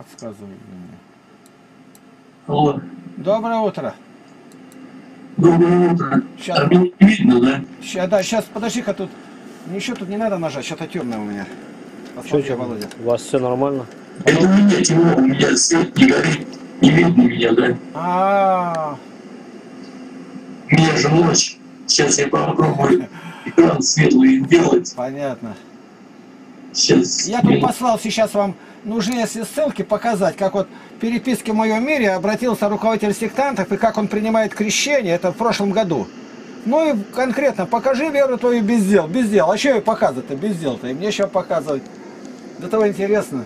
Подсказывай мне. Алло. Доброе утро. Доброе утро. Сейчас, А меня не видно, да? сейчас, подожди-ка тут. Ничего тут не надо нажать, что-то темное у меня. Посмотри, Что, Володя. у вас все нормально? Это у меня темно, у меня свет не горит. Не видно меня, да? А, У меня же ночь. Сейчас я попробую экран светлый сделать. понятно. Сейчас. Я тут послал сейчас вам, нужны если ссылки показать, как вот в переписке в моем мире обратился руководитель сектантов и как он принимает крещение, это в прошлом году. Ну и конкретно, покажи веру твою без дел, без дел. А что ее показывать-то без дел-то? И мне еще показывать. До того интересно.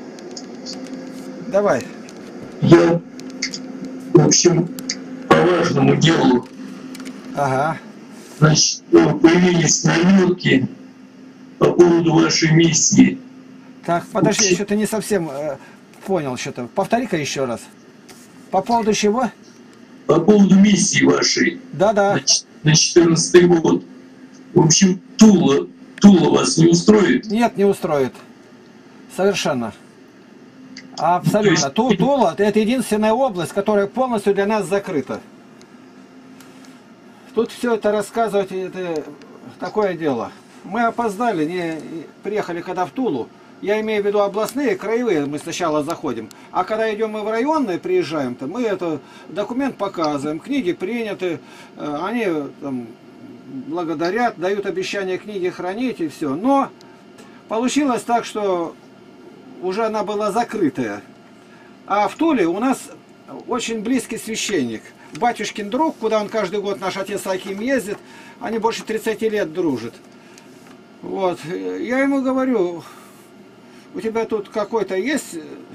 Давай. Я, в общем, по важному делу. Ага. Значит, появились намеки по поводу вашей миссии. Так, подожди, я что-то не совсем понял что-то. Повтори-ка еще раз. По поводу чего? По поводу миссии вашей. Да-да. На 14-й год. В общем, Тула вас не устроит? Нет, не устроит. Совершенно. Абсолютно. Тула – это единственная область, которая полностью для нас закрыта. Тут все это рассказывать, это такое дело. Мы опоздали, не приехали когда в Тулу. Я имею в виду областные, краевые мы сначала заходим. А когда идем мы в районные, приезжаем, то мы это документ показываем, книги приняты, они там, благодарят, дают обещание книги хранить и все. Но получилось так, что уже она была закрытая. А в Туле у нас очень близкий священник. Батюшкин друг, куда он каждый год, наш отец Аким, ездит, они больше 30 лет дружат. Вот. Я ему говорю, у тебя тут какой-то есть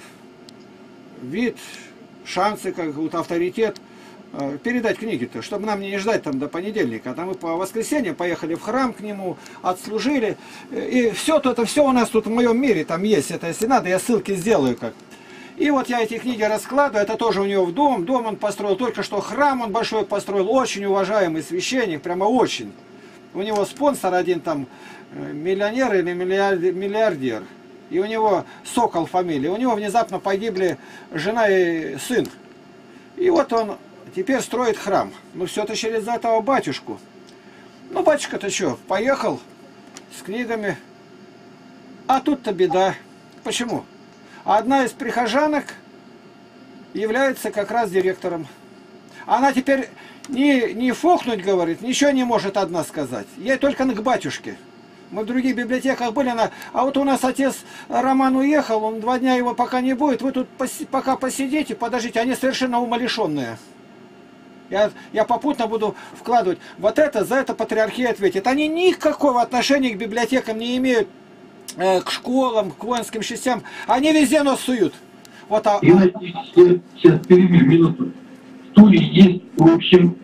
вид, шансы, как вот авторитет, передать книги-то, чтобы нам не ждать там до понедельника. Там мы по воскресенье поехали в храм к нему, отслужили. И все это все у нас тут в моем мире там есть. Это если надо, я ссылки сделаю как. И вот я эти книги раскладываю, это тоже у него в дом. Дом он построил, только что храм он большой построил, очень уважаемый священник, прямо очень. У него спонсор один там миллионер или миллиардер. И у него Сокол фамилия. У него внезапно погибли жена и сын. И вот он теперь строит храм. Ну все это через этого батюшку. Ну батюшка-то что, поехал с книгами. А тут-то беда. Почему? Одна из прихожанок является как раз директором. Она теперь не фухнуть, говорит, ничего не может одна сказать. Ей только к батюшке. Мы в других библиотеках были, а вот у нас отец Роман уехал, он 2 дня его пока не будет, вы тут пока посидите, подождите, они совершенно умалишенные. Я попутно буду вкладывать. Вот это, за это патриархия ответит. Они никакого отношения к библиотекам не имеют, к школам, к воинским частям. Они везде нас суют. Вот, Я сейчас перебью минуту. В Туле есть, в общем,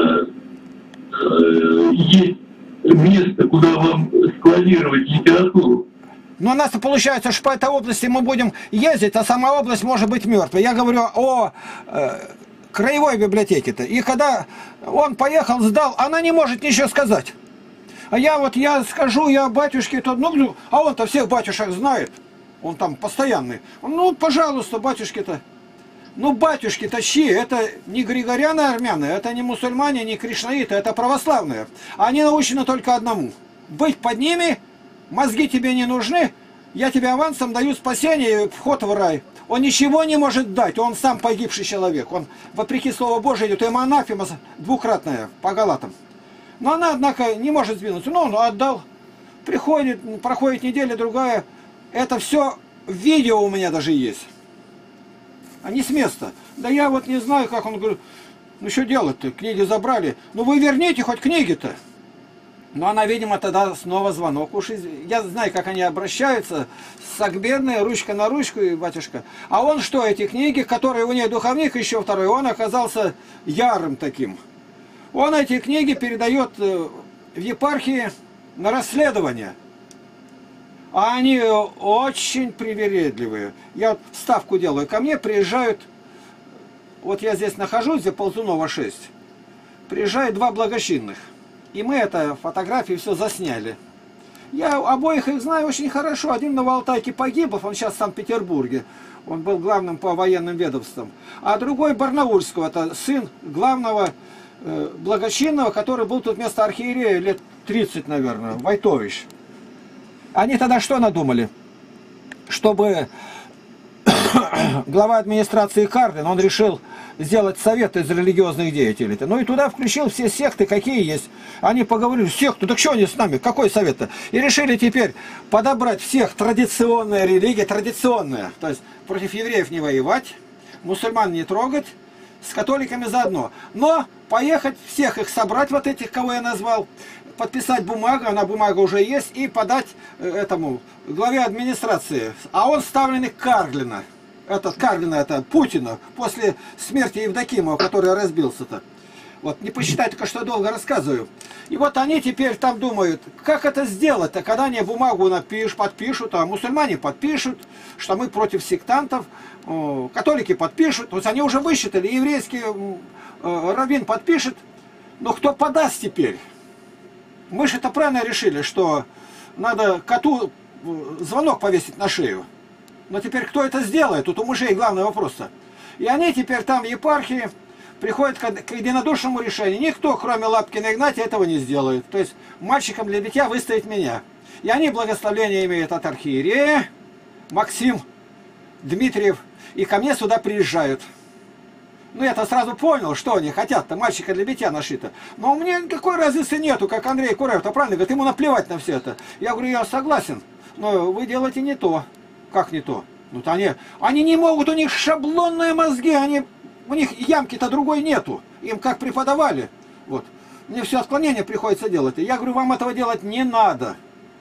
есть место, куда вам складировать литературу. но у нас получается, что по этой области мы будем ездить, а сама область может быть мертвой. Я говорю о краевой библиотеке-то. И когда он поехал, сдал, она не может ничего сказать. А я скажу, я батюшке, тот, ну, а он-то всех батюшек знает. Он там постоянный. Ну, пожалуйста, батюшки-то. Ну, батюшки-то чьи? Это не григоряны армяне, это не мусульмане, не кришнаиты, это православные. Они научены только одному. Быть под ними, мозги тебе не нужны, я тебе авансом даю спасение и вход в рай. Он ничего не может дать, он сам погибший человек. Он, вопреки Слову Божию, идет, ему анафема двукратная по Галатам. Но она, однако, не может сдвинуться. Ну, он отдал. Приходит, проходит неделя, другая. Это все видео у меня даже есть. А не с места. Да я вот не знаю, как он говорит, ну что делать-то, книги забрали. Ну вы верните хоть книги-то. Но она, видимо, тогда снова звонок. Уж я знаю, как они обращаются, сагбенные, ручка на ручку, и батюшка. А он что, эти книги, которые у нее духовник еще второй, он оказался ярым таким. Он эти книги передает в епархии на расследование. А они очень привередливые. Я вот ставку делаю. Ко мне приезжают, вот я здесь нахожусь, где Ползунова 6. Приезжают 2 благочинных. И мы это фотографии все засняли. Я обоих их знаю очень хорошо. Один в Новоалтайке погиб, он сейчас в Санкт-Петербурге. Он был главным по военным ведомствам. А другой Барнаульского, это сын главного благочинного, который был тут вместо архиерея лет 30, наверное, Войтович. Они тогда что надумали? Чтобы глава администрации Карлин, он решил сделать совет из религиозных деятелей. Ну и туда включил все секты, какие есть. Они поговорили, секты, так что они с нами, какой совет-то? И решили теперь подобрать всех традиционные религии, традиционные, то есть против евреев не воевать, мусульман не трогать, с католиками заодно. Но поехать, всех их собрать, вот этих, кого я назвал, подписать бумагу, она бумага уже есть, и подать этому главе администрации. А он ставленник Карлина. Этот Карлина, это Путина, после смерти Евдокимова, который разбился-то. Вот, не посчитайте, только что я долго рассказываю. И вот они теперь там думают, как это сделать-то, когда они бумагу подпишут, а мусульмане подпишут, что мы против сектантов, католики подпишут, то есть они уже высчитали, еврейский раввин подпишет, но кто подаст теперь? Мы же это правильно решили, что надо коту звонок повесить на шею. Но теперь кто это сделает? Тут у мужей главный вопрос-то. И они теперь там в епархии приходят к единодушному решению. Никто, кроме Лапкина Игнатия, этого не сделает. То есть мальчиком для битья выставить меня. И они благословление имеют от архиерея, Максим Дмитриев, и ко мне сюда приезжают. Ну, я-то сразу понял, что они хотят-то, мальчика для битья нашито. Но у меня никакой разницы нету, как Андрей Кураев-то правильно говорит, ему наплевать на все это. Я говорю, я согласен, но вы делаете не то. Как не то? Ну-то они не могут, у них шаблонные мозги, у них ямки-то другой нету. Им как преподавали. Вот. Мне все отклонения приходится делать. Я говорю, вам этого делать не надо.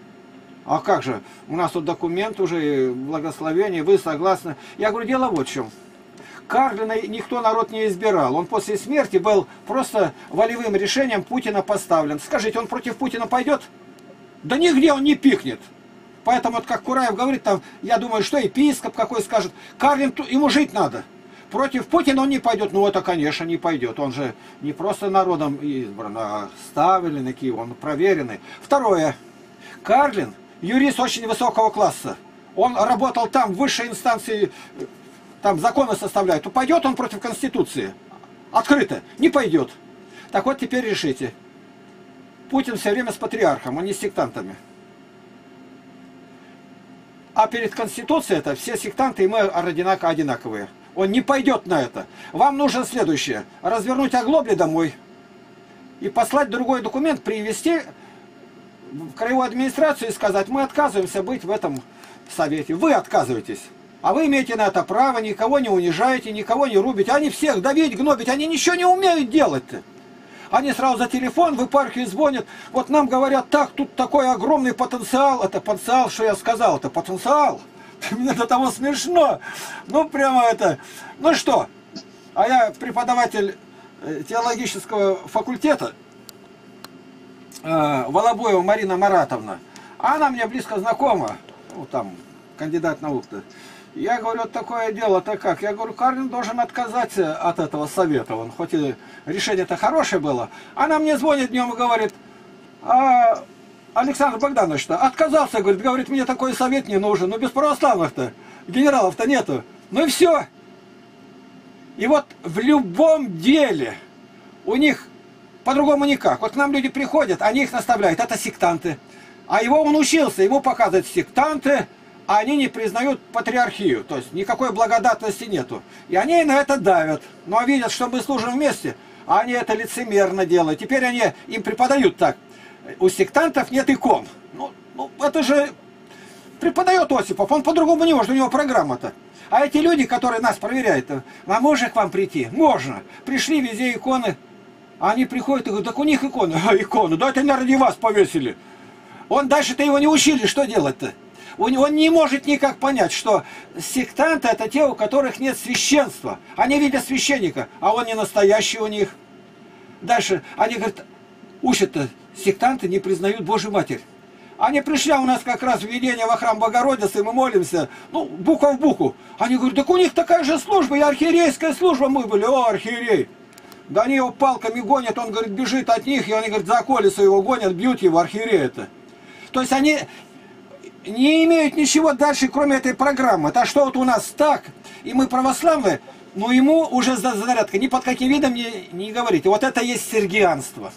А как же? У нас тут документ уже, благословение, вы согласны. Я говорю, дело вот в чем. Карлина никто народ не избирал. Он после смерти был просто волевым решением Путина поставлен. Скажите, он против Путина пойдет? Да нигде он не пикнет. Поэтому, вот как Кураев говорит, там, я думаю, что епископ какой скажет, Карлин, ему жить надо. Против Путина он не пойдет. Ну, это, конечно, не пойдет. Он же не просто народом избран, а ставленный, он проверенный. Второе. Карлин, юрист очень высокого класса. Он работал там, в высшей инстанции, там законы составляют. То пойдет он против Конституции? Открыто. Не пойдет. Так вот, теперь решите. Путин все время с патриархом, а не с сектантами. А перед Конституцией это все сектанты и мы одинаковые. Он не пойдет на это. Вам нужно следующее. Развернуть оглобли домой. И послать другой документ, привести в краевую администрацию и сказать, мы отказываемся быть в этом совете. Вы отказываетесь. А вы имеете на это право, никого не унижаете, никого не рубите. Они всех давить, гнобить, они ничего не умеют делать-то. Они сразу за телефон в епархию звонят. Вот нам говорят, так, тут такой огромный потенциал. Это потенциал, что я сказал, это потенциал. Мне до того смешно. Ну, прямо это... Ну что, а я преподаватель теологического факультета, Волобуева Марина Маратовна. Она мне близко знакома. Ну, там, кандидат наук-то. Я говорю, вот такое дело-то как? Я говорю, Карлин должен отказаться от этого совета. Он, хоть и решение-то хорошее было. Она мне звонит днем и говорит, а Александр Богданович-то отказался, говорит, мне такой совет не нужен. Ну, без православных-то, генералов-то нету. Ну и все. И вот в любом деле у них по-другому никак. Вот к нам люди приходят, они их наставляют, это сектанты. А его он учился, ему показывают сектанты, а они не признают патриархию, то есть никакой благодатности нету. И они на это давят. Но видят, что мы служим вместе, а они это лицемерно делают. Теперь они им преподают так. У сектантов нет икон. Ну это же преподает Осипов, он по-другому не может, у него программа-то. А эти люди, которые нас проверяют, а можно к вам прийти? Можно. Пришли везде иконы, а они приходят и говорят, так у них иконы. А, иконы, да это не ради вас повесили. Он дальше-то его не учили, что делать-то? Он не может никак понять, что сектанты это те, у которых нет священства. Они видят священника, а он не настоящий у них. Дальше они говорят, учат-то, сектанты не признают Божью Матерь. Они пришли, а у нас как раз введение во храм Богородицы, мы молимся, ну, буква в букву. Они говорят, так у них такая же служба, и архиерейская служба. Мы были, о, архиерей. Да они его палками гонят, он, говорит, бежит от них, и они, говорит, за колесо его гонят, бьют его, архиерея-то. То есть они не имеют ничего дальше, кроме этой программы. А что вот у нас так, и мы православные, но ему уже зарядка. Ни под каким видом не говорите. Вот это есть сергианство.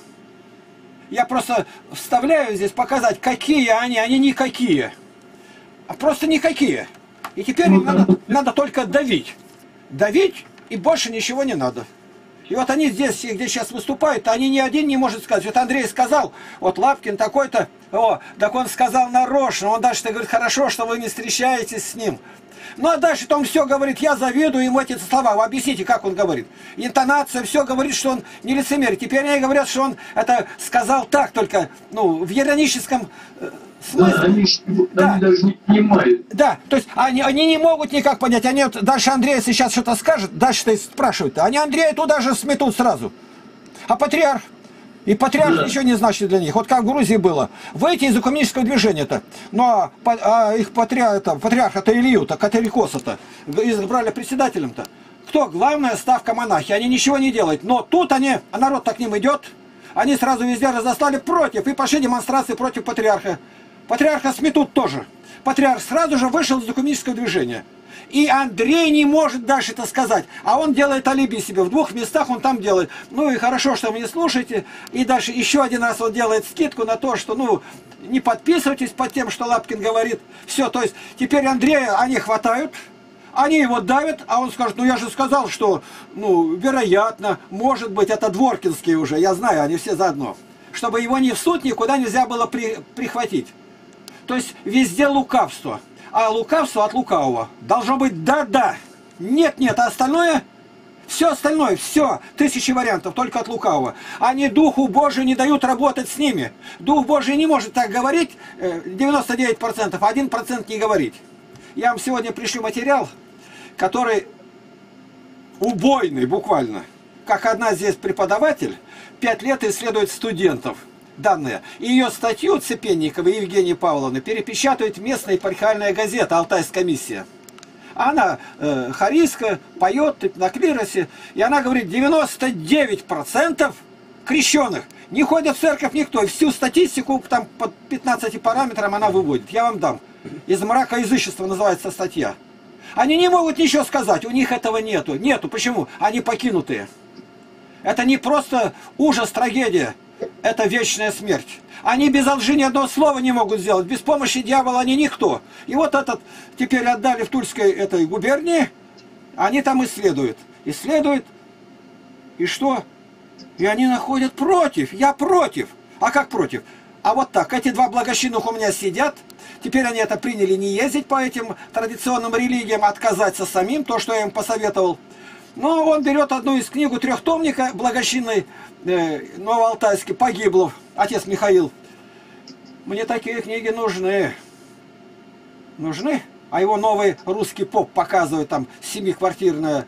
Я просто вставляю здесь показать, какие они никакие. А просто никакие. И теперь надо только давить. Давить, и больше ничего не надо. И вот они здесь, где сейчас выступают, они ни один не может сказать. Вот Андрей сказал, вот Лапкин такой-то, так он сказал нарочно. Он дальше говорит, хорошо, что вы не встречаетесь с ним. Ну а дальше-то он все говорит, я завидую ему эти слова. Вы объясните, как он говорит. Интонация, все говорит, что он не лицемерит. Теперь они говорят, что он это сказал так, только в ироническом смысле. Да, они даже не понимают. Да, то есть они не могут никак понять. Они вот, дальше Андрей сейчас что-то скажет, дальше-то спрашивают. Они Андрея туда же сметут сразу. А патриарх? И патриарх ничего не значит для них. Вот как в Грузии было. Выйти из экуменического движения-то. Но их патриарха-то Илью-то, католикоса-то, избрали председателем-то. Кто? Главная ставка монахи. Они ничего не делают. Но тут народ-то к ним идет. Они сразу везде разослали против. И пошли демонстрации против патриарха. Патриарха сметут тоже. Патриарх сразу же вышел из экуменического движения. И Андрей не может дальше это сказать. А он делает алиби себе. В 2 местах он там делает. Ну и хорошо, что вы не слушаете. И дальше еще один раз он делает скидку на то, что не подписывайтесь под тем, что Лапкин говорит. Все, то есть теперь Андрея они хватают. Они его давят, а он скажет, я же сказал, что, вероятно, может быть, это Дворкинские уже. Я знаю, они все заодно. Чтобы его ни в суд никуда нельзя было прихватить. То есть везде лукавство. А лукавство от лукавого. Должно быть да-да, нет-нет, а остальное, все остальное, все, 1000 вариантов, только от лукавого. Они Духу Божию не дают работать с ними. Дух Божий не может так говорить, 99%, 1% не говорить. Я вам сегодня пришлю материал, который убойный буквально. Как одна здесь преподаватель 5 лет исследует студентов. Данные. И ее статью Цепенниковой и Евгении Павловны перепечатывает местная епархиальная газета «Алтайская миссия». Она харистка, поет на клиросе, и она говорит, 99% крещеных не ходят в церковь никто. И всю статистику там под 15 параметрам она выводит. Я вам дам. «Из мрака язычества» называется статья. Они не могут ничего сказать, у них этого нету. Нету. Почему? Они покинутые. Это не просто ужас, трагедия. Это вечная смерть. Они без лжи ни одного слова не могут сделать. Без помощи дьявола они никто. И вот этот теперь отдали в Тульской этой губернии. Они там исследуют. Исследуют. И что? И они находят против. Я против. А как против? А вот так. Эти 2 благочинных у меня сидят. Теперь они это приняли не ездить по этим традиционным религиям, а отказаться самим. То, что я им посоветовал. Но он берет одну из книгу 3-томника благочинной Новоалтайский, Погиблов, отец Михаил. Мне такие книги нужны. Нужны? А его новый русский поп показывает, там 7-комнатная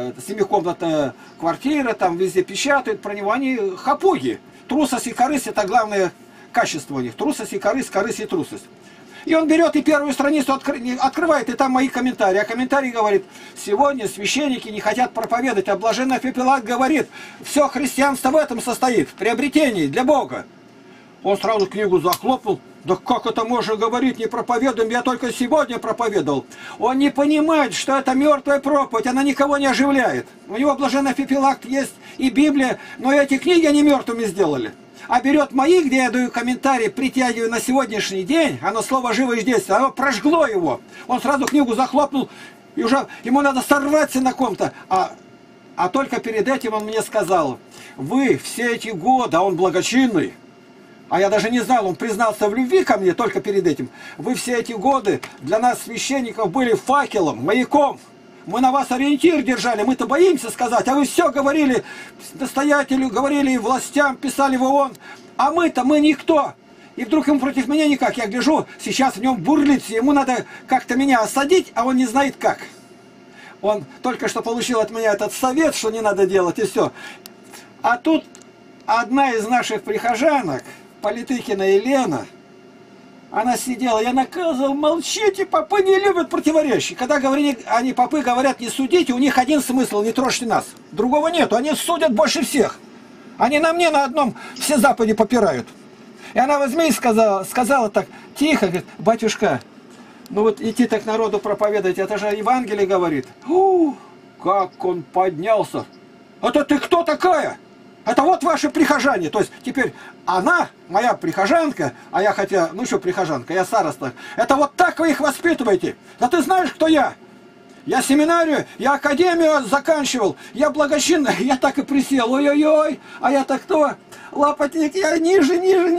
квартира, там везде печатают про него. Они хапуги. Трусость и корысть — это главное качество у них. Трусость и корысть и трусость. И он берет и первую страницу открывает, и там мои комментарии. А комментарий говорит, сегодня священники не хотят проповедовать, а блаженный Феофилакт говорит, все христианство в этом состоит, в приобретении для Бога. Он сразу книгу захлопнул. Да как это можно говорить, не проповедуем, я только сегодня проповедовал. Он не понимает, что это мертвая проповедь, она никого не оживляет. У него блаженный Феофилакт есть и Библия, но эти книги они мертвыми сделали. А берет мои, где я даю комментарии, притягиваю на сегодняшний день, оно слово живо и действие, оно прожгло его. Он сразу книгу захлопнул, и уже ему надо сорваться на ком-то. А только перед этим он мне сказал, вы все эти годы, а он благочинный, а я даже не знал, он признался в любви ко мне только перед этим, вы все эти годы для нас, священников, были факелом, маяком. Мы на вас ориентир держали, мы-то боимся сказать, а вы все говорили настоятелю, говорили властям, писали в ООН, а мы никто. И вдруг ему против меня никак, я гляжу, сейчас в нем бурлит, ему надо как-то меня осадить, а он не знает как. Он только что получил от меня этот совет, что не надо делать, и все. А тут одна из наших прихожанок, Политыкина Елена, она сидела, я наказывал, молчите, попы не любят противоречий. Когда они, попы, говорят, не судите, у них один смысл, не трожьте нас. Другого нету, они судят больше всех. Они на мне на одном все заповеди попирают. И она возьми и сказала так, тихо, говорит, батюшка, ну вот идти так народу проповедовать, это же Евангелие говорит. Как он поднялся. Это ты кто такая? Это вот ваши прихожане. То есть теперь она, моя прихожанка, а я хотя, ну что прихожанка, я староста. Это вот так вы их воспитываете. Да ты знаешь, кто я? Я семинарию, я академию заканчивал, я благочинный, я так и присел. Ой-ой-ой, а я так кто? Лапотник, я ниже.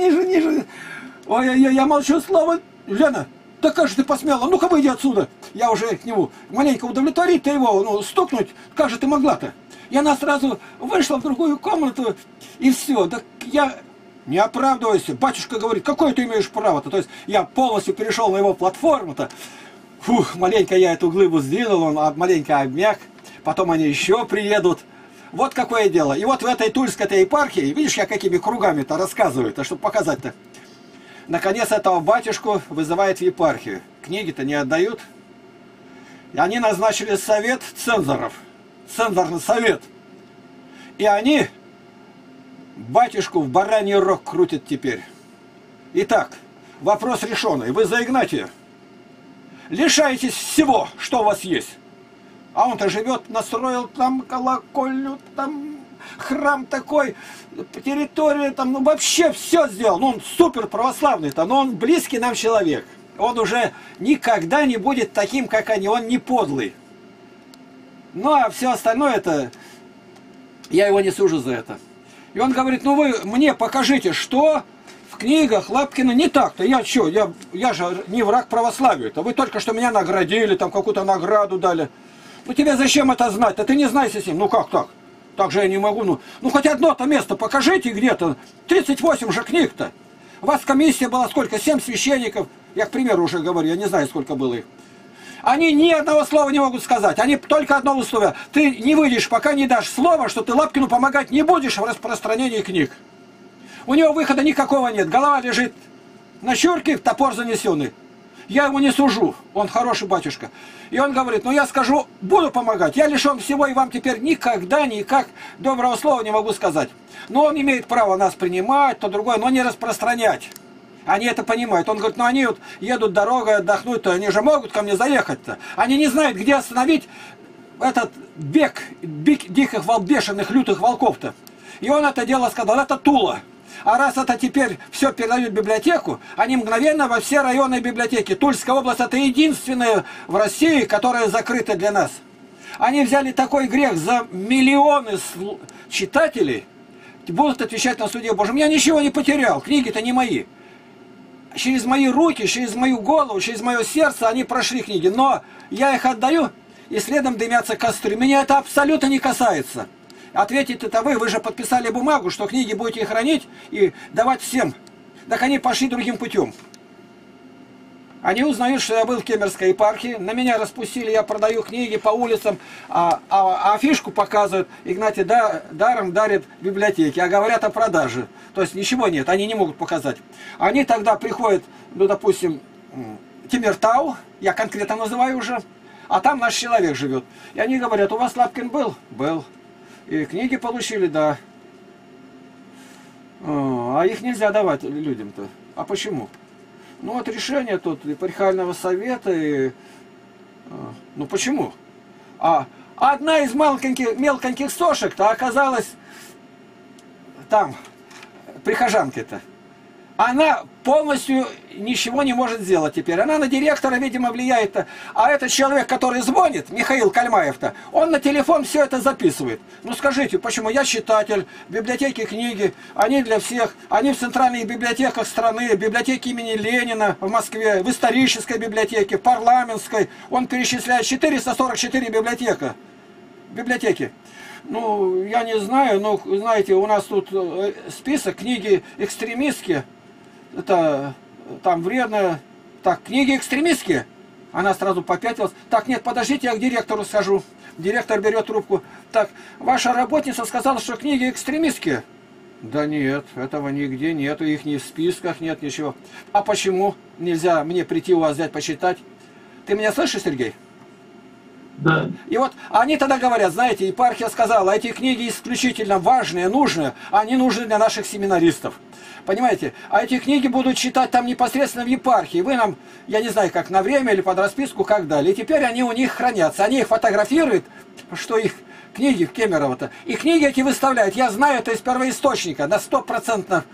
Ой-ой-ой, я молчу слово. Лена, да как же ты посмела? Ну-ка выйди отсюда. Я уже к нему маленько удовлетворить-то его, ну, стукнуть, как же ты могла-то? И она сразу вышла в другую комнату, и все. Да я не оправдываюсь. Батюшка говорит, какое ты имеешь право-то? То есть я полностью перешел на его платформу-то. Фух, маленько я эту глыбу сдвинул, он маленько обмяк. Потом они еще приедут. Вот какое дело. И вот в этой Тульской-то епархии, видишь, я какими кругами-то рассказываю-то, чтобы показать-то. Наконец этого батюшку вызывает в епархию. Книги-то не отдают. И они назначили совет цензоров. Цензорный совет. И они батюшку в бараний рог крутят теперь. Итак, вопрос решенный. Вы за Игнатия лишаетесь всего, что у вас есть. А он-то живет, настроил там колокольню, там храм такой, территория там, ну вообще все сделал. Ну он супер православный-то, но он близкий нам человек. Он уже никогда не будет таким, как они, он не подлый. Ну а все остальное это, я его не сужу за это. И он говорит, ну вы мне покажите, что в книгах Лапкина не так-то. Я что, я же не враг православию-то. Вы только что меня наградили, там какую-то награду дали. Ну тебе зачем это знать? Да ты не знаешь с ним. Ну как так? Так же я не могу. Ну хоть одно-то место покажите где-то. 38 же книг-то. У вас комиссия была сколько? 7 священников. Я, к примеру, уже говорю, я не знаю, сколько было их. Они ни одного слова не могут сказать. Они только одно условие. Ты не выйдешь, пока не дашь слова, что ты Лапкину помогать не будешь в распространении книг. У него выхода никакого нет. Голова лежит на щурке, топор занесенный. Я его не сужу. Он хороший батюшка. И он говорит, ну я скажу, буду помогать. Я лишен всего, и вам теперь никогда, никак доброго слова не могу сказать. Но он имеет право нас принимать, то другое, но не распространять. Они это понимают. Он говорит, ну они вот едут дорогой отдохнуть, то они же могут ко мне заехать-то. Они не знают, где остановить этот бег диких, бешеных, лютых волков-то. И он это дело сказал, это Тула. А раз это теперь все передают в библиотеку, они мгновенно во все районы библиотеки. Тульская область это единственная в России, которая закрыта для нас. Они взяли такой грех за миллионы читателей, будут отвечать на суде Божьем. Я ничего не потерял, книги-то не мои. Через мои руки, через мою голову, через мое сердце они прошли книги. Но я их отдаю, и следом дымятся костры. Меня это абсолютно не касается. Ответить это вы же подписали бумагу, что книги будете хранить и давать всем. Так они пошли другим путем. Они узнают, что я был в Кемеровской епархии, на меня распустили, я продаю книги по улицам, а афишку показывают, Игнатий даром дарит в библиотеке, а говорят о продаже. То есть ничего нет, они не могут показать. Они тогда приходят, ну допустим, Тимиртау, я конкретно называю уже, а там наш человек живет. И они говорят, у вас Лапкин был? Был. И книги получили, да. А их нельзя давать людям-то. А почему? Ну вот решение тут епархиального совета и... Ну почему? А одна из мелконьких сошек-то оказалась там, прихожанки-то. Она полностью ничего не может сделать теперь. Она на директора, видимо, влияет-то. А этот человек, который звонит, Михаил Кальмаев-то, он на телефон все это записывает. Ну скажите, почему? Я читатель, в библиотеке книги, они для всех. Они в центральных библиотеках страны, в библиотеке имени Ленина в Москве, в исторической библиотеке, в парламентской. Он перечисляет 444 библиотеки. Ну, я не знаю, но, знаете, у нас тут список, книги экстремистские. Это там вредно. Так, книги экстремистские. Она сразу попятилась. Так, нет, подождите, я к директору схожу. Директор берет трубку. Так, ваша работница сказала, что книги экстремистские. Да нет, этого нигде нету, их ни в списках нет, ничего. А почему нельзя мне прийти у вас взять, почитать? Ты меня слышишь, Сергей? Да. И вот они тогда говорят, знаете, епархия сказала, эти книги исключительно важные, нужные, они нужны для наших семинаристов. Понимаете? А эти книги будут читать там непосредственно в епархии. Вы нам, я не знаю, как на время или под расписку, как дали. И теперь они у них хранятся. Они их фотографируют, что их книги в Кемерово-то. И книги эти выставляют. Я знаю это из первоисточника, на 100%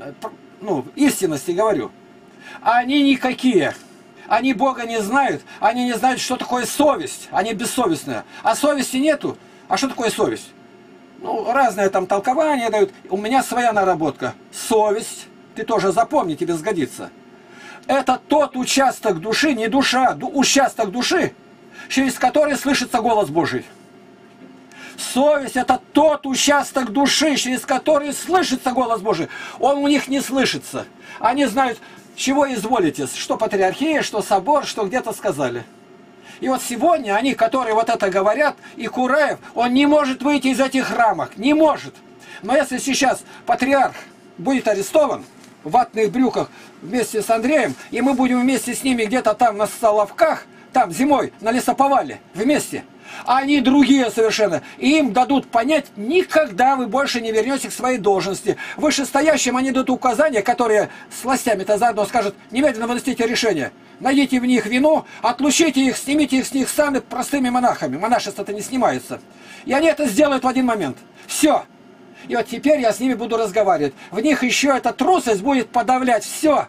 истинности говорю. А они никакие. Они Бога не знают. Они не знают, что такое совесть. Они бессовестные. А совести нету. А что такое совесть? Ну, разные там толкования дают. У меня своя наработка. Совесть, ты тоже запомни, тебе сгодится. Это тот участок души, не душа, участок души, через который слышится голос Божий. Совесть – это тот участок души, через который слышится голос Божий. Он у них не слышится. Они знают, чего изволите, что патриархия, что собор, что где-то сказали. И вот сегодня они, которые вот это говорят, и Кураев, он не может выйти из этих рамок, не может. Но если сейчас патриарх будет арестован в ватных брюках вместе с Андреем, и мы будем вместе с ними где-то там на Соловках, там зимой на лесоповале вместе, а они другие совершенно, и им дадут понять, никогда вы больше не вернетесь к своей должности. Вышестоящим они дадут указания, которые с властями-то заодно скажут, немедленно выносите решение. Найдите в них вину, отлучите их, снимите их с них саны простыми монахами. Монашество-то не снимается. И они это сделают в один момент. Все. И вот теперь я с ними буду разговаривать. В них еще эта трусость будет подавлять все.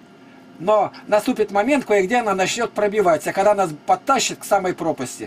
Но наступит момент, кое-где она начнет пробиваться, когда нас подтащит к самой пропасти.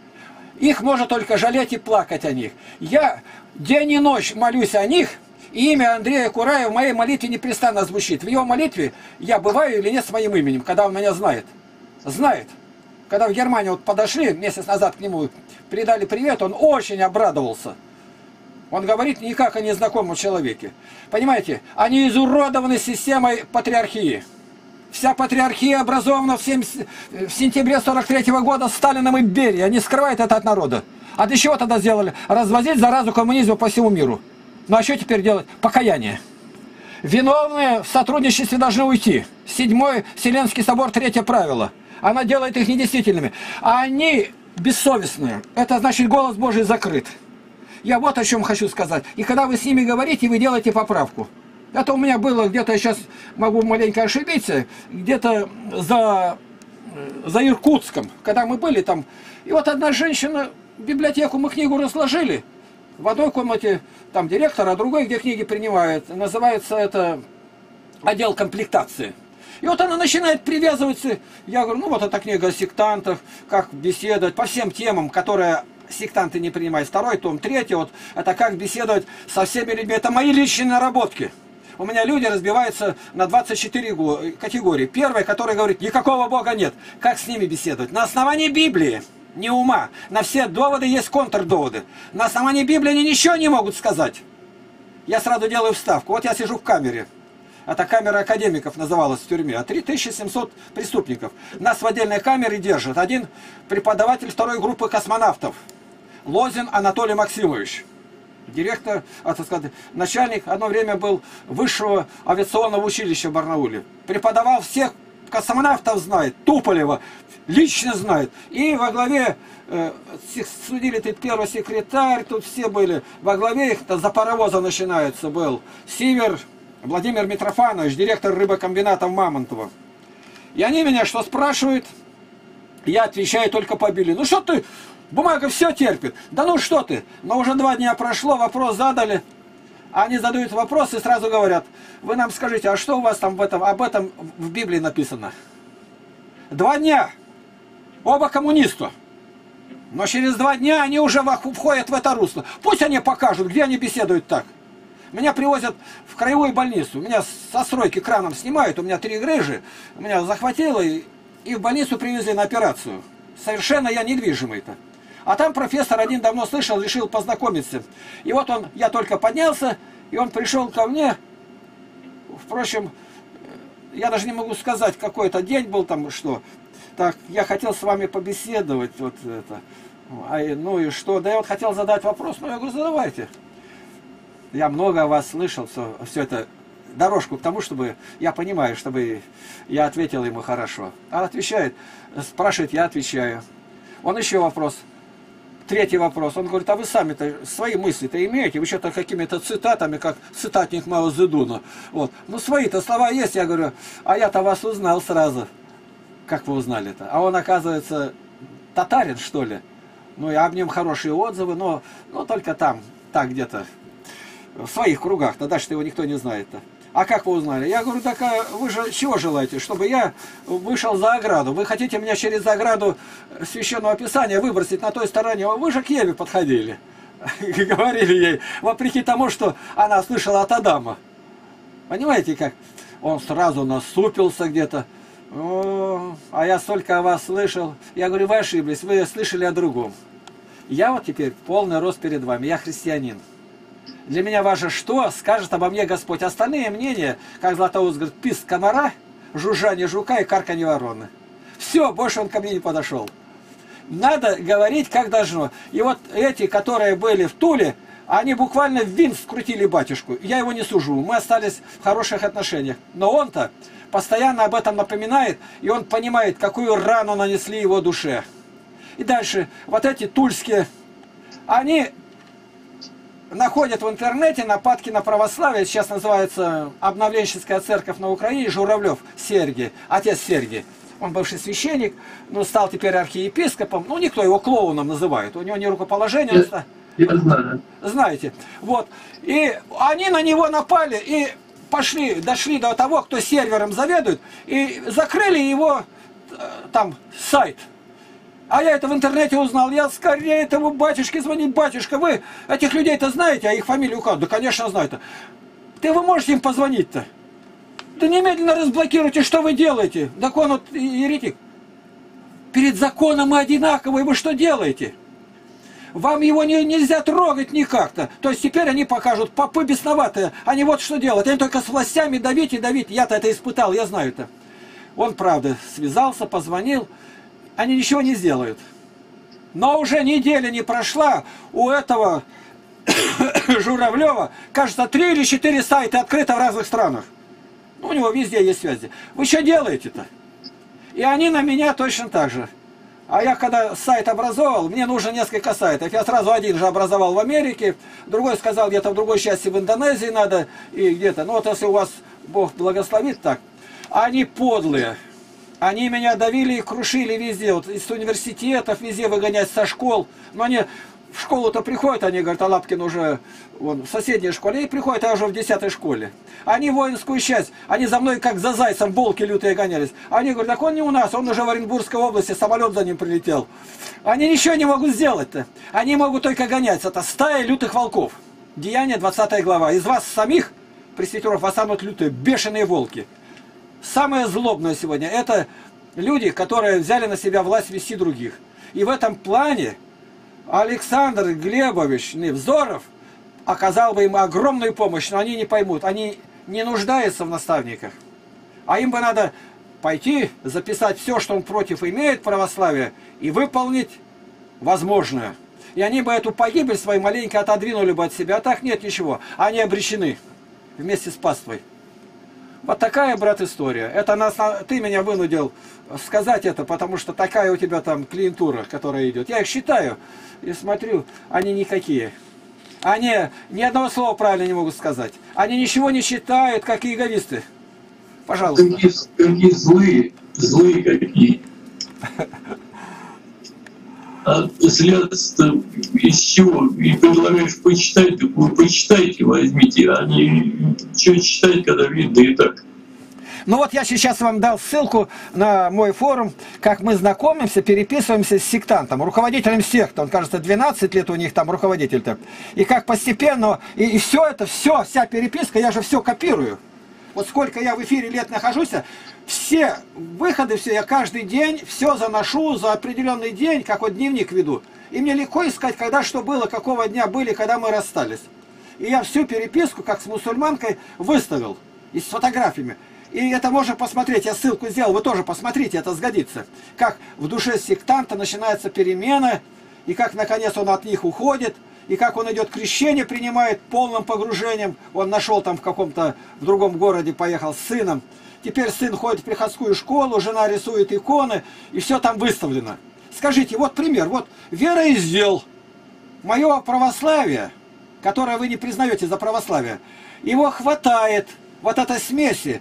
Их можно только жалеть и плакать о них. Я день и ночь молюсь о них, и имя Андрея Кураева в моей молитве непрестанно звучит. В его молитве я бываю или нет с моим именем, когда он меня знает. Знает. Когда в Германию вот подошли, месяц назад к нему передали привет, он очень обрадовался. Он говорит не как о незнакомом человеке. Понимаете, они изуродованы системой патриархии. Вся патриархия образована в сентябре 43-го года Сталином и Берией. Они скрывают это от народа. А для чего тогда сделали? Развозить заразу коммунизма по всему миру. Ну а что теперь делать? Покаяние. Виновные в сотрудничестве должны уйти. 7-й Вселенский собор, 3-е правило. Она делает их недействительными. А они бессовестные. Это значит, голос Божий закрыт. Я вот о чем хочу сказать. И когда вы с ними говорите, вы делаете поправку. Это у меня было где-то, я сейчас могу маленько ошибиться, где-то за Иркутском, когда мы были там. И вот одна женщина, в библиотеку мы книгу разложили. В одной комнате там директор, а другой, где книги принимают. Называется это отдел комплектации. И вот она начинает привязываться. Я говорю, ну вот эта книга о сектантах, как беседовать по всем темам, которые сектанты не принимают. 2-й том, 3-й, вот это как беседовать со всеми людьми. Это мои личные наработки. У меня люди разбиваются на 24 категории. Первая, которая говорит, никакого Бога нет. Как с ними беседовать? На основании Библии, не ума. На все доводы есть контрдоводы. На основании Библии они ничего не могут сказать. Я сразу делаю вставку. Вот я сижу в камере. Это камера академиков называлась в тюрьме. А 3700 преступников. Нас в отдельной камере держат. Один преподаватель 2-й группы космонавтов. Лозин Анатолий Максимович. Директор, начальник, одно время был высшего авиационного училища в Барнауле. Преподавал всех космонавтов, знает, Туполева лично знает. И во главе, судили тут первый секретарь, тут все были. Во главе их, за паровоза начинается, был Сивер Владимир Митрофанович, директор рыбокомбината в Мамонтово. И они меня что спрашивают? Я отвечаю только по Библии. Ну что ты... Бумага все терпит. Да ну что ты? Но уже 2 дня прошло, вопрос задали. Они задают вопрос и сразу говорят, вы нам скажите, а что у вас там об этом в Библии написано? 2 дня. Оба коммуниста. Но через 2 дня они уже входят в это русло. Пусть они покажут, где они беседуют так. Меня привозят в краевую больницу. Меня со стройки краном снимают. У меня 3 грыжи. Меня захватило и в больницу привезли на операцию. Совершенно я недвижимый-то. А там профессор один давно слышал, решил познакомиться. И вот я только поднялся, и он пришел ко мне. Впрочем, я даже не могу сказать, какой это день был там, что. Так, я хотел с вами побеседовать, вот это. Ну и что? Да я вот хотел задать вопрос, ну я говорю, задавайте. Я много о вас слышал, все это, дорожку к тому, чтобы, я понимаю, чтобы я ответил ему хорошо. Он отвечает, спрашивает, я отвечаю. Он еще вопрос. Третий вопрос. Он говорит, а вы сами-то свои мысли-то имеете? Вы что-то какими-то цитатами, как цитатник Мао Цзэдуна. Вот. Ну, свои-то слова есть. Я говорю, а я-то вас узнал сразу. Как вы узнали-то? А он, оказывается, татарин, что ли? Ну, и об нем хорошие отзывы, но только там, так где-то, в своих кругах-то, дальше его никто не знает-то. А как вы узнали? Я говорю, так а вы же чего желаете? Чтобы я вышел за ограду. Вы хотите меня через ограду Священного Писания выбросить на той стороне? Вы же к Еве подходили. Говорили ей, вопреки тому, что она слышала от Адама. Понимаете, как? Он сразу насупился где-то. А я столько о вас слышал. Я говорю, вы ошиблись, вы слышали о другом. Я вот теперь полный рост перед вами, я христианин. Для меня важно, что скажет обо мне Господь. Остальные мнения, как Златоуст говорит, писк комара, жужжание жука и карканье вороны. Все, больше он ко мне не подошел. Надо говорить, как должно. И вот эти, которые были в Туле, они буквально в винт скрутили батюшку. Я его не сужу, мы остались в хороших отношениях. Но он-то постоянно об этом напоминает, и он понимает, какую рану нанесли его душе. И дальше, вот эти тульские, они находят в интернете нападки на православие, сейчас называется Обновленческая церковь на Украине, Журавлев Сергий, отец Сергий. Он бывший священник, но стал теперь архиепископом. Ну, никто его клоуном называет, у него не рукоположение. Я знаю. Знаете, вот. И они на него напали и пошли, дошли до того, кто сервером заведует, и закрыли его там сайт. А я это в интернете узнал. Я скорее этому батюшке звонить. Батюшка, вы этих людей-то знаете, а их фамилию указывают? Да, конечно, знаю-то. Вы можете им позвонить-то? Да немедленно разблокируйте, что вы делаете? Так он вот еретик. Перед законом мы одинаковые, вы что делаете? Вам его нельзя трогать никак-то. То есть теперь они покажут, попы бесноватые. Они вот что делают. Они только с властями давить и давить. Я-то это испытал, я знаю это. Он, правда, связался, позвонил. Они ничего не сделают. Но уже неделя не прошла, у этого Журавлева, кажется, 3 или 4 сайта открыто в разных странах. Ну, у него везде есть связи. Вы что делаете-то? И они на меня точно так же. А я когда сайт образовал, мне нужно несколько сайтов. Я сразу один же образовал в Америке, другой сказал, где-то в другой части в Индонезии надо, и где-то. Ну, вот если у вас Бог благословит так. Они подлые. Они меня давили и крушили везде, вот из университетов, везде выгонять со школ. Но они в школу-то приходят, они говорят, а Лапкин уже вон, в соседней школе, и приходят, а я уже в 10-й школе. Они воинскую часть, они за мной как за зайцем, волки лютые гонялись. Они говорят, так он не у нас, он уже в Оренбургской области, самолет за ним прилетел. Они ничего не могут сделать-то. Они могут только гонять. Это стая лютых волков. Деяние 20 глава. Из вас самих, пресвитеров, восстанут лютые, бешеные волки. Самое злобное сегодня – это люди, которые взяли на себя власть вести других. И в этом плане Александр Глебович Невзоров оказал бы им огромную помощь, но они не поймут. Они не нуждаются в наставниках. А им бы надо пойти, записать все, что он против имеет православия, и выполнить возможное. И они бы эту погибель свою маленько отодвинули бы от себя. А так нет ничего. Они обречены вместе с паствой. Вот такая, брат, история. Это ты меня вынудил сказать это, потому что такая у тебя там клиентура, которая идет. Я их считаю и смотрю, они никакие. Они ни одного слова правильно не могут сказать. Они ничего не считают, как и эгоисты. Пожалуйста. Какие злые какие. А следствие из чего? И предлагаешь почитать, так вы почитайте, возьмите. Они что читать, когда видно и так. Ну вот я сейчас вам дал ссылку на мой форум, как мы знакомимся, переписываемся с сектантом, руководителем секты. Он, кажется, 12 лет у них там руководитель-то. И как постепенно, и все это, вся переписка, я же все копирую. Вот сколько я в эфире лет нахожусь, все выходы, я каждый день все заношу за определенный день, как вот дневник веду. И мне легко искать, когда что было, какого дня были, когда мы расстались. И я всю переписку, как с мусульманкой, выставил. И с фотографиями. И это можно посмотреть, я ссылку сделал, вы тоже посмотрите, это сгодится. Как в душе сектанта начинается перемена, и как наконец он от них уходит. И как он идет крещение, принимает полным погружением. Он нашел там в другом городе, поехал с сыном. Теперь сын ходит в приходскую школу, жена рисует иконы, и все там выставлено. Скажите, вот пример, вот вера из дел. Мое православие, которое вы не признаете за православие, его хватает, вот этой смеси,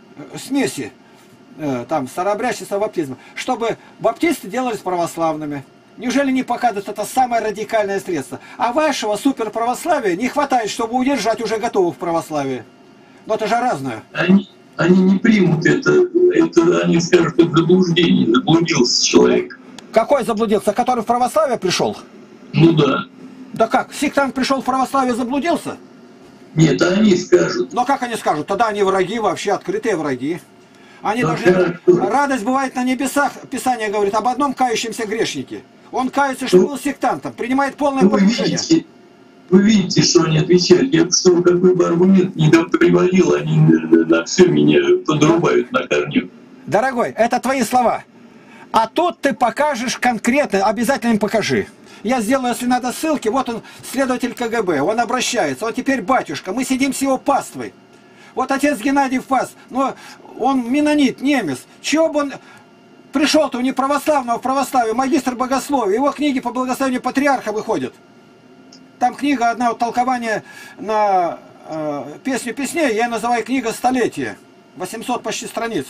там, старообрядчества, баптизма, чтобы баптисты делались православными. Неужели не показывает это самое радикальное средство? А вашего суперправославия не хватает, чтобы удержать уже готовых в православии. Но это же разное. Они не примут это, они скажут, это заблуждение, заблудился человек. Какой заблудился? Который в православие пришел? Ну да. Да как? Сектант пришел в православие, заблудился? Нет, они скажут. Но как они скажут? Тогда они враги, вообще открытые враги. Они Да, должны... хорошо. Радость бывает на небесах. Писание говорит об одном кающемся грешнике. Он кается, что был сектантом, принимает полное погружение. Вы видите, что они отвечают. Я что, какой бы аргумент ни приводил, они на все меня подрубают на корню. Дорогой, это твои слова. А тут ты покажешь конкретно, обязательно им покажи. Я сделаю, если надо, ссылки. Вот он, следователь КГБ, он обращается. Он теперь батюшка, мы сидим с его паствой. Вот отец Геннадий пас, но он менонит, немец. Чего бы он пришел-то, у него православного в православие, магистр богословия. Его книги по благословению патриарха выходят. Там книга, одна вот, толкование на песню песней, я называю книга столетия. 800 почти страниц.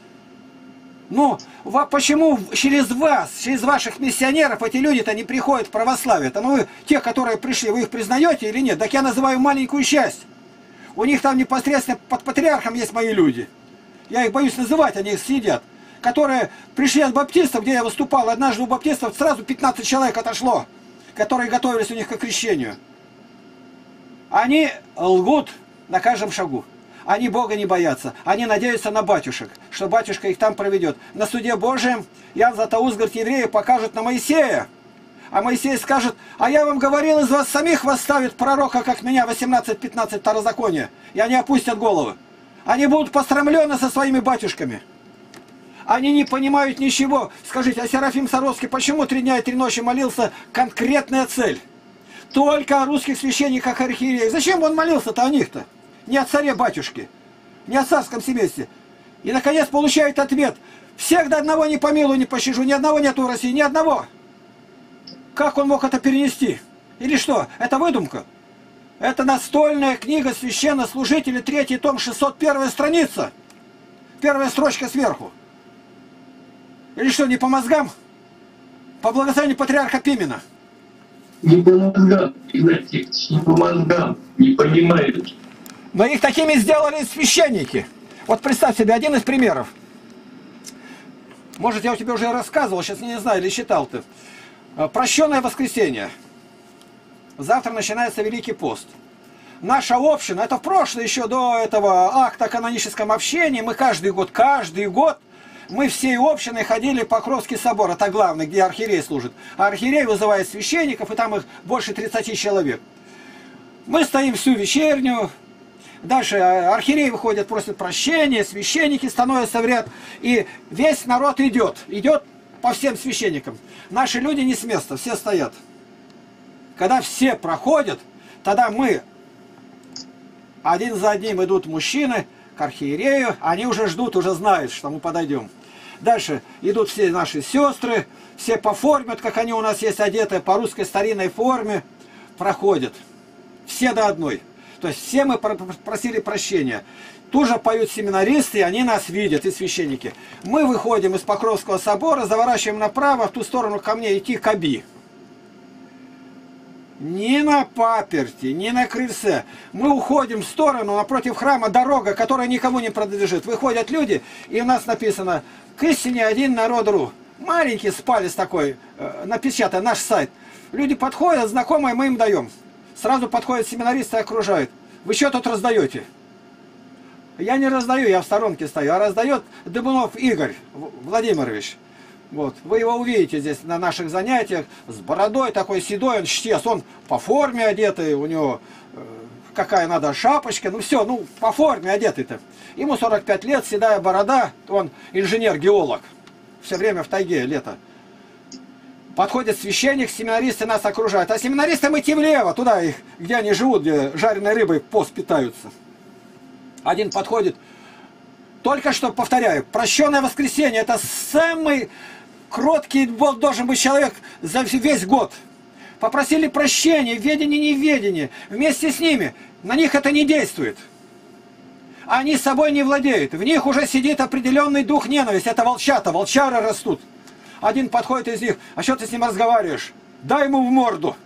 Ну, почему через вас, через ваших миссионеров эти люди-то не приходят в православие-то? Ну, вы, те, которые пришли, вы их признаете или нет? Так я называю маленькую часть. У них там непосредственно под патриархом есть мои люди. Я их боюсь называть, они сидят. Которые пришли от баптистов, где я выступал. Однажды у баптистов сразу 15 человек отошло, которые готовились у них к крещению. Они лгут на каждом шагу. Они Бога не боятся. Они надеются на батюшек, что батюшка их там проведет. На суде Божьем Ян Златоуст, говорит, евреи покажут на Моисея. А Моисей скажет, а я вам говорил, из вас самих восставит пророка, как меня, 18-15 второзакония. И они опустят головы. Они будут посрамлены со своими батюшками. Они не понимают ничего. Скажите, а Серафим Саровский почему 3 дня и 3 ночи молился? Конкретная цель. Только о русских священниках, архиереях. Зачем он молился-то о них-то? Не о царе-батюшке, не о царском семействе. И, наконец, получает ответ. Всех до одного не помилую, не пощажу. Ни одного нету в России, ни одного. Как он мог это перенести? Или что? Это выдумка? Это настольная книга священнослужителей, 3 том, 601 страница. Первая строчка сверху. Или что, не по мозгам? По благословению патриарха Пимена. Не по мозгам, Игнатий, не по мозгам, не понимают. Но их такими сделали священники. Вот представь себе, один из примеров. Может, я у тебя уже рассказывал, сейчас не знаю, или читал ты. Прощенное воскресенье. Завтра начинается Великий пост. Наша община, это в прошлое, еще до этого акта о каноническом общении, мы каждый год, мы всей общиной ходили в Покровский собор, это главный, где архиерей служит. А архиерей вызывает священников, и там их больше 30 человек. Мы стоим всю вечернюю. Дальше архиерей выходит, просит прощения, священники становятся в ряд, и весь народ идет по всем священникам. Наши люди не с места, все стоят. Когда все проходят, тогда мы, один за одним идут мужчины к архиерею, они уже ждут, уже знают, что мы подойдем. Дальше идут все наши сестры, все по форме, как они у нас есть одеты, по русской старинной форме, проходят. Все до одной. То есть все мы просили прощения. Тут же поют семинаристы, и они нас видят, и священники. Мы выходим из Покровского собора, заворачиваем направо, в ту сторону ко мне идти к Аби. Ни на паперти, ни на крыльце. Мы уходим в сторону, напротив храма дорога, которая никому не принадлежит. Выходят люди, и у нас написано «К истине один народ.ру». Маленький спалец такой, напечатан, наш сайт. Люди подходят, знакомые, мы им даем. Сразу подходят семинаристы и окружают. Вы что тут раздаете? Я не раздаю, я в сторонке стою. А раздает Дыбунов Игорь Владимирович. Вот. Вы его увидите здесь на наших занятиях. С бородой такой седой, он чтец. Он по форме одетый, у него какая надо шапочка. Ну все, ну по форме одетый-то. Ему 45 лет, седая борода. Он инженер-геолог. Все время в тайге, лето. Подходит священник, семинаристы нас окружают. А семинаристам идти влево, туда их, где они живут, где жареной рыбой пост питаются. Один подходит. Только что, повторяю, прощенное воскресенье, это самый Кроткий должен быть человек за весь год. Попросили прощения, ведение, неведение. Вместе с ними. На них это не действует. Они собой не владеют. В них уже сидит определенный дух ненависти. Это волчата, волчары растут. Один подходит из них, а что ты с ним разговариваешь? Дай ему в морду.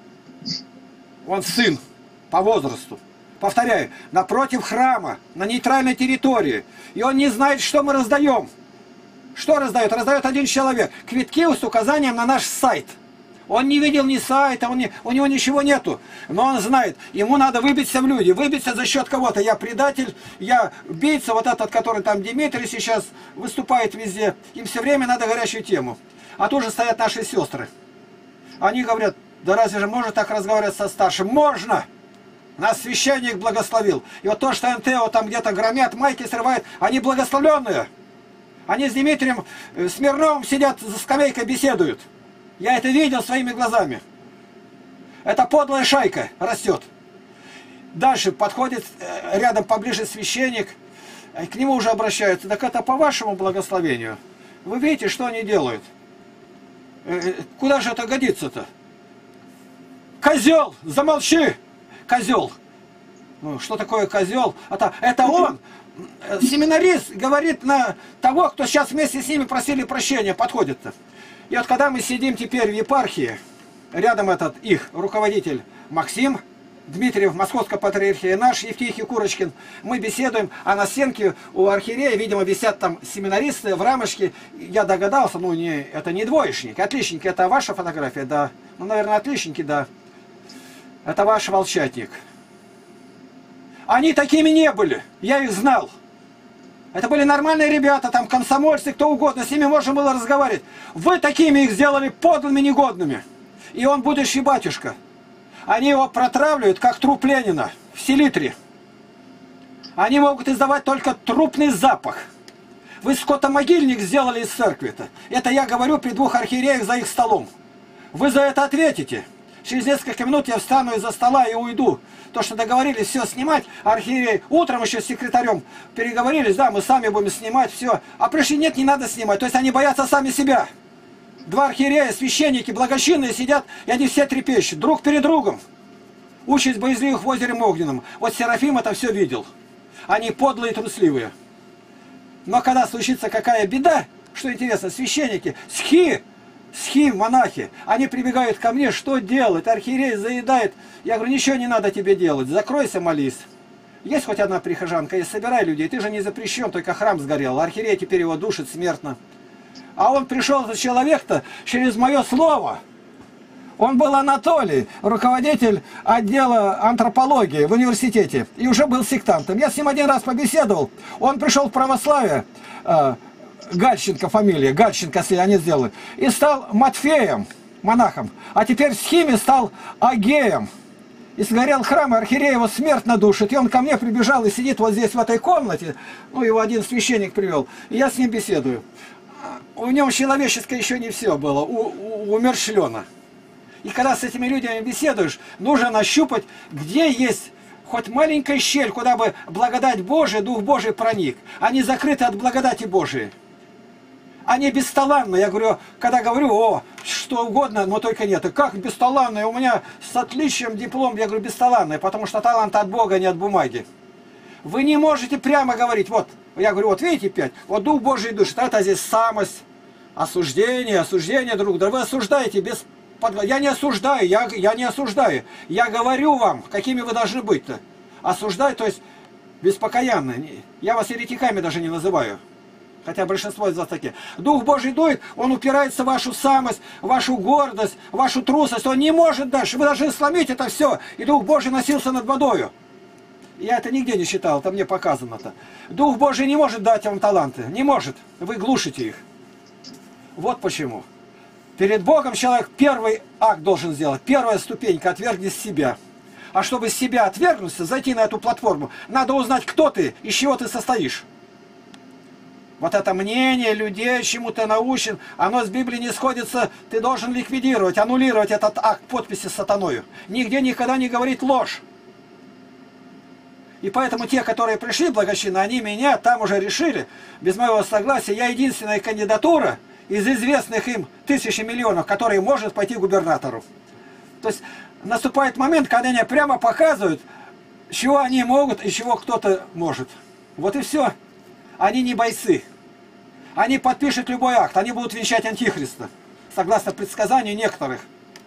Он сын по возрасту. Повторяю, напротив храма, на нейтральной территории. И он не знает, что мы раздаем. Что раздает? Раздает один человек. Квитки с указанием на наш сайт. Он не видел ни сайта, у него ничего нету. Но он знает, ему надо выбиться в люди. Выбиться за счет кого-то. Я предатель, я убийца, вот этот, который там Дмитрий сейчас выступает везде. Им все время надо горячую тему. А тут же стоят наши сестры. Они говорят, да разве же можно так разговаривать со старшим? Можно! Нас священник благословил. И вот то, что НТО там где-то громят, майки срывают, они благословленные. Они с Дмитрием Смирновым сидят за скамейкой, беседуют. Я это видел своими глазами. Это подлая шайка растет. Дальше подходит рядом поближе священник, к нему уже обращаются. Так это по вашему благословению. Вы видите, что они делают? Куда же это годится-то? Козел! Замолчи! Козел! Ну, что такое козел? Это он! Семинарист говорит на того, кто сейчас вместе с ними просили прощения, подходит-то. И вот когда мы сидим теперь в епархии, рядом этот их руководитель Максим Дмитриев, Московская патриархия, наш Евтихий Курочкин, мы беседуем, а на стенке у архиерея, видимо, висят там семинаристы в рамочке. Я догадался, ну это не двоечник, отличники, это ваша фотография, да. Ну, наверное, отличники, да. Это ваш волчатник. Они такими не были, я их знал. Это были нормальные ребята, там комсомольцы, кто угодно, с ними можно было разговаривать. Вы такими их сделали подлыми, негодными. И он будущий батюшка. Они его протравливают, как труп Ленина в селитре. Они могут издавать только трупный запах. Вы скотомогильник сделали из церкви-то. Это я говорю при двух архиереях за их столом. Вы за это ответите. Через несколько минут я встану из-за стола и уйду. То, что договорились все снимать, архиерей утром еще с секретарем переговорились, да, мы сами будем снимать, все. А пришли, нет, не надо снимать. То есть они боятся сами себя. Два архиерея, священники, благочинные сидят, и они все трепещут, друг перед другом. Участь боязливых в озере Огненном. Вот Серафим это все видел. Они подлые и трусливые. Но когда случится какая беда, что интересно, священники, схи, монахи, они прибегают ко мне, что делать? Архиерей заедает. Я говорю, ничего не надо тебе делать, закройся, молись. Есть хоть одна прихожанка, и собирай людей, ты же не запрещен, только храм сгорел. Архиерей теперь его душит смертно. А он пришел, за человек-то, через мое слово. Он был Анатолий, руководитель отдела антропологии в университете, и уже был сектантом. Я с ним один раз побеседовал, он пришел в православие, Гальченко фамилия, Гальченко, если они сделали. И стал Матфеем, монахом. А теперь в схиме стал Агеем. И сгорел храм, и архиерей его смертно душит. И он ко мне прибежал и сидит вот здесь, в этой комнате. Ну, его один священник привел. И я с ним беседую. У него человеческое еще не все было, умерщвлено. И когда с этими людьми беседуешь, нужно нащупать, где есть хоть маленькая щель, куда бы благодать Божия, Дух Божий проник. Они закрыты от благодати Божией. Они бесталанны. Я говорю, когда говорю, что угодно, но только нет. И как бесталанные? У меня с отличием диплом, я говорю, бесталанные, потому что талант от Бога, не от бумаги. Вы не можете прямо говорить, вот, я говорю, вот видите, 5, вот Дух Божий душит, это здесь самость, осуждение друг друга. Вы осуждаете без... Я не осуждаю, я не осуждаю. Я говорю вам, какими вы должны быть-то. Осуждать, то есть беспокаянно. Я вас еретиками даже не называю. Хотя большинство из вас такие. Дух Божий дует, он упирается в вашу самость, вашу гордость, вашу трусость. Он не может дальше. Вы должны сломить это все. И Дух Божий носился над водою. Я это нигде не читал, это мне показано-то. Дух Божий не может дать вам таланты. Не может. Вы глушите их. Вот почему. Перед Богом человек первый акт должен сделать. Первая ступенька — отвергни себя. А чтобы себя отвергнуться, зайти на эту платформу, надо узнать, кто ты, из чего ты состоишь. Вот это мнение людей, чему ты научен, оно с Библией не сходится, ты должен ликвидировать, аннулировать этот акт подписи с сатаною. Нигде никогда не говорит ложь. И поэтому те, которые пришли благочинно, они меня там уже решили, без моего согласия, я единственная кандидатура, из известных им тысячи миллионов, который может пойти к губернатору. То есть наступает момент, когда они прямо показывают, чего они могут и чего кто-то может. Вот и все. Они не бойцы. Они подпишут любой акт, они будут венчать антихриста, согласно предсказанию некоторых.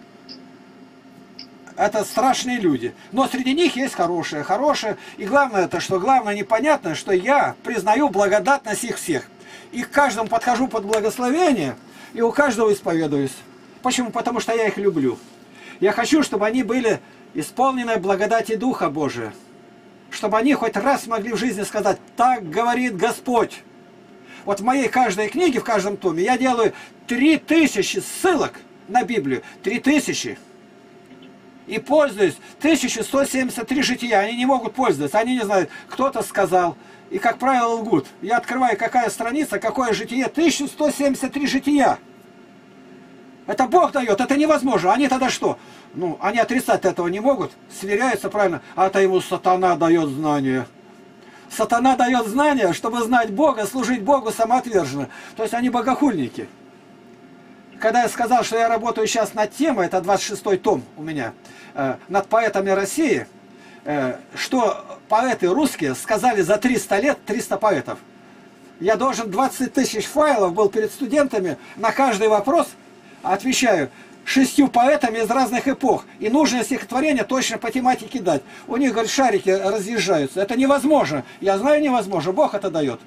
Это страшные люди. Но среди них есть хорошие. И главное, это что главное непонятно, что я признаю благодатность их всех. И к каждому подхожу под благословение, и у каждого исповедуюсь. Почему? Потому что я их люблю. Я хочу, чтобы они были исполнены благодати Духа Божия. Чтобы они хоть раз могли в жизни сказать: так говорит Господь. Вот в моей каждой книге, в каждом томе, я делаю 3000 ссылок на Библию. 3000. И пользуюсь 1173 жития. Они не могут пользоваться. Они не знают, кто-то сказал. И, как правило, лгут. Я открываю, какая страница, какое житие. 1173 жития. Это Бог дает, это невозможно. Они тогда что? Ну, они отрицать этого не могут. Сверяются правильно. А это ему сатана дает знания. Сатана дает знания, чтобы знать Бога, служить Богу самоотверженно. То есть они богохульники. Когда я сказал, что я работаю сейчас над темой, это 26-й том у меня, над поэтами России, что поэты русские сказали за 300 лет 300 поэтов. Я должен 20 тысяч файлов был перед студентами, на каждый вопрос отвечаю 6 поэтами из разных эпох. И нужное стихотворение точно по тематике дать. У них, говорит, шарики разъезжаются. Это невозможно. Я знаю, невозможно. Бог это дает.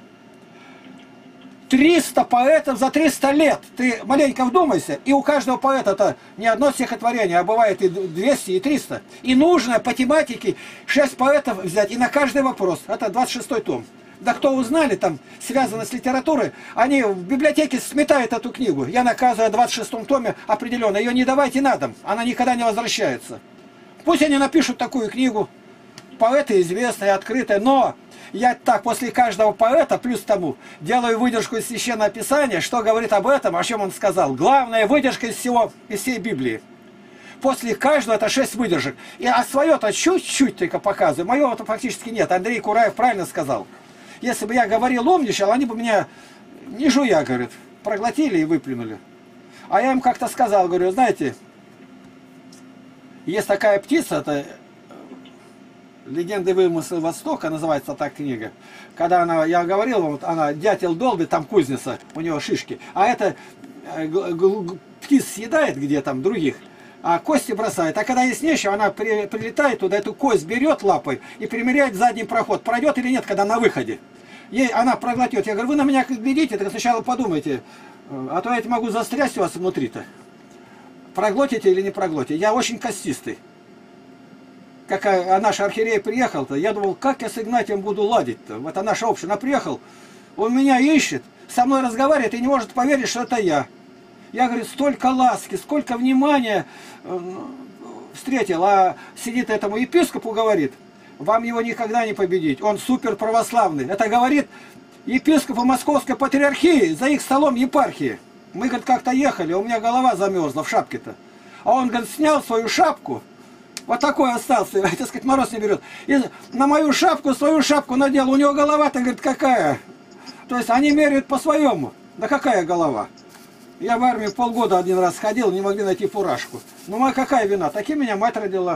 300 поэтов за 300 лет. Ты маленько вдумайся. И у каждого поэта-то не одно стихотворение, а бывает и 200, и 300. И нужно по тематике 6 поэтов взять. И на каждый вопрос. Это 26-й том. Да кто узнали, там, связано с литературой, они в библиотеке сметают эту книгу. Я наказываю о 26-м томе определенно. Ее не давайте на дом. Она никогда не возвращается. Пусть они напишут такую книгу. Поэты известные, открытые. Но я так после каждого поэта, плюс тому, делаю выдержку из Священного Писания, что говорит об этом, о чем он сказал. Главная выдержка из всей Библии. После каждого это 6 выдержек. А свое-то чуть-чуть только показываю. Моего-то фактически нет. Андрей Кураев правильно сказал. Если бы я говорил, умничал, они бы меня, не жуя, говорит, проглотили и выплюнули. А я им как-то сказал, говорю, знаете, есть такая птица, это «Легенды вымыслы Востока», называется так книга. Когда она, я говорил вам, она дятел долбит, там кузница, у него шишки. А это птиц съедает где там, других, а кости бросает. А когда есть нечего, она прилетает туда, эту кость берет лапой и примеряет задний проход. Пройдет или нет, когда на выходе. Она проглотит. Я говорю, вы на меня глядите, так сначала подумайте, а то я могу застрять у вас внутри-то. Проглотите или не проглотите. Я очень костистый. Как наш архиерей приехал-то, я думал, как я с Игнатием буду ладить-то. Это наша общая. Она приехал, он меня ищет, со мной разговаривает и не может поверить, что это я. Я, говорю, столько ласки, сколько внимания встретил. А сидит этому епископу, говорит, вам его никогда не победить. Он супер православный. Это говорит епископу Московской патриархии за их столом епархии. Мы, говорит, как-то ехали, у меня голова замерзла в шапке-то. А он, говорит, снял свою шапку, вот такой остался, так сказать, мороз не берет. И на мою шапку, свою шапку надел. У него голова-то, говорит, какая. То есть они меряют по-своему. Да какая голова? Я в армию полгода один раз ходил, не могли найти фуражку. Ну, какая вина? Таким меня мать родила.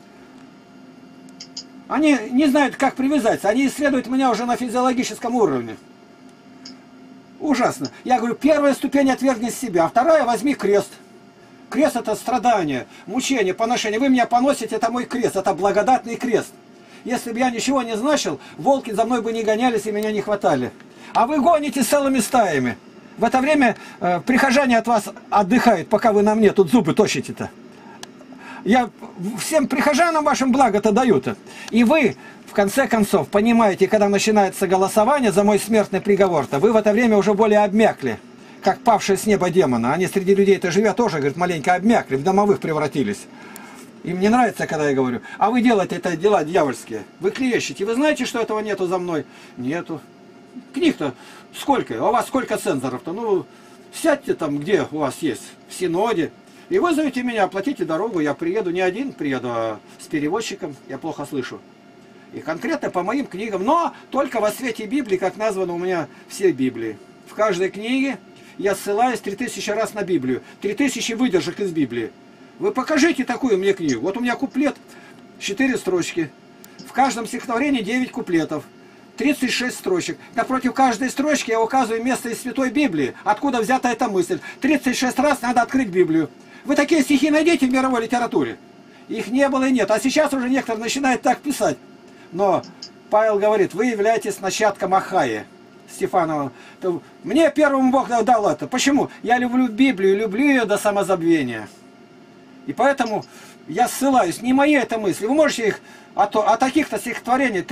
Они не знают, как привязаться. Они исследуют меня уже на физиологическом уровне. Ужасно. Я говорю, первая ступень отвергни себя, а вторая возьми крест. Крест это страдание, мучение, поношение. Вы меня поносите, это мой крест, это благодатный крест. Если бы я ничего не значил, волки за мной бы не гонялись и меня не хватали. А вы гоните целыми стаями. В это время прихожане от вас отдыхают, пока вы на мне тут зубы точите-то. Я всем прихожанам вашим благо-то даю-то. И вы, в конце концов, понимаете, когда начинается голосование за мой смертный приговор-то, вы в это время уже более обмякли, как павшие с неба демона. Они среди людей-то живя тоже, говорит, маленько обмякли, в домовых превратились. Им не нравится, когда я говорю, а вы делаете это дела дьявольские. Вы клещете. Вы знаете, что этого нету за мной? Нету. Книг-то сколько? А у вас сколько цензоров-то? Ну, сядьте там, где у вас есть, в Синоде. И вызовите меня, оплатите дорогу, я приеду, не один приеду, а с переводчиком, я плохо слышу. И конкретно по моим книгам, но только во свете Библии, как названо у меня все Библии. В каждой книге Я ссылаюсь 3000 раз на Библию. 3000 выдержек из Библии. Вы покажите такую мне книгу. Вот у меня куплет, 4 строчки. В каждом стихотворении 9 куплетов. 36 строчек. Напротив каждой строчки я указываю место из Святой Библии. Откуда взята эта мысль. 36 раз надо открыть Библию. Вы такие стихи найдите в мировой литературе. Их не было и нет. А сейчас уже некоторые начинают так писать. Но Павел говорит, вы являетесь начатком Ахаи. Стефанова. Мне первому Бог дал это. Почему? Я люблю Библию, люблю ее до самозабвения. И поэтому я ссылаюсь. Не мои это мысли. Вы можете их... А таких-то стихотворений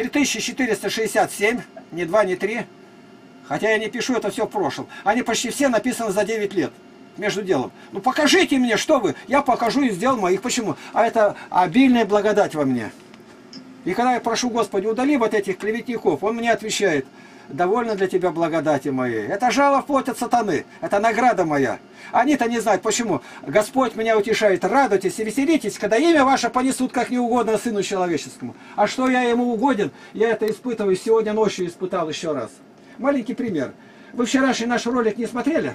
3467, не 2, не 3. Хотя я не пишу, это все в прошлом. Они почти все написаны за 9 лет. Между делом. Ну покажите мне, что вы. Я покажу и сделал моих. Почему? А это обильная благодать во мне. И когда я прошу, Господи, удали вот этих клеветников, Он мне отвечает, довольно для тебя благодати моей. Это жало в плоть от сатаны. Это награда моя. Они-то не знают, почему. Господь меня утешает. Радуйтесь и веселитесь, когда имя ваше понесут как неугодно Сыну Человеческому. А что я ему угоден, я это испытываю. Сегодня ночью испытал еще раз. Маленький пример. Вы вчерашний наш ролик не смотрели?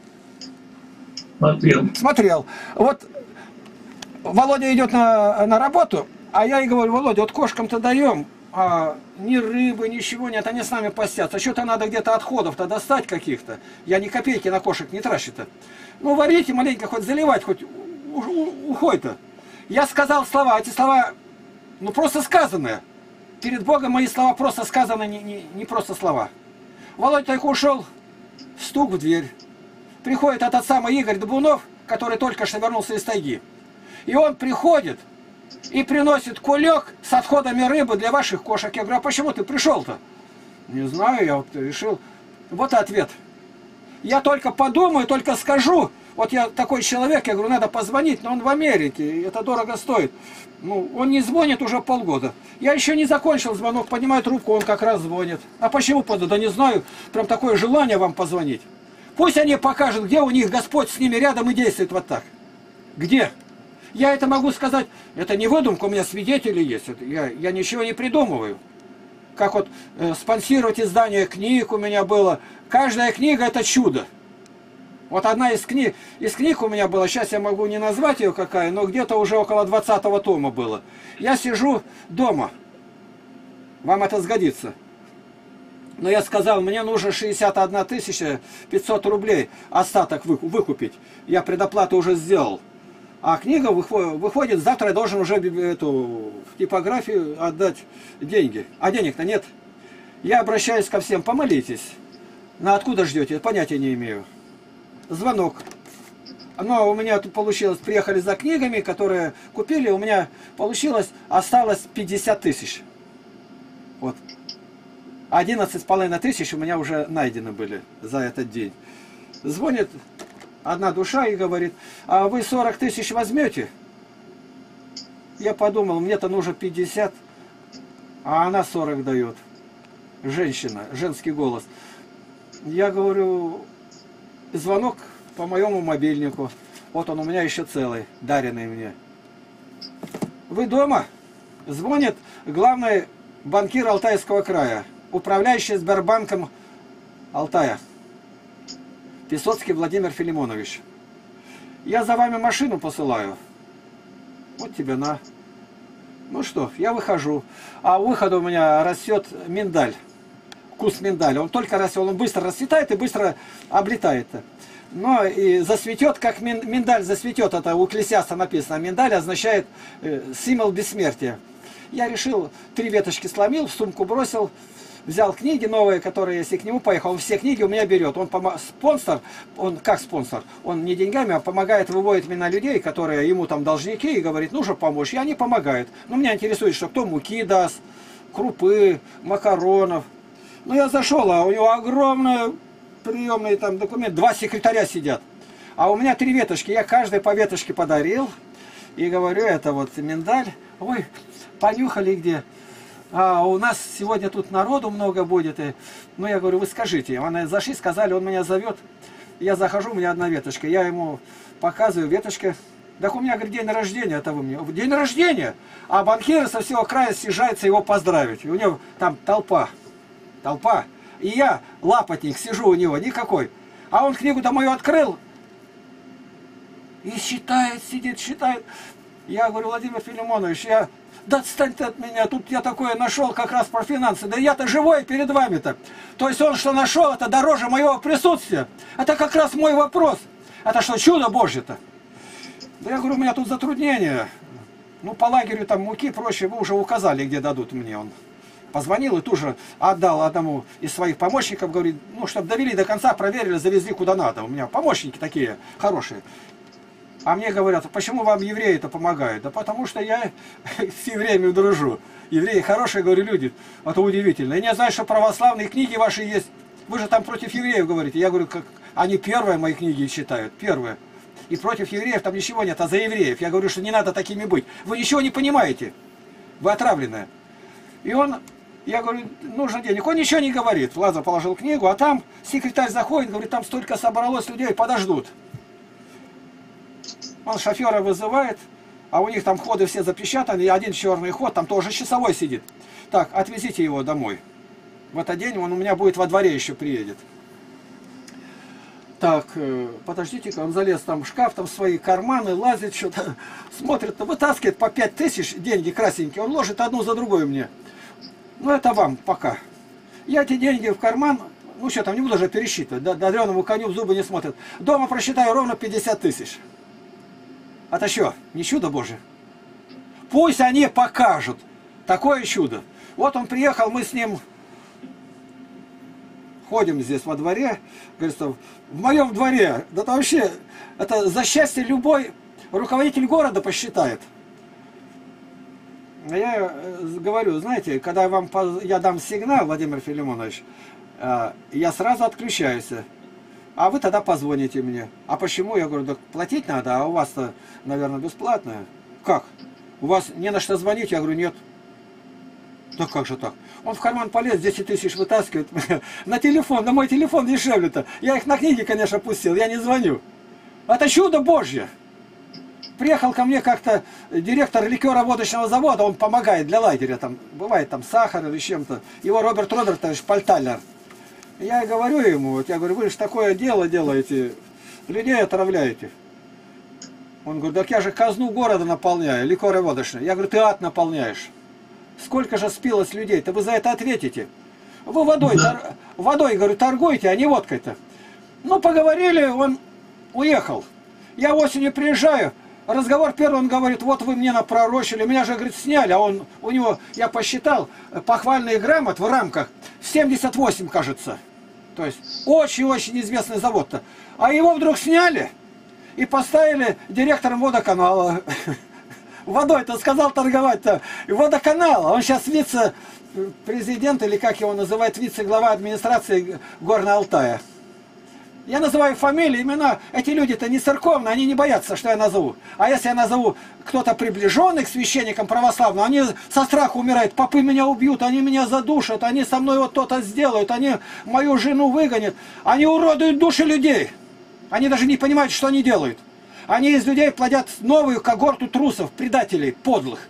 Смотрел. Смотрел. Вот Володя идет на работу, а я и говорю, Володя, вот кошкам-то даем, а ни рыбы, ничего нет, они с нами постятся. Что-то надо где-то отходов-то достать каких-то. Я ни копейки на кошек не трачу-то. Ну, варите маленько, хоть заливать, хоть ухой-то. Я сказал слова, эти слова, ну, просто сказанные. Перед Богом мои слова просто сказаны, не просто слова. Володя только ушел, стук в дверь. Приходит этот самый Игорь Дубунов, который только что вернулся из тайги. И он приходит и приносит кулек с отходами рыбы для ваших кошек. Я говорю, а почему ты пришел-то? Не знаю, я вот решил. Вот и ответ. Я только подумаю, только скажу. Вот я такой человек, я говорю, надо позвонить, но он в Америке, и это дорого стоит. Ну, он не звонит уже полгода. Я еще не закончил звонок, поднимаю трубку, он как раз звонит. А почему? Да не знаю, прям такое желание вам позвонить. Пусть они покажут, где у них Господь с ними рядом и действует вот так. Где? Я это могу сказать, это не выдумка, у меня свидетели есть, я ничего не придумываю. Как вот спонсировать издание книг у меня было. Каждая книга это чудо. Вот одна из книг у меня была, сейчас я могу не назвать ее какая, но где-то уже около 20-го тома было. Я сижу дома, вам это сгодится. Но я сказал, мне нужно 61 500 рублей остаток выкупить. Я предоплату уже сделал. А книга выходит, завтра я должен уже в типографию отдать деньги. А денег-то нет. Я обращаюсь ко всем, помолитесь. На откуда ждете? Понятия не имею. Звонок. Но у меня тут получилось, приехали за книгами, которые купили, у меня получилось, осталось 50 тысяч. Вот. 11,5 тысяч у меня уже найдены были за этот день. Звонит одна душа и говорит, а вы 40 тысяч возьмете? Я подумал, мне-то нужно 50, а она 40 дает. Женщина, женский голос. Я говорю, звонок по моему мобильнику. Вот он у меня еще целый, даренный мне. Вы дома? Звонит главный банкир Алтайского края, управляющий Сбербанком Алтая. Песоцкий Владимир Филимонович. Я за вами машину посылаю. Вот тебе на. Ну что, я выхожу. А у выхода у меня растет миндаль. Куст миндаля. Он только растет, он быстро расцветает и быстро облетает. Но и засветет, как миндаль засветет. Это у Экклесиаста написано. Миндаль означает символ бессмертия. Я решил, 3 веточки сломил, в сумку бросил. Взял книги новые, которые, если к нему поехал, он все книги у меня берет. Он спонсор, он как спонсор? Он не деньгами, а помогает, выводит меня людей, которые ему там должники, и говорит, нужно помочь. И они помогают. Но меня интересует, что кто муки даст, крупы, макаронов. Ну я зашел, а у него огромный приемный там документ, 2 секретаря сидят. А у меня 3 веточки, я каждой по веточке подарил. И говорю, это вот миндаль. Ой, понюхали где. А у нас сегодня тут народу много будет. Ну, я говорю, вы скажите. Они зашли, сказали, он меня зовет. Я захожу, у меня 1 веточка. Я ему показываю, веточка. Так у меня, говорит, день рождения, это вы мне. День рождения! А банкиры со всего края съезжаются его поздравить. И у него там толпа. Толпа. И я, лапотник, сижу у него, никакой. А он книгу-то мою открыл и считает, сидит, считает. Я говорю: Владимир Филимонович, да отстань ты от меня, тут я такое нашел как раз про финансы. Да я-то живой перед вами-то. То есть он что нашел, это дороже моего присутствия. Это как раз мой вопрос. Это что, чудо Божье-то? Да я говорю: у меня тут затруднения. Ну, по лагерю там муки проще, вы уже указали, где дадут мне. Он позвонил и тут же отдал одному из своих помощников, говорит, ну, чтобы довели до конца, проверили, завезли куда надо. У меня помощники такие хорошие. А мне говорят: почему вам евреи-то помогают? Да потому что я с евреями дружу. Евреи хорошие, говорю, люди. Это удивительно. И не знаю, что православные книги ваши есть. Вы же там против евреев говорите. Я говорю: как они первые мои книги читают, первые. И против евреев там ничего нет, а за евреев. Я говорю, что не надо такими быть. Вы ничего не понимаете. Вы отравленные. И он, я говорю, нужен денег. Он ничего не говорит. Лазар положил книгу, а там секретарь заходит, говорит, там столько собралось людей, подождут. Он шофера вызывает, а у них там входы все запечатаны, и один черный ход, там тоже часовой сидит. Так, отвезите его домой. В этот день он у меня будет во дворе еще приедет. Так, подождите-ка, он залез там в шкаф, там в свои карманы, лазит, что-то смотрит, вытаскивает по 5000 деньги красненькие, он ложит одну за другой мне. Ну, это вам пока. Я эти деньги в карман, ну что там, не буду уже пересчитывать, дреному коню в зубы не смотрят. Дома просчитаю ровно 50 000. Это что, не чудо Божие? Пусть они покажут такое чудо. Вот он приехал, мы с ним ходим здесь во дворе, говорит, что в моем дворе, да это вообще, это за счастье любой руководитель города посчитает. Я говорю, знаете, когда я дам сигнал, Владимир Филимонович, я сразу отключаюсь, а вы тогда позвоните мне. А почему? Я говорю, да платить надо, а у вас-то, наверное, бесплатно. Как? У вас не на что звонить? Я говорю, нет. Да как же так? Он в карман полез, 10 000 вытаскивает. На телефон, на мой телефон дешевле-то. Я их на книги, конечно, пустил, я не звоню. Это чудо Божье. Приехал ко мне как-то директор ликероводочного завода, он помогает для лагеря, там бывает там сахар или чем-то. Его Роберт Робертович Пальталер. Я говорю ему, вот я говорю, вы же такое дело делаете, людей отравляете. Он говорит, так я же казну города наполняю, ликероводочный. Я говорю, ты ад наполняешь. Сколько же спилось людей-то, вы за это ответите. Вы водой, водой, говорю, торгуете, а не водкой-то. Ну, поговорили, он уехал. Я осенью приезжаю, разговор первый, он говорит, вот вы мне напророчили, меня же, говорит, сняли, а он, у него, я посчитал, похвальные грамот в рамках 78, кажется. То есть, очень-очень известный завод-то. А его вдруг сняли и поставили директором водоканала. Водой-то сказал торговать-то. Водоканал, он сейчас вице-президент, или как его называют, вице-глава администрации Горного Алтая. Я называю фамилии, имена. Эти люди-то не церковные, они не боятся, что я назову. А если я назову кто-то приближенный к священникам православным, они со страха умирают. Попы меня убьют, они меня задушат, они со мной вот то-то сделают, они мою жену выгонят. Они уродуют души людей. Они даже не понимают, что они делают. Они из людей плодят новую когорту трусов, предателей, подлых.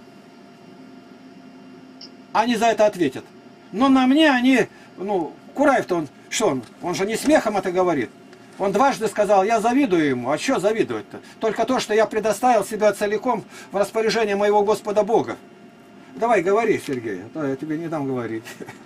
Они за это ответят. Но на мне они, ну, Кураев-то он, что он же не смехом это говорит. Он дважды сказал, я завидую ему. А что завидовать-то? Только то, что я предоставил себя целиком в распоряжение моего Господа Бога. Давай, говори, Сергей, а то я тебе не дам говорить.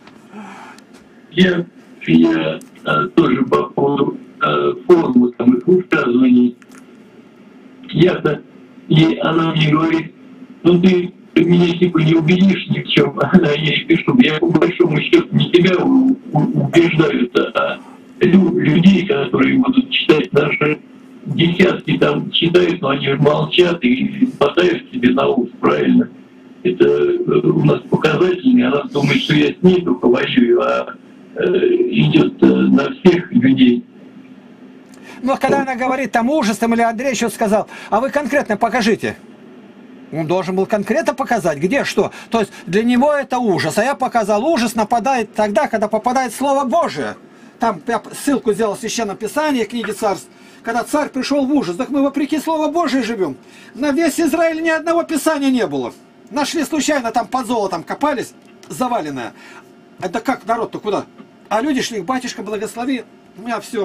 Я тоже по поводу формы там, их высказываний. Я-то, и она мне говорит, ну ты меня типа не убедишь ни в чем. А я ей пишу, я по большому счету не тебя убеждаю, а людей, которые будут читать наши десятки, там читают, но они молчат и хватают себе на ус, правильно? Это у нас показательный, она думает, что я с ней только воюю, а идет на всех людей. Но когда она говорит там ужас, там, или Андрей что сказал, а вы конкретно покажите. Он должен был конкретно показать, где что. То есть для него это ужас. А я показал, ужас нападает тогда, когда попадает Слово Божие. Там я ссылку сделал в Священном Писании, книги Царств. Когда царь пришел в ужас, так мы вопреки Слову Божию живем. На весь Израиль ни одного Писания не было. Нашли случайно, там под золотом копались, заваленное. Это как народ-то куда? А люди шли, батюшка, благослови. У меня все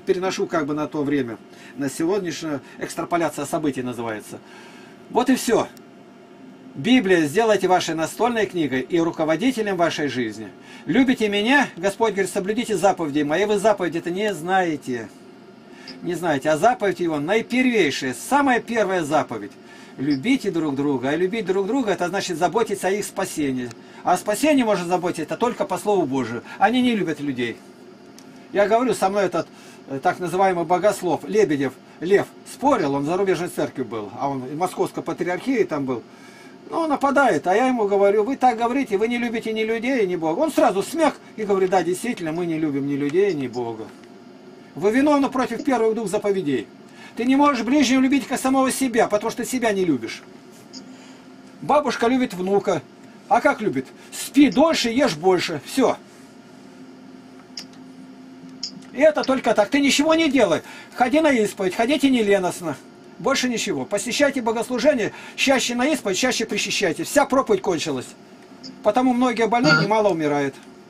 переношу как бы на то время. На сегодняшнее экстраполяция событий называется. Вот и все. Библия сделайте вашей настольной книгой и руководителем вашей жизни. Любите меня, Господь говорит, соблюдите заповеди мои. Вы заповеди-то не знаете. Не знаете, а заповедь его наипервейшая, самая первая заповедь. Любите друг друга. А любить друг друга, это значит заботиться о их спасении. А о спасении можно заботиться только по Слову Божию. Они не любят людей. Я говорю, со мной этот так называемый богослов Лебедев, Лев, спорил, он в зарубежной церкви был, а он в Московской патриархии там был. Ну, он нападает, а я ему говорю, вы так говорите, вы не любите ни людей, ни Бога. Он сразу смех и говорит, да, действительно, мы не любим ни людей, ни Бога. Вы виновны против первых двух заповедей. Ты не можешь ближнего любить как самого себя, потому что себя не любишь. Бабушка любит внука. А как любит? Спи дольше, ешь больше. Все. И это только так. Ты ничего не делай. Ходи на исповедь, ходите неленостно. Больше ничего. Посещайте богослужение, чаще на исповедь, чаще причащайте. Вся проповедь кончилась. Потому многие больные немало умирают.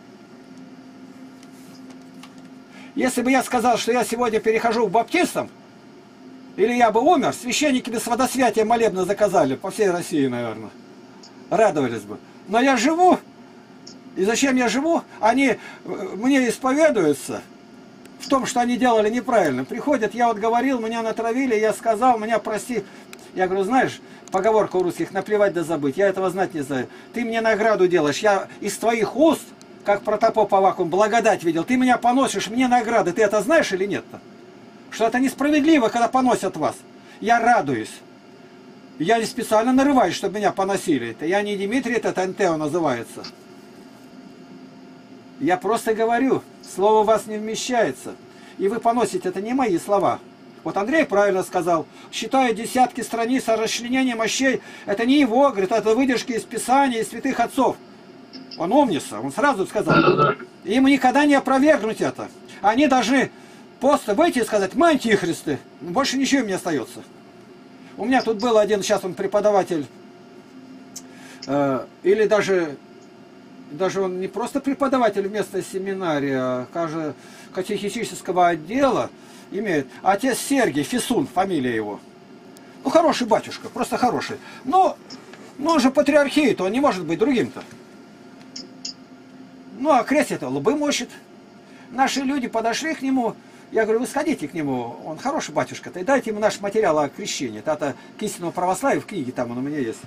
Если бы я сказал, что я сегодня перехожу к баптистам, или я бы умер, священники бы с водосвятия молебно заказали по всей России, наверное. Радовались бы. Но я живу. И зачем я живу? Они мне исповедуются в том, что они делали неправильно. Приходят, я вот говорил, меня натравили, я сказал, меня прости. Я говорю, знаешь, поговорка у русских, наплевать да забыть. Я этого знать не знаю. Ты мне награду делаешь. Я из твоих уст, как протопоп Аввакум, благодать видел. Ты меня поносишь, мне награды. Ты это знаешь или нет-то? Что это несправедливо, когда поносят вас. Я радуюсь. Я не специально нарываюсь, чтобы меня поносили. Это я не Дмитрий, это Антео называется. Я просто говорю, слово в вас не вмещается. И вы поносите, это не мои слова. Вот Андрей правильно сказал. Считая десятки страниц о расчленении мощей, это не его, говорит, это выдержки из Писания, из святых отцов. Он умница, он сразу сказал. Им никогда не опровергнуть это. Они должны просто выйти и сказать, мы антихристы. Больше ничего им не остается. У меня тут был один, сейчас он преподаватель, или даже он не просто преподаватель вместо семинария, а катехетического отдела имеет. Отец Сергий, Фисун, фамилия его. Ну, хороший батюшка, просто хороший. Но он же патриархия, то он не может быть другим-то. Ну, а крест-то лбы мочит. Наши люди подошли к нему. Я говорю, вы сходите к нему, он хороший батюшка-то, и дайте ему наш материал о крещении. Это к истинному православию, в книге там он у меня есть.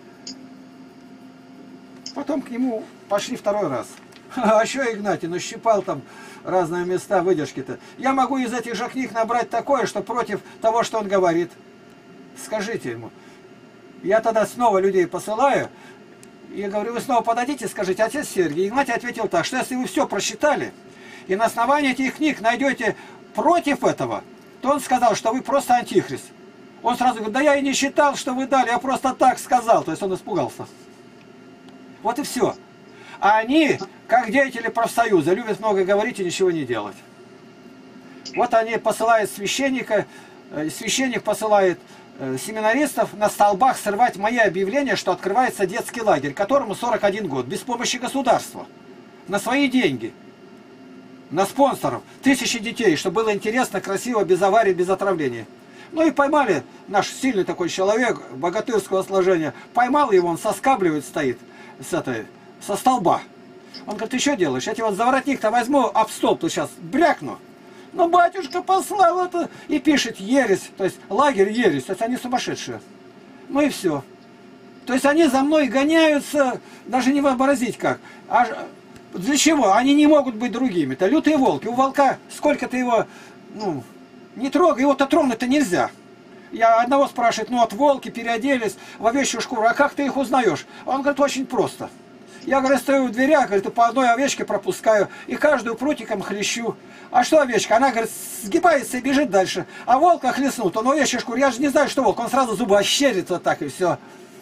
Потом к нему пошли второй раз. А что Игнатий, ну щипал там разные места, выдержки-то. Я могу из этих же книг набрать такое, что против того, что он говорит. Скажите ему. Я тогда снова людей посылаю, и говорю, вы снова подадите, скажите, отец Сергий. Игнатий ответил так, что если вы все прочитали, и на основании этих книг найдете против этого, то он сказал, что вы просто антихрист. Он сразу говорит, да я и не считал, что вы дали, я просто так сказал. То есть он испугался. Вот и все. А они, как деятели профсоюза, любят много говорить и ничего не делать. Вот они посылают священника, священник посылает семинаристов на столбах срывать мои объявления, что открывается детский лагерь, которому 41 год, без помощи государства, на свои деньги. На спонсоров, 1000 детей, чтобы было интересно, красиво, без аварий, без отравления. Ну и поймали, наш сильный такой человек, богатырского сложения, поймал его, он соскабливает, стоит со столба. Он говорит, ты что делаешь? Я тебе вот за воротник-то возьму, об столб тут сейчас брякну. Ну, батюшка послал это и пишет ересь, то есть лагерь ересь, то есть они сумасшедшие. Ну и все. То есть они за мной гоняются, даже не вообразить как. Для чего? Они не могут быть другими. Это лютые волки. У волка сколько ты его, ну, не трогай, его-то тронуть-то нельзя. Я одного спрашиваю, ну вот волки переоделись в овечью шкуру, а как ты их узнаешь? Он говорит, очень просто. Я, говорю, стою в дверях, говорит, по одной овечке пропускаю, и каждую прутиком хлещу. А что овечка? Она, говорит, сгибается и бежит дальше. А волка хлестнут, он овечья шкура, я же не знаю, что волк, он сразу зубы ощерит вот так и все.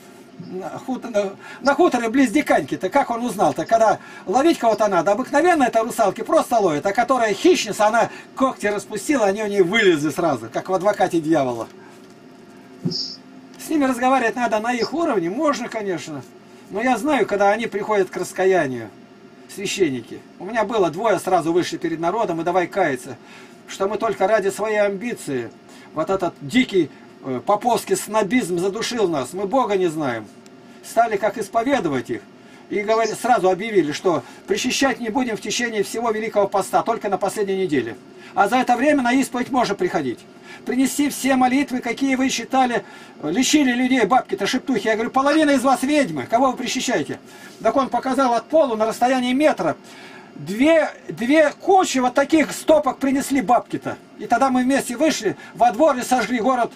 На хуторе близ Диканьки-то, как он узнал-то, когда ловить кого-то надо, обыкновенно это русалки просто ловят, а которая хищница, она когти распустила, они у нее вылезли сразу, как в адвокате дьявола. С ними разговаривать надо на их уровне, можно, конечно, но я знаю, когда они приходят к раскаянию, священники. У меня было двое, сразу вышли перед народом, и давай каяться, что мы только ради своей амбиции, вот этот дикий поповский снобизм задушил нас, мы Бога не знаем. Стали как исповедовать их, и сразу объявили, что причащать не будем в течение всего Великого Поста, только на последней неделе. А за это время на исповедь можно приходить. Принести все молитвы, какие вы считали, лечили людей, бабки-то, шептухи. Я говорю, половина из вас ведьмы, кого вы причащаете? Так он показал от пола на расстоянии метра. Две кучи вот таких стопок принесли бабки-то. И тогда мы вместе вышли во двор и сожгли город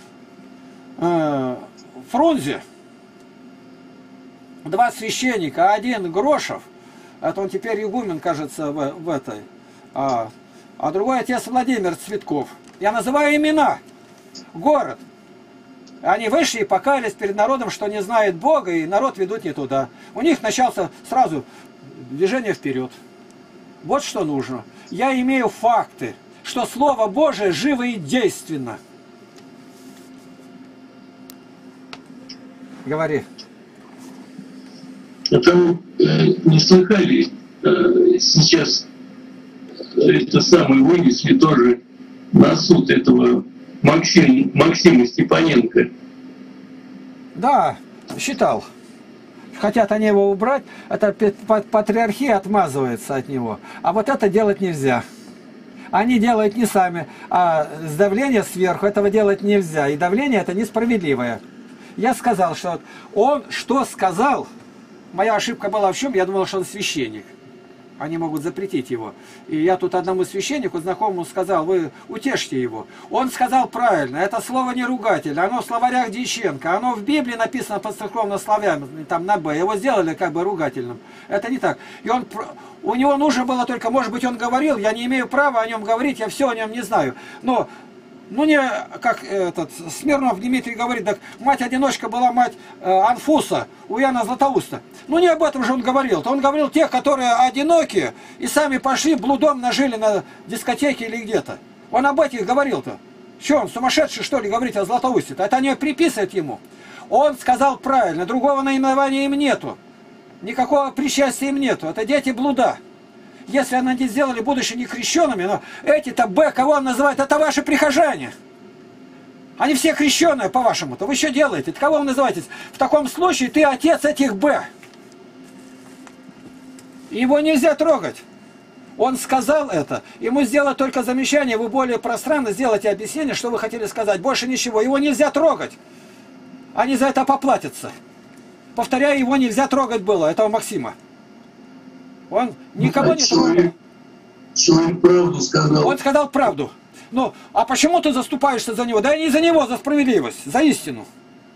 Фрунзе. 2 священника, один Грошев, это он теперь игумен, кажется, в этой, а другой отец Владимир Цветков. Я называю имена, город. Они вышли и покаялись перед народом, что не знает Бога, и народ ведут не туда. У них начался сразу движение вперед. Вот что нужно. Я имею факты, что Слово Божие живо и действенно. Говори. А там не слыхали, сейчас это самое вынесли тоже на суд этого Максима Степаненко. Да, считал. Хотят они его убрать, это патриархия отмазывается от него. А вот это делать нельзя. Они делают не сами, а с давления сверху этого делать нельзя. И давление это несправедливое. Я сказал, что он что сказал, моя ошибка была в чем? Я думал, что он священник. Они могут запретить его. И я тут одному священнику, знакомому, сказал, вы утешьте его. Он сказал правильно, это слово не ругатель, оно в словарях Дьяченко, оно в Библии написано подцерковно славянам, там на «Б», его сделали как бы ругательным. Это не так. И у него нужно было только, может быть, он говорил, я не имею права о нем говорить, я все о нем не знаю. Но ну не как этот Смирнов Дмитрий говорит, так мать-одиночка была мать Анфуса у Яна Златоуста. Ну не об этом же он говорил. Он говорил тех, которые одинокие и сами пошли блудом нажили на дискотеке или где-то. Он об этих говорил-то. Что он сумасшедший, что ли, говорить о Златоусте-то? Это они приписывают ему. Он сказал правильно, другого наименования им нету. Никакого причастия им нету. Это дети блуда. Если они не сделали, будучи не крещенными, но эти-то Б, кого он называет, это ваши прихожане. Они все крещеные, по-вашему-то. Вы что делаете? Это кого вы называетесь? В таком случае ты отец этих Б. Его нельзя трогать. Он сказал это. Ему сделать только замечание, вы более пространно сделайте объяснение, что вы хотели сказать. Больше ничего. Его нельзя трогать. Они за это поплатятся. Повторяю, его нельзя трогать было, этого Максима. Он никого не трогал. Человек правду сказал. Он сказал правду. Ну, а почему ты заступаешься за него? Да и не за него, за справедливость, за истину.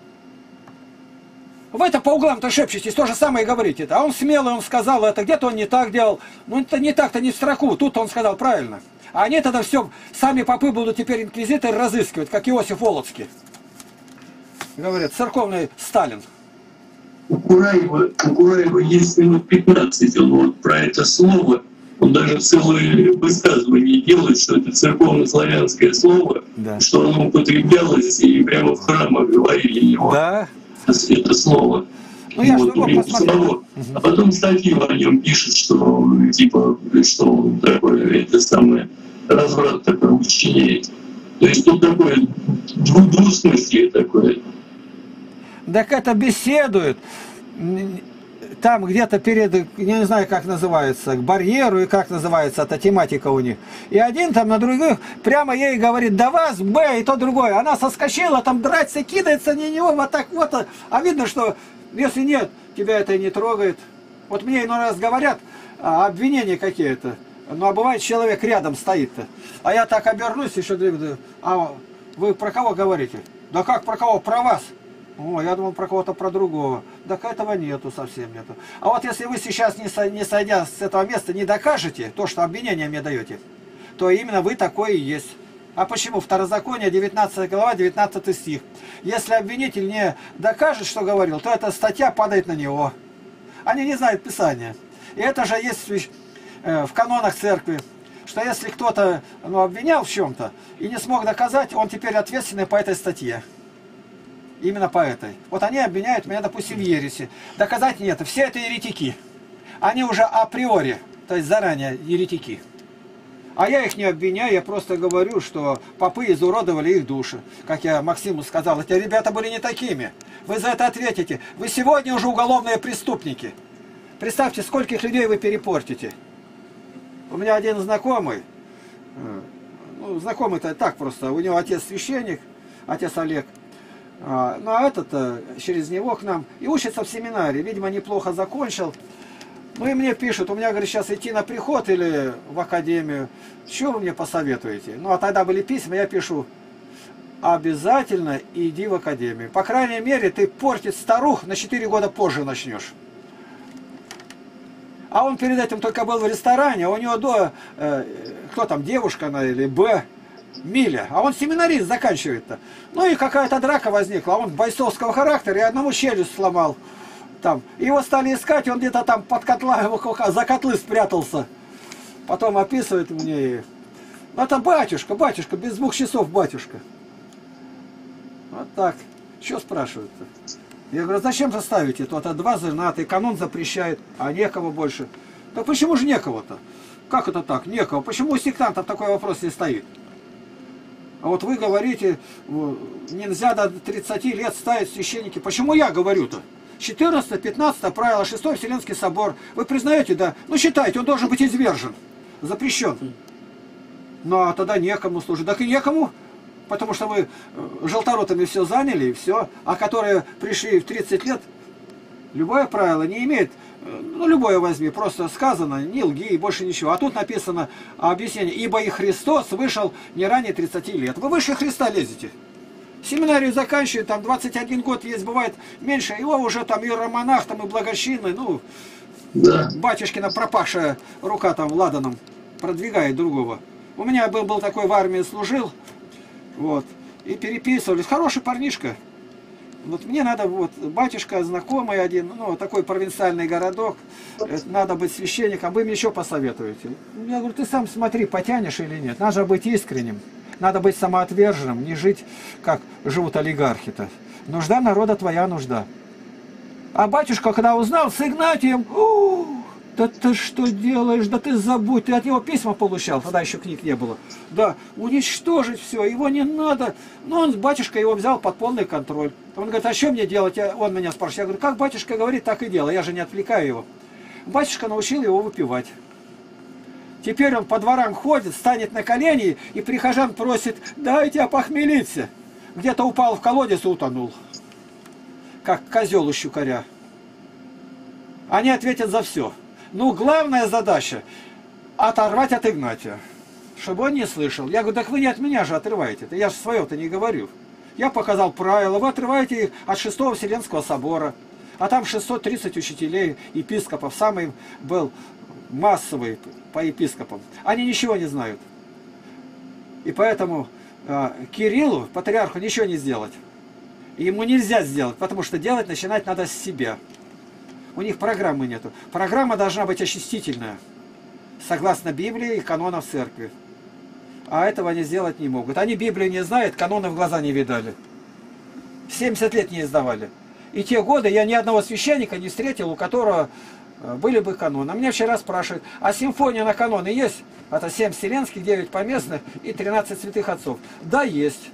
Вы-то по углам-то шепчетесь, то же самое и говорите. А он смелый, он сказал это, где-то он не так делал. Ну, это не так-то, не в строку. Тут он сказал правильно. А они тогда все, сами попы будут теперь инквизиторы разыскивать, как Иосиф Волоцкий. Говорят, церковный Сталин. У Кураева есть минут 15, он вот про это слово, он даже целое высказывание делает, что это церковно-славянское слово, да. Что оно употреблялось и прямо в храмах говорили его, да. Это слово. Ну, вот, а потом статью о нем пишет, что типа, что он такое, это самое, разврат такой учиняет. То есть тут такое двусмыслие такое. Так это беседуют там где-то перед, я не знаю, как называется, к барьеру, и как называется эта тематика у них. И один там на других прямо ей говорит, да вас, Б, и то другое. Она соскочила, там драться, кидается на него, вот так вот. А видно, что если нет, тебя это не трогает. Вот мне иной раз говорят, обвинения какие-то. Ну, а бывает, человек рядом стоит-то. А я так обернусь, еще говорю, а вы про кого говорите? Да как про кого? Про вас. О, я думал про кого-то, про другого. Так этого нету, совсем нету. А вот если вы сейчас, не сойдя с этого места, не докажете то, что обвинение мне даете, то именно вы такой и есть. А почему? Второзаконие, 19 глава, 19 стих. Если обвинитель не докажет, что говорил, то эта статья падает на него. Они не знают Писания. И это же есть в канонах церкви, что если кто-то обвинял в чем-то и не смог доказать, он теперь ответственный по этой статье. Именно по этой. Вот они обвиняют меня, допустим, в ереси. Доказать нет. Все это еретики. они уже априори, то есть заранее еретики. А я их не обвиняю, я просто говорю, что попы изуродовали их души. Как я Максиму сказал, эти ребята были не такими. Вы за это ответите. Вы сегодня уже уголовные преступники. Представьте, скольких людей вы перепортите. У меня один знакомый, ну, знакомый-то так просто, у него отец священник, отец Олег. Ну а этот через него к нам и учится в семинаре, видимо, неплохо закончил. Ну и мне пишут, у меня, говорит, сейчас идти на приход или в академию. Что вы мне посоветуете? Ну а тогда были письма, я пишу, обязательно иди в академию. По крайней мере, ты портить старух на 4 года позже начнешь. А он перед этим только был в ресторане, а у него кто там, девушка она или Б, Миля, а он семинарист заканчивает-то. Ну и какая-то драка возникла, он бойцовского характера и одному челюсть сломал. Там. Его стали искать, он где-то там под котла, за котлы спрятался. Потом описывает мне. Это батюшка, без 2 часов батюшка. Вот так. Что спрашивают-то? Я говорю, зачем же ставите? То-то 2 женаты, канон запрещает, а некого больше. Так почему же некого-то? Как это так? Некого. Почему у сектантов такой вопрос не стоит? А вот вы говорите, нельзя до 30 лет ставить священники. Почему я говорю-то? 14-15 правило 6 Вселенский собор. Вы признаете, да? Ну считайте, он должен быть извержен. Запрещен. Ну а тогда некому служить. Так и некому. Потому что вы желторотами все заняли и все. А которые пришли в 30 лет, любое правило не имеет. Ну любое возьми, просто сказано, не лги и больше ничего. А тут написано объяснение. Ибо и Христос вышел не ранее 30 лет. Вы выше Христа лезете. Семинарию заканчивает, там 21 год есть, бывает меньше, его уже там и романах, там и благочинный, ну, да. Батюшкина пропавшая рука там ладаном продвигает другого. У меня был такой в армии служил, вот, и переписывались, хороший парнишка. Вот мне надо, вот, батюшка знакомый один, ну, такой провинциальный городок, надо быть священником, вы мне еще посоветуете? Я говорю, ты сам смотри, потянешь или нет, надо быть искренним. Надо быть самоотверженным, не жить, как живут олигархи-то. Нужда народа твоя нужда. А батюшка, когда узнал, с Игнатием, да ты что делаешь, да ты забудь, ты от него письма получал, тогда еще книг не было. Да, уничтожить все, его не надо. Но он, батюшка его взял под полный контроль. Он говорит, а что мне делать? Он меня спрашивает. Я говорю, как батюшка говорит, так и делай, я же не отвлекаю его. Батюшка научил его выпивать. Теперь он по дворам ходит, станет на колени и прихожан просит, дайте опохмелиться. Где-то упал в колодец и утонул. Как козел у щукаря. Они ответят за все. Ну, главная задача оторвать от Игнатия. Чтобы он не слышал. Я говорю, так вы не от меня же отрываете. Я же свое-то не говорю. Я показал правила. Вы отрываете их от 6 Вселенского собора. А там 630 учителей, епископов. Самый был массовый по епископам. Они ничего не знают. И поэтому Кириллу, патриарху, ничего не сделать. Ему нельзя сделать, потому что делать начинать надо с себя. У них программы нету. Программа должна быть очистительная. Согласно Библии и канонов церкви. А этого они сделать не могут. Они Библию не знают, каноны в глаза не видали. 70 лет не издавали. И те годы я ни одного священника не встретил, у которого были бы каноны. А меня вчера спрашивают, а симфония на каноны есть? Это 7 вселенских, 9 поместных и 13 святых отцов. Да, есть.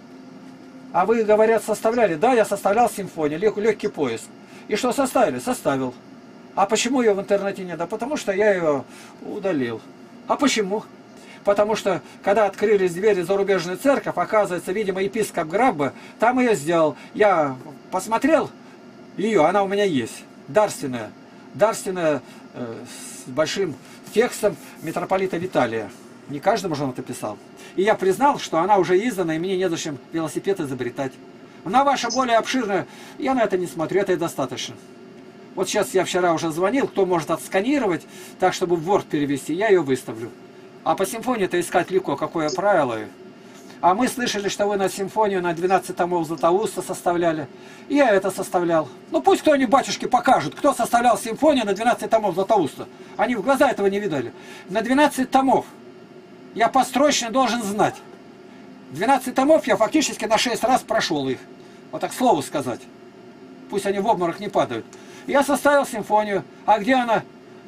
А вы, говорят, составляли? Да, я составлял симфонию, легкий поиск. И что составили? Составил. А почему ее в интернете нет? Да потому что я ее удалил. А почему? Потому что, когда открылись двери зарубежной церковь, оказывается, видимо, епископ Грабба там ее сделал. Я посмотрел ее, она у меня есть. Дарственная. Дарственная с большим текстом митрополита Виталия. Не каждому же он это писал. И я признал, что она уже издана, и мне незачем велосипед изобретать. Она ваша более обширная. Я на это не смотрю, это и достаточно. Вот сейчас я вчера уже звонил, кто может отсканировать, так, чтобы в Word перевести, я ее выставлю. А по симфонии-то искать легко, какое правило. А мы слышали, что вы на симфонию на 12 томов Златоуста составляли. И я это составлял. Ну пусть кто-нибудь, батюшки, покажут, кто составлял симфонию на 12 томов Златоуста. Они в глаза этого не видали. На 12 томов. Я построчно должен знать. 12 томов я фактически на 6 раз прошел их. Вот так слову сказать. Пусть они в обморок не падают. Я составил симфонию. А где она?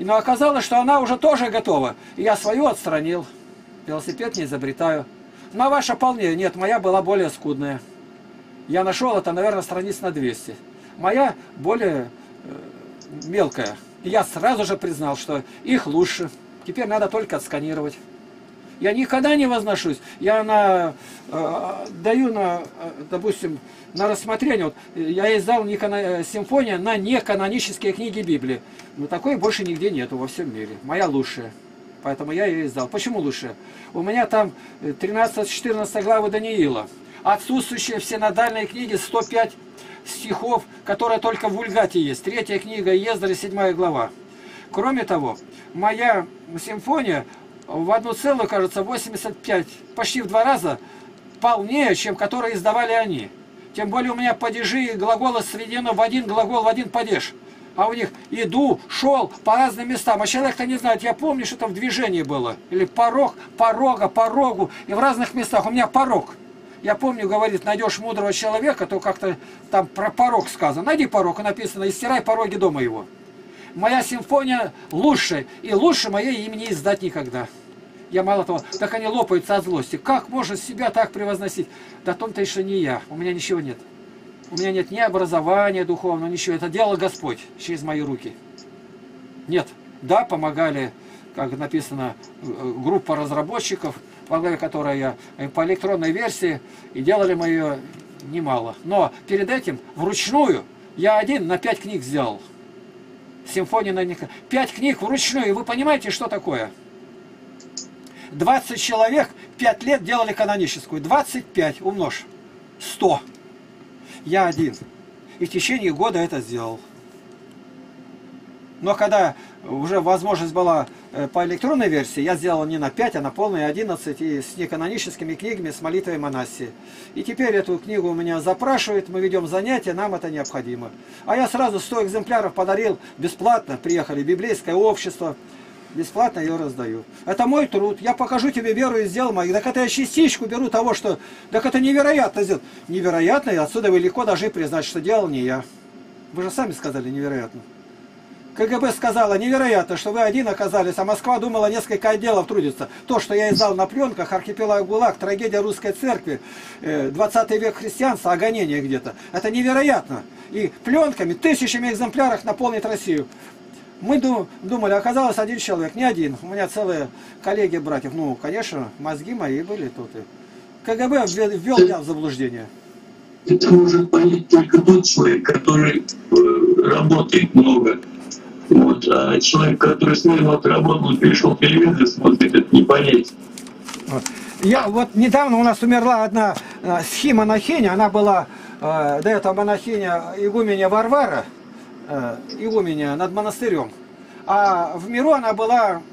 Но оказалось, что она уже тоже готова. И я свою отстранил. Велосипед не изобретаю. Но ваша полнее. Нет, моя была более скудная. Я нашел это, наверное, страниц на 200. Моя более мелкая. И я сразу же признал, что их лучше. Теперь надо только отсканировать. Я никогда не возношусь. Я даю допустим, на рассмотрение. Вот, я издал симфония на неканонические книги Библии. Но такой больше нигде нету во всем мире. Моя лучшая. Поэтому я ее издал. Почему лучшая? У меня там 13-14 главы Даниила. Отсутствующие в синодальной книге 105 стихов, которые только в Вульгате есть. 3-я книга Ездра, 7 глава. Кроме того, моя симфония в 1, кажется, 85, почти в 2 раза полнее, чем которые издавали они. Тем более у меня падежи и глаголы сведены в один глагол, в один падеж. А у них иду, шел по разным местам. А человек-то не знает, я помню, что там в движении было. Или порог, порога, порогу. И в разных местах. У меня порог. Я помню, говорит, найдешь мудрого человека, то как-то там про порог сказано. Найди порог, и написано, и стирай пороги дома его. Моя симфония лучше, и лучше моей имени издать никогда. Я мало того, так они лопаются от злости. Как можно себя так превозносить? Да том-то еще не я, у меня ничего нет. У меня нет ни образования духовного, ничего. Это делал Господь через мои руки. Нет. Да, помогали, как написано, группа разработчиков, во главе которой я по электронной версии, и делали мы ее немало. Но перед этим вручную я один на 5 книг сделал. Симфония на 5 книг вручную. И вы понимаете, что такое? 20 человек 5 лет делали каноническую. 25 умножь. 100. Я один. И в течение года это сделал. Но когда уже возможность была по электронной версии, я сделал не на 5, а на полные 11 и с неканоническими книгами, с молитвой Манассии. И теперь эту книгу у меня запрашивают, мы ведем занятия, нам это необходимо. А я сразу 100 экземпляров подарил бесплатно, приехали библейское общество, бесплатно ее раздаю. Это мой труд, я покажу тебе веру и сделал моих. Так это я частичку беру того, что... Так это невероятно сделать. Невероятно, и отсюда вы легко должны признать, что делал не я. Вы же сами сказали невероятно. КГБ сказала, невероятно, что вы один оказались, а Москва думала, несколько отделов трудится. То, что я издал на пленках, архипелаг ГУЛАГ, трагедия русской церкви, 20 век христианства, огонение где-то. Это невероятно. И пленками, тысячами экземпляров наполнит Россию. Мы думали, оказалось один человек, не один. У меня целые коллеги братьев. Ну, конечно, мозги мои были тут. КГБ ввел меня в заблуждение. Это может понять только тот человек, который работает много. Вот, а человек, который с ним отработал, пришел телевизор, смотрит, это не понять. Вот недавно у нас умерла одна схимонахиня, она была до этого монахиня игуменя Варвара, игуменя над монастырем. А в миру она была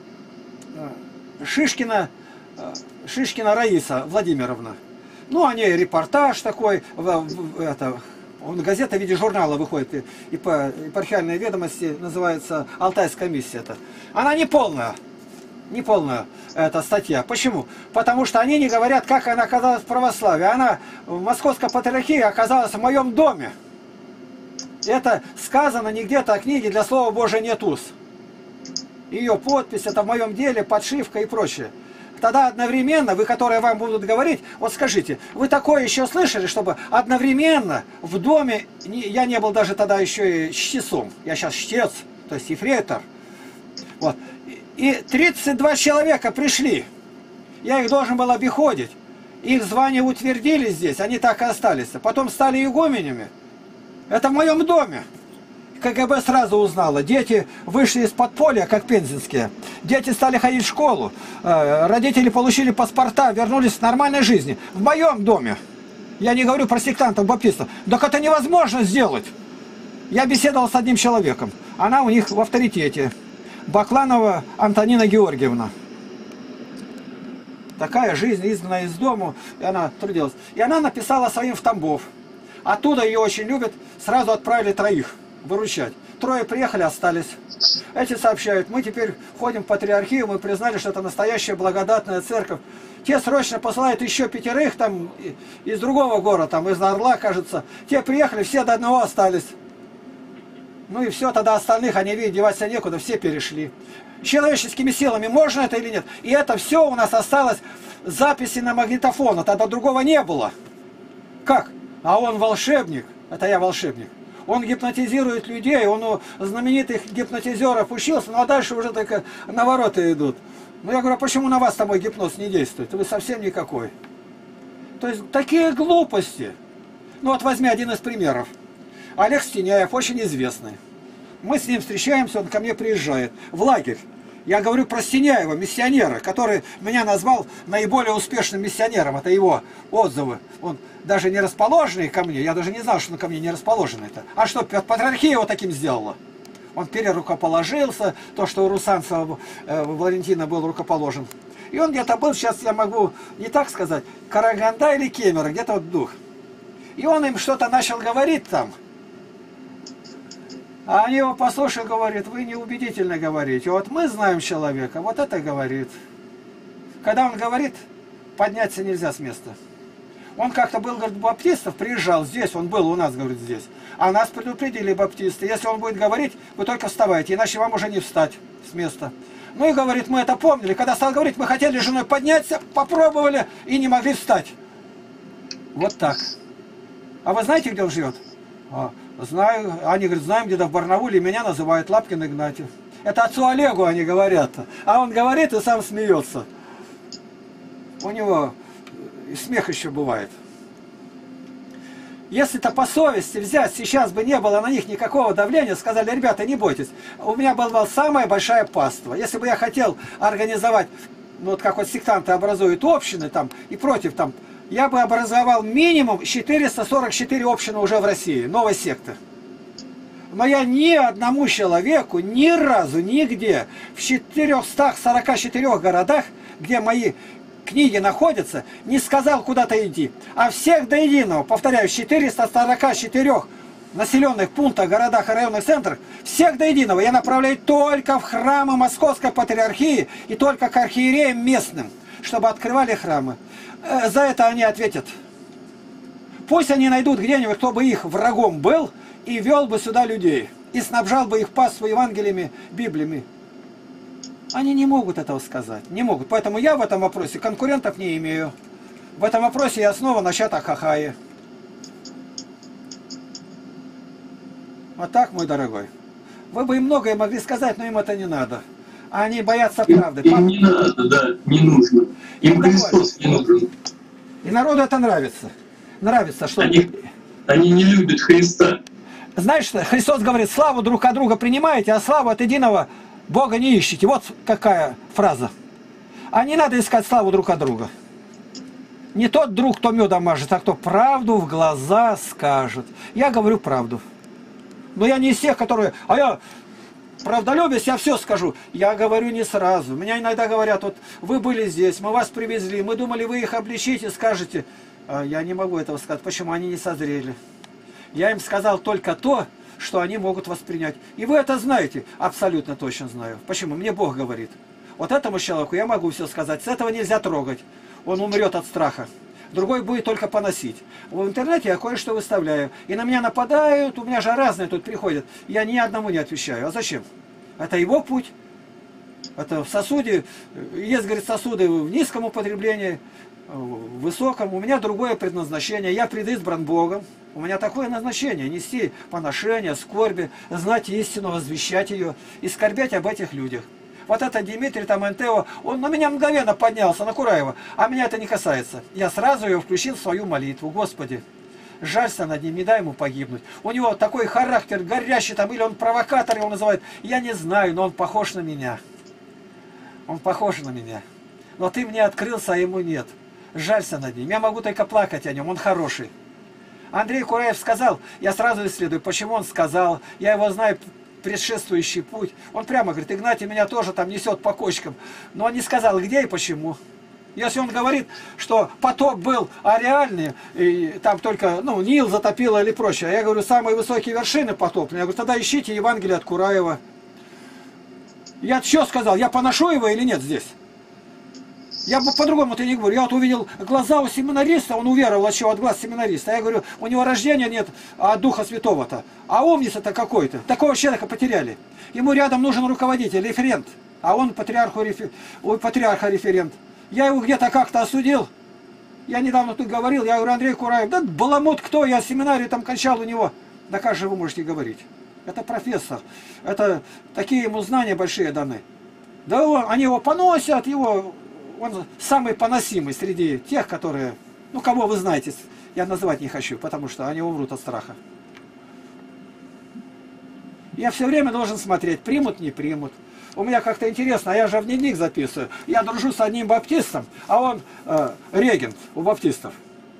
Шишкина Раиса Владимировна. Ну, о ней репортаж такой, газета в виде журнала выходит, и по епархиальной ведомости называется «Алтайская миссия». Она не полная эта статья. Почему? Потому что они не говорят, как она оказалась в православии. Она в Московской патриархии оказалась в моем доме. Это сказано не где-то, а книге «Для Слова Божия нет уз». Ее подпись, это в моем деле, подшивка и прочее. Тогда одновременно, вы, которые вам будут говорить, вот скажите, вы такое еще слышали, чтобы одновременно в доме, я не был даже тогда еще и чтецом, я сейчас чтец, то есть ефрейтор, вот, и 32 человека пришли, я их должен был обиходить, их звания утвердили здесь, они так и остались, потом стали игуменями, это в моем доме. КГБ сразу узнала. Дети вышли из подполья, как пензенские. Дети стали ходить в школу. Родители получили паспорта, вернулись к нормальной жизни. В моем доме. Я не говорю про сектантов, баптистов. Так это невозможно сделать. Я беседовал с одним человеком. Она у них в авторитете. Бакланова Антонина Георгиевна. Такая жизнь, изгнанная из дому. И она трудилась. И она написала своим в Тамбов. Оттуда ее очень любят. Сразу отправили 3 выручать. 3 приехали, остались. Эти сообщают, мы теперь ходим в патриархию, мы признали, что это настоящая благодатная церковь. Те срочно посылают еще 5 там из другого города, там из Орла, кажется. Те приехали, все до одного остались. Ну и все, тогда остальных, они видят, деваться некуда, все перешли. Человеческими силами можно это или нет? И это все у нас осталось записи на магнитофон, а тогда другого не было. Как? А он волшебник, это я волшебник. Он гипнотизирует людей, он у знаменитых гипнотизеров учился, ну а дальше уже только навороты идут. Ну я говорю, а почему на вас там мой гипноз не действует? Вы совсем никакой. То есть такие глупости. Ну вот возьми один из примеров. Олег Стеняев, очень известный. Мы с ним встречаемся, он ко мне приезжает в лагерь. Я говорю про Стеняева, миссионера, который меня назвал наиболее успешным миссионером. Это его отзывы. Он даже не расположенный ко мне, я даже не знал, что он ко мне не расположенный-то. А что, патриархия его таким сделала? Он перерукоположился, то, что у Русанцева Валентина был рукоположен. И он где-то был, сейчас я могу не так сказать, Караганда или Кемерово, где-то вот дух. И он им что-то начал говорить там. А они его послушали, говорят, вы неубедительно говорите. Вот мы знаем человека, вот это говорит. Когда он говорит, подняться нельзя с места. Он как-то был, говорит, баптистов, приезжал здесь, он был у нас, говорит, здесь. А нас предупредили баптисты, если он будет говорить, вы только вставайте, иначе вам уже не встать с места. Ну и говорит, мы это помнили. Когда стал говорить, мы хотели с женой подняться, попробовали и не могли встать. Вот так. А вы знаете, где он живет? Знаю. Они говорят, знаем, где-то в Барнауле, меня называют Лапкин Игнатий. Это отцу Олегу они говорят. А он говорит и сам смеется. У него и смех еще бывает. Если-то по совести взять, сейчас бы не было на них никакого давления, сказали, ребята, не бойтесь, у меня была самая большая паства. Если бы я хотел организовать, ну вот как вот сектанты образуют общины там и против там, я бы образовал минимум 444 общины уже в России, новой секты. Но я ни одному человеку, ни разу, нигде, в 444 городах, где мои книги находятся, не сказал куда-то иди. А всех до единого, повторяю, 444 населенных пунктах, городах и районных центрах, всех до единого я направляю только в храмы Московской Патриархии и только к архиереям местным, чтобы открывали храмы. За это они ответят. Пусть они найдут где-нибудь, кто бы их врагом был, и вел бы сюда людей, и снабжал бы их паству Евангелиями, Библиями. Они не могут этого сказать, не могут. Поэтому я в этом вопросе конкурентов не имею. В этом вопросе я снова на чатах Хахаи. Вот так, мой дорогой. Вы бы им многое могли сказать, но им это не надо. Они боятся правды. Им не надо, да, не нужно. Им Христос не нужен. И народу это нравится. Нравится, что... Они не любят Христа. Знаешь, что Христос говорит, славу друг от друга принимаете, а славу от единого Бога не ищите. Вот какая фраза. А не надо искать славу друг от друга. Не тот друг, кто медом мажет, а кто правду в глаза скажет. Я говорю правду. Но я не из тех, которые... А я правдолюбец, я все скажу. Я говорю не сразу. Меня иногда говорят, вот вы были здесь, мы вас привезли, мы думали, вы их обличите, скажете. А я не могу этого сказать. Почему? Они не созрели. Я им сказал только то, что они могут воспринять. И вы это знаете. Абсолютно точно знаю. Почему? Мне Бог говорит. Вот этому человеку я могу все сказать. С этого нельзя трогать. Он умрет от страха. Другой будет только поносить. В интернете я кое-что выставляю. И на меня нападают. У меня же разные тут приходят. Я ни одному не отвечаю. А зачем? Это его путь. Это в сосуде. Есть, говорит, сосуды в низком употреблении, в высоком. У меня другое предназначение. Я предизбран Богом. У меня такое назначение. Нести поношение, скорби, знать истину, возвещать ее и скорбеть об этих людях. Вот это Дмитрий, там НТО, он на меня мгновенно поднялся, на Кураева, а меня это не касается. Я сразу его включил в свою молитву. Господи, жалься над ним, не дай ему погибнуть. У него такой характер горящий там, или он провокатор его называют. Я не знаю, но он похож на меня. Он похож на меня. Но ты мне открылся, а ему нет. Жалься над ним. Я могу только плакать о нем, он хороший. Андрей Кураев сказал, я сразу исследую, почему он сказал, я его знаю, предшествующий путь. Он прямо говорит, Игнатий меня тоже там несет по кочкам. Но он не сказал, где и почему. Если он говорит, что потоп был ареальный, и там только Нил затопило или прочее, а я говорю, самые высокие вершины потоп. Я говорю, тогда ищите Евангелие от Кураева. Я что сказал, я поношу его или нет здесь? Я бы по-другому-то не говорю. Я вот увидел глаза у семинариста, он уверовал еще от глаз семинариста. Я говорю, у него рождения нет от Духа Святого-то. А умница-то какой-то. Такого человека потеряли. Ему рядом нужен руководитель, референт. А он у патриарха референт. Я его где-то как-то осудил. Я недавно тут говорил, я говорю, Андрей Кураев, да баламут кто, я семинарию там кончал у него. Да как же вы можете говорить? Это профессор. Это такие ему знания большие даны. Да они его поносят, он самый поносимый среди тех, которые, ну, кого вы знаете, я называть не хочу, потому что они умрут от страха. Я все время должен смотреть, примут, не примут. У меня как-то интересно, а я же в дневник записываю. Я дружу с одним баптистом, а он регент у баптистов.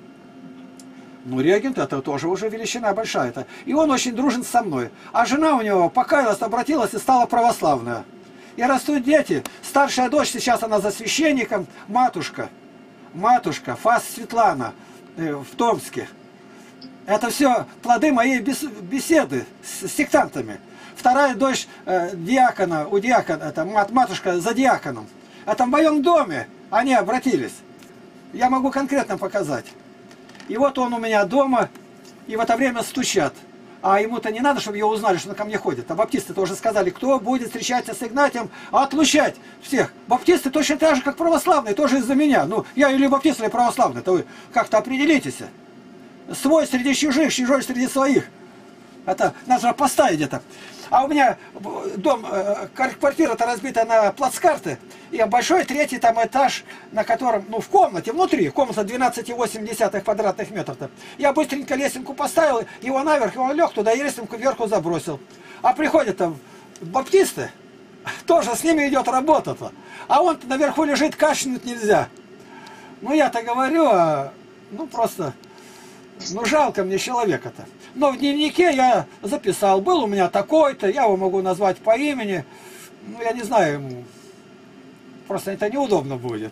Ну, регент это тоже уже величина большая. И он очень дружен со мной. А жена у него покаялась, обратилась и стала православная. И растут дети. Старшая дочь, сейчас она за священником, матушка, Фас Светлана в Томске. Это все плоды моей беседы с сектантами. Вторая дочь диакона, у диакона, это матушка за диаконом. Это в моем доме они обратились. Я могу конкретно показать. И вот он у меня дома, и в это время стучат. А ему-то не надо, чтобы его узнали, что он ко мне ходит. А баптисты тоже сказали, кто будет встречаться с Игнатием, отлучать всех. Баптисты точно так же, как православные, тоже из-за меня. Ну, я или баптист, или православный, то вы как-то определитесь. Свой среди чужих, чужой среди своих. Это надо же поставить где-то. А у меня дом, квартира-то разбита на плацкарты, и большой третий там этаж, на котором, ну, в комнате, внутри, комната 12,8 квадратных метров-то. Я быстренько лесенку поставил, его наверх, и он лег туда, и лесенку вверху забросил. А приходят там баптисты, тоже с ними идет работа-то. А он наверху лежит, кашлянуть нельзя. Ну, я-то говорю, ну, просто... Ну, жалко мне человека-то. Но в дневнике я записал, был у меня такой-то, я его могу назвать по имени. Ну, я не знаю ему. Просто это неудобно будет.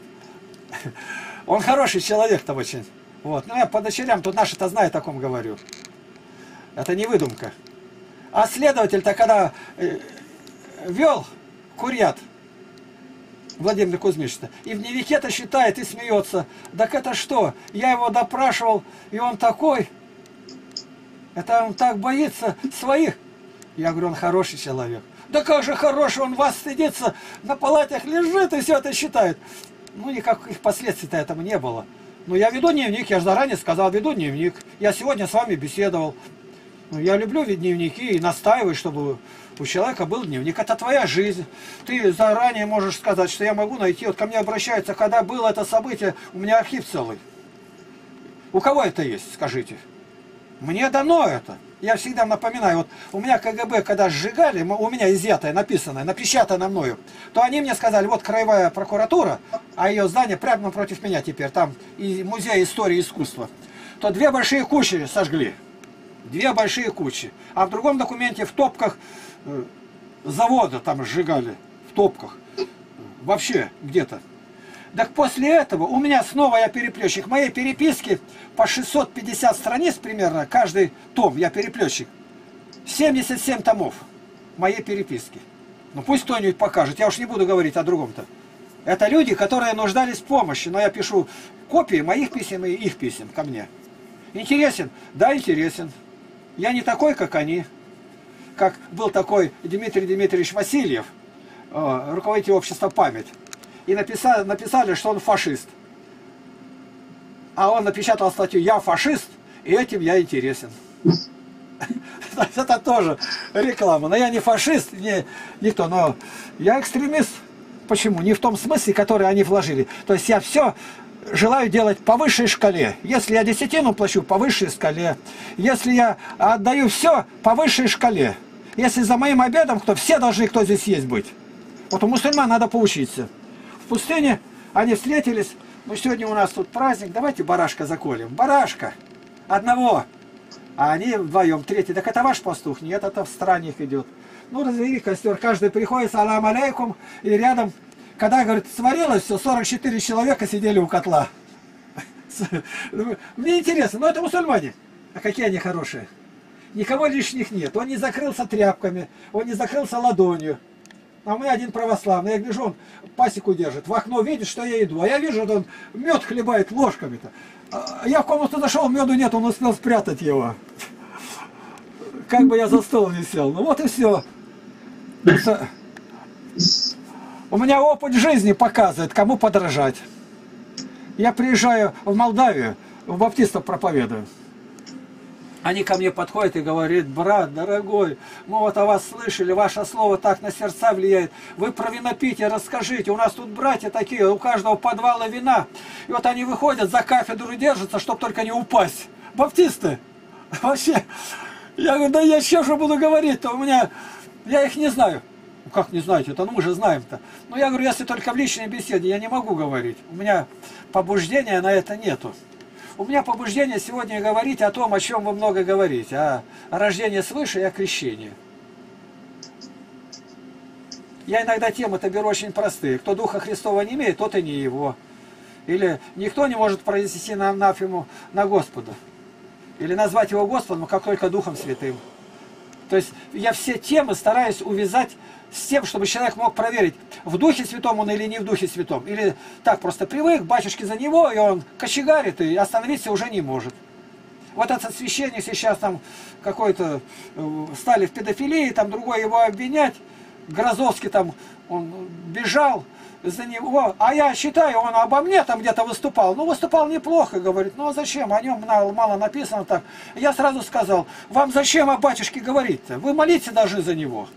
Он хороший человек-то очень. Вот. Ну, я по дочерям, тут наши-то знают, о ком говорю. Это не выдумка. А следователь-то, когда вел курьят, Владимир Кузьмич-то, и в дневнике-то считает и смеется. Так это что? Я его допрашивал, и он такой. Это он так боится своих. Я говорю, он хороший человек. Да как же хороший, он вас стыдится, на палатах лежит и все это считает. Ну, никаких последствий-то этому не было. Но я веду дневник, я же заранее сказал, веду дневник. Я сегодня с вами беседовал. Ну, я люблю ведь дневники и настаиваю, чтобы у человека был дневник. Это твоя жизнь. Ты заранее можешь сказать, что я могу найти. Вот ко мне обращаются, когда было это событие, у меня архив целый. У кого это есть, скажите? Мне дано это. Я всегда напоминаю, вот у меня КГБ, когда сжигали, у меня изъятое, написанное, напечатанное мною, то они мне сказали, вот краевая прокуратура, а ее здание прямо напротив меня теперь, там и музей истории и искусства, то 2 большие кучи сожгли. 2 большие кучи. А в другом документе в топках завода там сжигали. В топках. Вообще где-то. Так после этого у меня снова я переплетчик. Моей переписки по 650 страниц примерно, каждый том, я переплетчик. 77 томов моей переписки. Ну пусть кто-нибудь покажет. Я уж не буду говорить о другом-то. Это люди, которые нуждались в помощи. Но я пишу копии моих писем и их писем ко мне. Интересен? Да, интересен. Я не такой, как они. Как был такой Дмитрий Дмитриевич Васильев, руководитель общества «Память». И написали, что он фашист. А он напечатал статью «Я фашист, и этим я интересен». Это тоже реклама. Но я не фашист, никто, но я экстремист. Почему? Не в том смысле, который они вложили. То есть я все желаю делать по высшей шкале. Если я десятину плачу, по высшей шкале. Если я отдаю все, по высшей шкале. Если за моим обедом, все должны, кто здесь есть, быть. Вот у мусульман надо поучиться. В пустыне они встретились. Ну, сегодня у нас тут праздник, давайте барашка заколем. Барашка! Одного! А они вдвоем, третий. Так это ваш пастух? Нет, это в странник идет. Ну, развели костер, каждый приходит, салам алейкум, и рядом, когда, говорит, сварилось все, 44 человека сидели у котла. Мне интересно, но это мусульмане. А какие они хорошие. Никого лишних нет. Он не закрылся тряпками, он не закрылся ладонью. А у меня один православный, я гляжу, он пасеку держит, в окно видит, что я иду. А я вижу, он мед хлебает ложками-то. Я в комнату зашел, меду нет, он успел спрятать его. Как бы я за стол не сел. Ну вот и все. У меня опыт жизни показывает, кому подражать. Я приезжаю в Молдавию, в баптистов проповедую. Они ко мне подходят и говорят: брат, дорогой, мы вот о вас слышали, ваше слово так на сердца влияет. Вы про винопитие расскажите, у нас тут братья такие, у каждого подвала вина. И вот они выходят, за кафедру держатся, чтобы только не упасть. Баптисты. Вообще, я говорю, да я еще же буду говорить-то, у меня, я их не знаю. Ну как не знаете, это ну мы же знаем-то. Но я говорю, если только в личной беседе, я не могу говорить. У меня побуждения на это нету. У меня побуждение сегодня говорить о том, о чем вы много говорите. О рождении свыше и о крещении. Я иногда темы-то беру очень простые. Кто Духа Христова не имеет, тот и не его. Или никто не может произнести на анафему на Господа. Или назвать его Господом, как только Духом Святым. То есть я все темы стараюсь увязать с тем, чтобы человек мог проверить, в Духе Святом он или не в Духе Святом. Или так просто привык, батюшки за него, и он кочегарит, и остановиться уже не может. Вот этот священник сейчас там какой-то стали в педофилии, там другой его обвинять, Грозовский там, он бежал за него, а я считаю, он обо мне там где-то выступал. Ну, выступал неплохо, говорит, ну а зачем, о нем мало написано так. Я сразу сказал, вам зачем о батюшке говорить-то? Вы молитесь даже за него.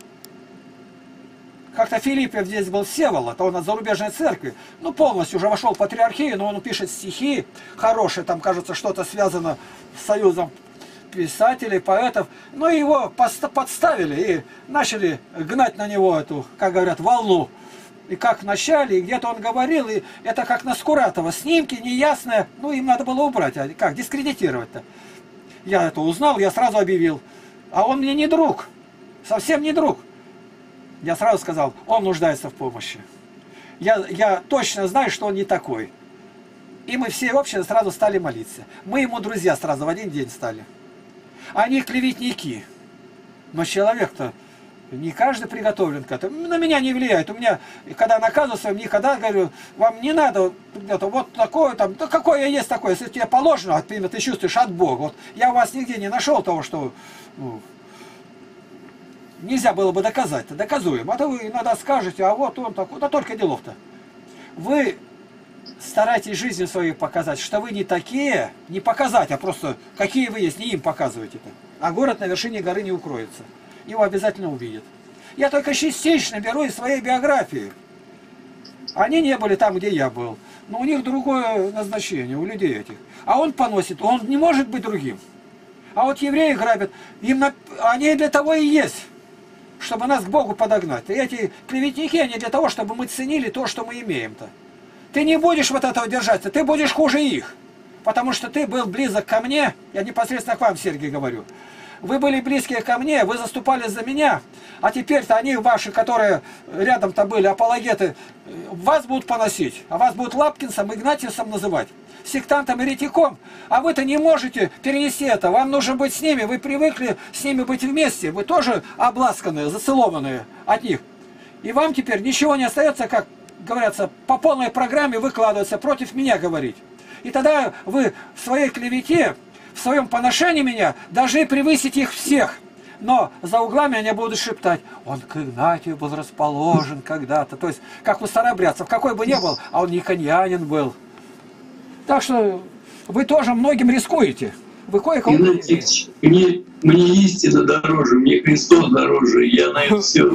Как-то Филиппев здесь был Всеволод, он от зарубежной церкви, ну полностью уже вошел в патриархию, но он пишет стихи хорошие, там кажется что-то связано с союзом писателей, поэтов, но его подставили и начали гнать на него эту, как говорят, волну. И как в начале, и где-то он говорил, и это как на Скуратова, снимки неясные, ну им надо было убрать, а как, дискредитировать-то. Я это узнал, я сразу объявил, а он мне не друг, совсем не друг. Я сразу сказал, он нуждается в помощи. Я точно знаю, что он не такой. И мы все вообще сразу стали молиться. Мы ему друзья сразу в один день стали. Они клеветники. Но человек-то не каждый приготовлен к этому. На меня не влияет. У меня, когда наказываю, никогда говорю, вам не надо вот такое там, да какое я есть такое, если тебе положено, ты чувствуешь от Бога. Вот я у вас нигде не нашел того, что ну, нельзя было бы доказать-то, доказуем. А то вы иногда скажете, а вот он такой, да только делов-то. Вы старайтесь жизнью своей показать, что вы не такие, не показать, а просто какие вы есть, не им показываете-то. А город на вершине горы не укроется. Его обязательно увидят. Я только частично беру из своей биографии. Они не были там, где я был. Но у них другое назначение, у людей этих. А он поносит, он не может быть другим. А вот евреи грабят, они для того и есть, чтобы нас к Богу подогнать. И эти клеветники, они для того, чтобы мы ценили то, что мы имеем-то. Ты не будешь вот этого держаться, ты будешь хуже их. Потому что ты был близок ко мне, я непосредственно к вам, Сергей, говорю. Вы были близкие ко мне, вы заступали за меня, а теперь-то они ваши, которые рядом-то были, апологеты, вас будут поносить, а вас будут Лапкинсом, Игнатьевсом называть, сектантом, еретиком, а вы-то не можете перенести это, вам нужно быть с ними, вы привыкли с ними быть вместе, вы тоже обласканные, зацелованные от них. И вам теперь ничего не остается, как говорится, по полной программе выкладываться, против меня говорить. И тогда вы в своей клевете, в своем поношении меня даже и превысите их всех. Но за углами они будут шептать, он к Игнатию был расположен когда-то. То есть, как у старообрядцев, какой бы ни был, а он никоньянин был. Так что вы тоже многим рискуете. Вы кое-кого... Мне истина дороже, мне Христос дороже, я на это все.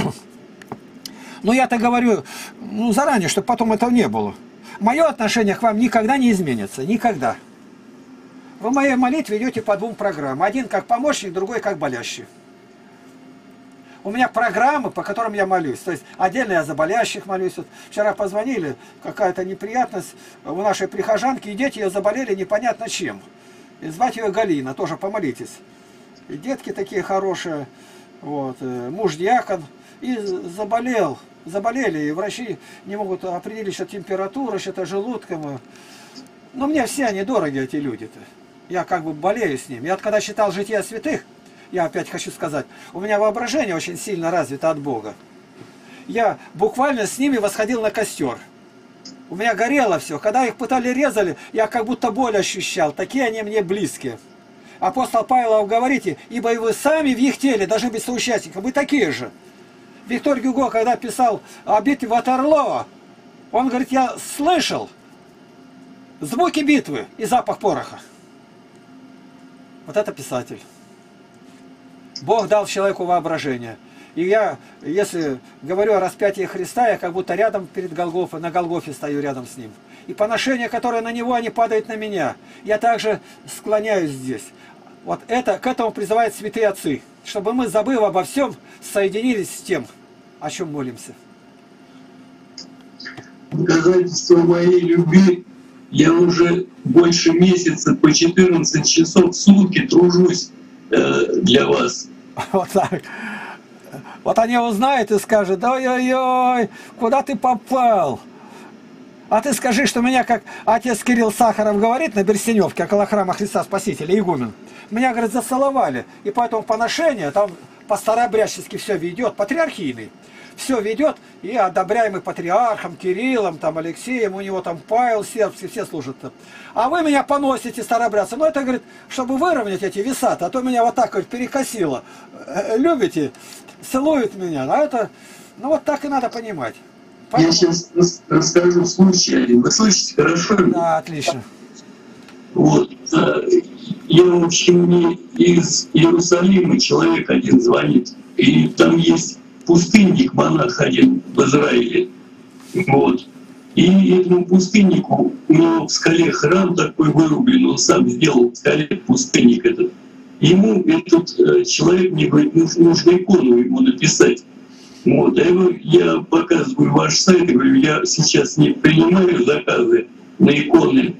Ну я-то говорю заранее, чтобы потом этого не было. Мое отношение к вам никогда не изменится. Никогда. Вы в моей молитве идете по двум программам. Один как помощник, другой как болящий. У меня программы, по которым я молюсь. То есть отдельно я за болящих молюсь. Вот вчера позвонили, какая-то неприятность у нашей прихожанки, и дети ее заболели непонятно чем. И звать ее Галина, тоже помолитесь. И детки такие хорошие, вот, муж диакон, и заболели, и врачи не могут определить, что температура, что-то желудком. Но мне все они дороги, эти люди-то. Я как бы болею с ними. Я когда читал «Жития святых», я опять хочу сказать, у меня воображение очень сильно развито от Бога. я буквально с ними восходил на костер. У меня горело все. Когда их пытали, резали, я как будто боль ощущал. Такие они мне близкие. Апостол Павел говорите, ибо и вы сами в их теле должны быть соучастниками. Вы такие же. Виктор Гюго, когда писал о битве Ватерлоо, он говорит, я слышал звуки битвы и запах пороха. Вот это писатель. Бог дал человеку воображение. И я, если говорю о распятии Христа, я как будто рядом перед Голгофой, на Голгофе стою рядом с Ним. И поношения, которые на Него, они падают на меня. Я также склоняюсь здесь. Вот это, к этому призывают святые отцы. Чтобы мы, забыв обо всем, соединились с тем, о чем молимся. Доказательство моей любви. Я уже больше месяца по 14 часов в сутки тружусь для вас. Вот так. Вот они узнают и скажут, ой-ой-ой, куда ты попал? А ты скажи, что меня, как отец Кирилл Сахаров говорит на Берсеневке, около храма Христа Спасителя, игумен, меня, говорит, зацеловали. И поэтому поношение, там по-старообрядчески все ведет, патриархийный. Все ведет, и одобряемый патриархом, Кириллом, там, Алексеем, у него там Павел Сербский, все служат. А вы меня поносите, старообрядцы. Ну, это, говорит, чтобы выровнять эти веса, а то меня вот так вот перекосило. Любите, целуют меня. А это, ну, вот так и надо понимать. Поэтому... Я сейчас расскажу случай. Вы слышите хорошо? Да, отлично. Вот. Я, в общем, мне из Иерусалима человек один звонит, и там есть пустынник, монах один в Израиле. Вот. И этому пустыннику, у него в скале храм такой вырублен, он сам сделал в скале пустынник этот. Ему этот человек мне говорит, нужно икону ему написать. Вот. Я показываю ваш сайт, и говорю, я сейчас не принимаю заказы на иконы.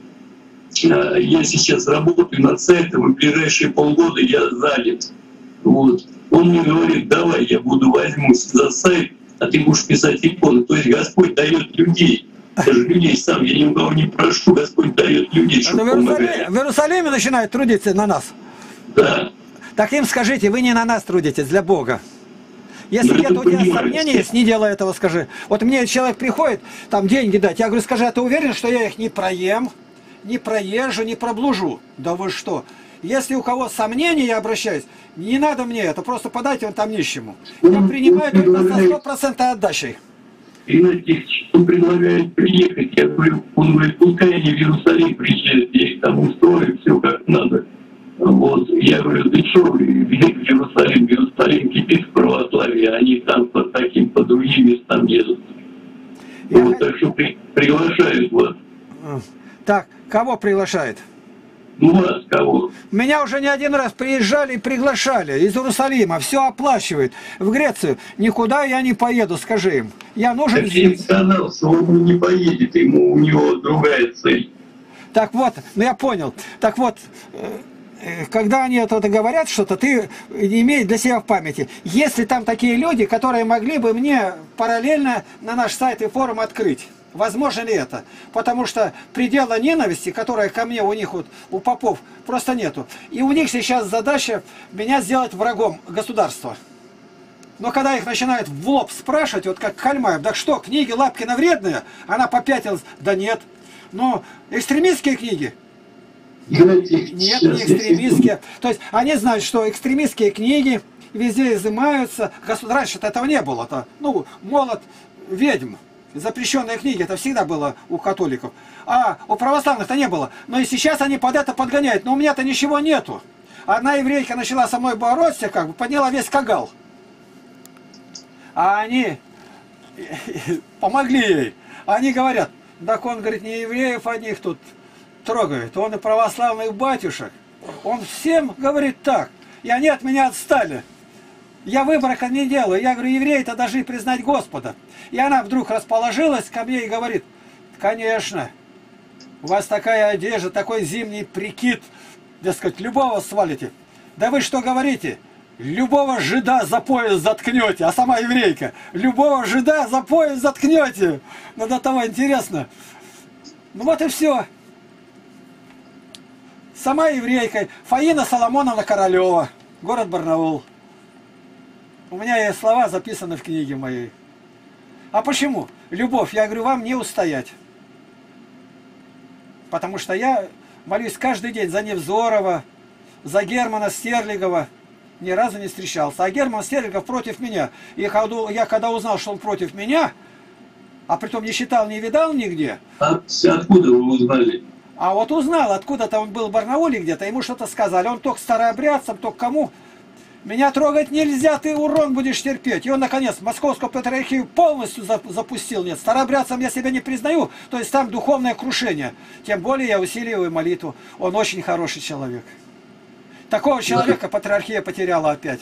Я сейчас работаю над сайтом, и в ближайшие полгода я занят. Вот. Он мне говорит, давай, я возьмусь за сайт, а ты будешь писать иконы. То есть Господь дает людей. Даже людей сам, я ни у кого не прошу, Господь дает людей, чтобы помогать. В Иерусалиме начинают трудиться на нас. Да. Так им скажите, вы не на нас трудитесь, для Бога. Если нет у тебя сомнений, если не делай этого, скажи. Вот мне человек приходит, там деньги дать, я говорю, скажи, а ты уверен, что я их не проем, не проезжу, не проблужу? Да вы что? Если у кого сомнения, я обращаюсь, не надо мне это, просто подайте он там нищему. Я принимаю только со 100% отдачей. И на тех, кто предлагает приехать, я говорю, он говорит, пускай они в Иерусалим приезжают, я их там устрою, все как надо. Вот. Я говорю, ты что, в Иерусалим кипит в православии, они там по таким, по другим местам едут. Вот, так что приглашают вас. Так, кого приглашает? Ну, вас кого? Меня уже не один раз приезжали и приглашали из Иерусалима, все оплачивает. В Грецию никуда я не поеду, скажи им. Я нужен так здесь. Я сказал, что он не поедет, у него другая цель. Так вот, ну я понял. Так вот, когда они это говорят что-то, ты имеешь для себя в памяти. Если там такие люди, которые могли бы мне параллельно на наш сайт и форум открыть. Возможно ли это? Потому что предела ненависти, которая ко мне у них, вот, у попов, просто нету. И у них сейчас задача меня сделать врагом государства. Но когда их начинают в лоб спрашивать, вот как Кальмаев, да что, книги Лапкина вредные? Она попятилась, да нет. Но экстремистские книги? Нет, не экстремистские. То есть они знают, что экстремистские книги везде изымаются. Раньше-то этого не было. -то. Ну, молот ведьм. Запрещенные книги, это всегда было у католиков. А у православных-то не было. Но и сейчас они под это подгоняют. Но у меня-то ничего нету. Одна еврейка начала со мной бороться, как бы, подняла весь кагал. А они помогли ей. Они говорят, так он, говорит, не евреев одних тут трогает. Он и православных батюшек. Он всем говорит так. И они от меня отстали. Я выбора не делаю. Я говорю, евреи-то должны признать Господа. И она вдруг расположилась ко мне и говорит, конечно, у вас такая одежда, такой зимний прикид, дескать, любого свалите. Да вы что говорите? Любого жида за пояс заткнете, а сама еврейка. Любого жида за пояс заткнете. Ну, до того интересно. Ну вот и все. Сама еврейка. Фаина Соломоновна Королева. Город Барнаул. У меня есть слова записаны в книге моей. А почему? Любовь, я говорю, вам не устоять. Потому что я молюсь каждый день за Невзорова, за Германа Стерлигова. Ни разу не встречался. А Герман Стерлигов против меня. И я когда узнал, что он против меня, а притом не считал, не видал нигде. Откуда вы узнали? А вот узнал, откуда-то он был в Барнауле где-то, ему что-то сказали. Он только старообрядцам, только кому. Меня трогать нельзя, ты урон будешь терпеть. И он, наконец, Московскую патриархию полностью запустил. Нет, старообрядцам я себя не признаю, то есть там духовное крушение. Тем более я усиливаю молитву. Он очень хороший человек. Такого человека патриархия потеряла опять.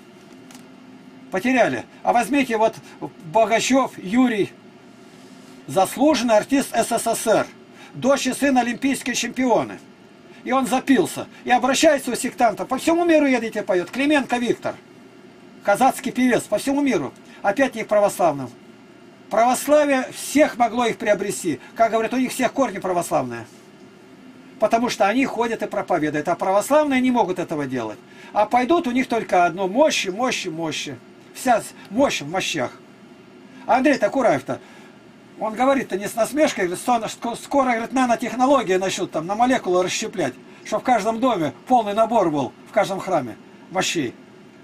Потеряли. А возьмите вот Богачев Юрий, заслуженный артист СССР, дочь и сын олимпийские чемпионы. И он запился. И обращается у сектантов. По всему миру едете поет. Клименко Виктор. Казацкий певец. По всему миру. Опять не к православным. Православие всех могло их приобрести. Как говорят, у них всех корни православные. Потому что они ходят и проповедуют. А православные не могут этого делать. А пойдут у них только одно. Мощи, мощи, мощи. Вся мощь в мощах. А Андрей Такураев-то, он говорит-то не с насмешкой, говорит, скоро, говорит, нанотехнологии начнут там на молекулы расщеплять, чтобы в каждом доме полный набор был, в каждом храме мощей.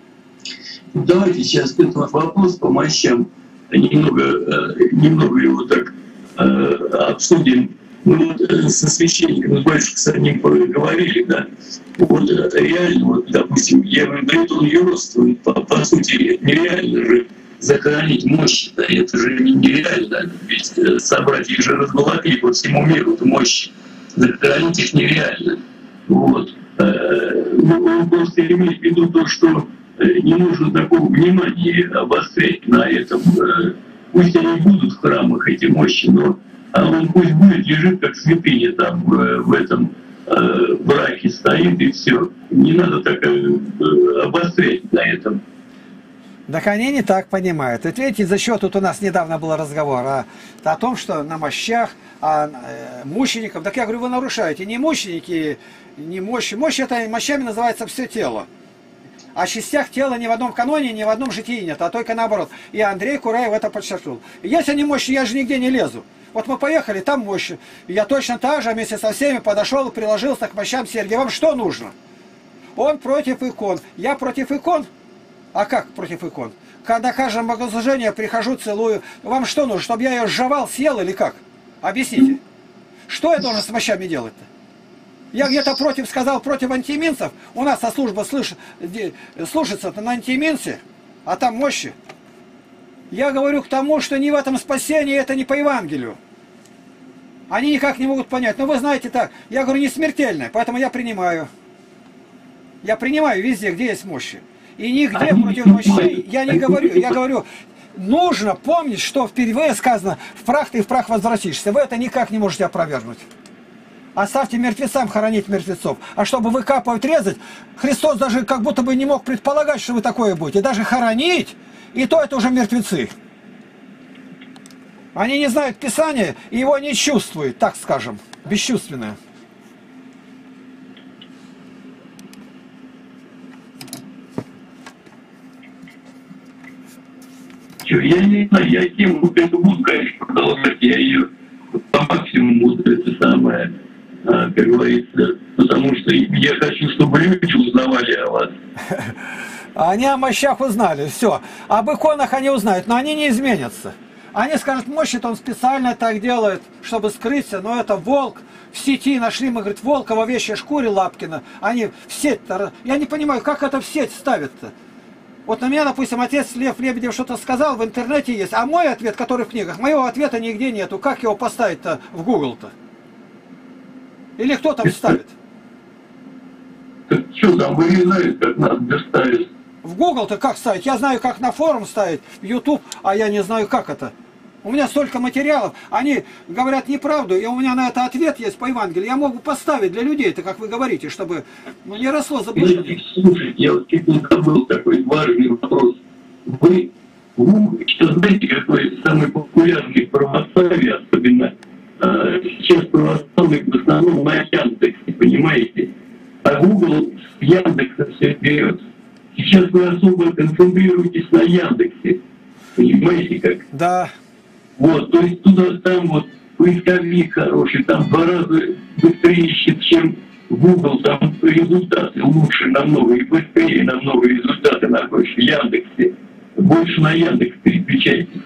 Давайте сейчас этот вопрос по мощам немного его так обсудим. Мы вот со священником, с батюшкой с одним говорили, да, вот реально, вот, допустим, я говорю, да это он юродствует, по сути, нереально же захоронить мощи, да, это же нереально, ведь собрать их же разболотли по всему миру, это мощи, захоронить их нереально. Вот. Он просто имеет в виду то, что не нужно такого внимания обострять на этом. Пусть они будут в храмах, эти мощи, но он пусть будет, лежит как святыня там в этом браке стоит и все. Не надо так обострять на этом. Так они не так понимают. Ведь видите, за счет, тут у нас недавно был разговор о том, что на мощах, мучеников. Так я говорю, вы нарушаете. Не мученики, не мощи. Мощь это мощами называется все тело. О частях тела ни в одном каноне, ни в одном житии нет, а только наоборот. И Андрей Кураев это подчеркнул. Если не мощи, я же нигде не лезу. Вот мы поехали, там мощи. И я точно так же вместе со всеми подошел и приложился к мощам Сергия. Вам что нужно? Он против икон. Я против икон? А как против икон? Когда каждое богослужение прихожу, целую. Вам что нужно, чтобы я ее сжавал, съел или как? Объясните. Что я должен с мощами делать-то? Я где-то против сказал, против антиминцев. У нас со службы слушается на антиминце, а там мощи. Я говорю к тому, что не в этом спасении, это не по Евангелию. Они никак не могут понять. Но вы знаете так, я говорю, не смертельное, поэтому я принимаю. Я принимаю везде, где есть мощи. И нигде против мощей я не говорю. Я говорю, нужно помнить, что впервые сказано, в прах ты в прах возвратишься. Вы это никак не можете опровергнуть. Оставьте мертвецам хоронить мертвецов. А чтобы выкапывать, резать, Христос даже как будто бы не мог предполагать, что вы такое будете. Даже хоронить, и то это уже мертвецы. Они не знают Писания и его не чувствуют, так скажем, бесчувственное. Я не знаю, я тему эту буду, конечно, продолжать, я ее по максимуму, это самое, как говорится, потому что я хочу, чтобы люди узнавали о вас. Они о мощах узнали, все. Об иконах они узнают, но они не изменятся. Они скажут, мощь-то он специально так делает, чтобы скрыться, но это волк. В сети нашли, мы, говорит, волка в овечьей шкуре Лапкина. Они в сеть-то... Я не понимаю, как это в сеть ставят-то? Вот на меня, допустим, отец Лев Лебедев что-то сказал, в интернете есть, а мой ответ, который в книгах, моего ответа нигде нету. Как его поставить-то в Google-то? Или кто там ставит? Что там вырезают, как надо ставить? В Google-то как ставить? Я знаю, как на форум ставить, в YouTube, а я не знаю, как это. У меня столько материалов, они говорят неправду, и у меня на это ответ есть по Евангелию. Я могу поставить для людей, это как вы говорите, чтобы не росло заблуждение. Слушайте, я вот чуть не забыл такой важный вопрос. Вы сейчас знаете, какой самый популярный в православии, особенно сейчас православный в основном на Яндексе, понимаете? А Google с Яндекса все берет. Сейчас вы особо концентрируетесь на Яндексе. Понимаете как? Да. Вот, то есть туда, там вот поисковик хороший, там в 2 раза быстрее ищет, чем Google, там результаты лучше намного и быстрее намного результаты находишь в Яндексе. Больше на Яндекс переключайтесь.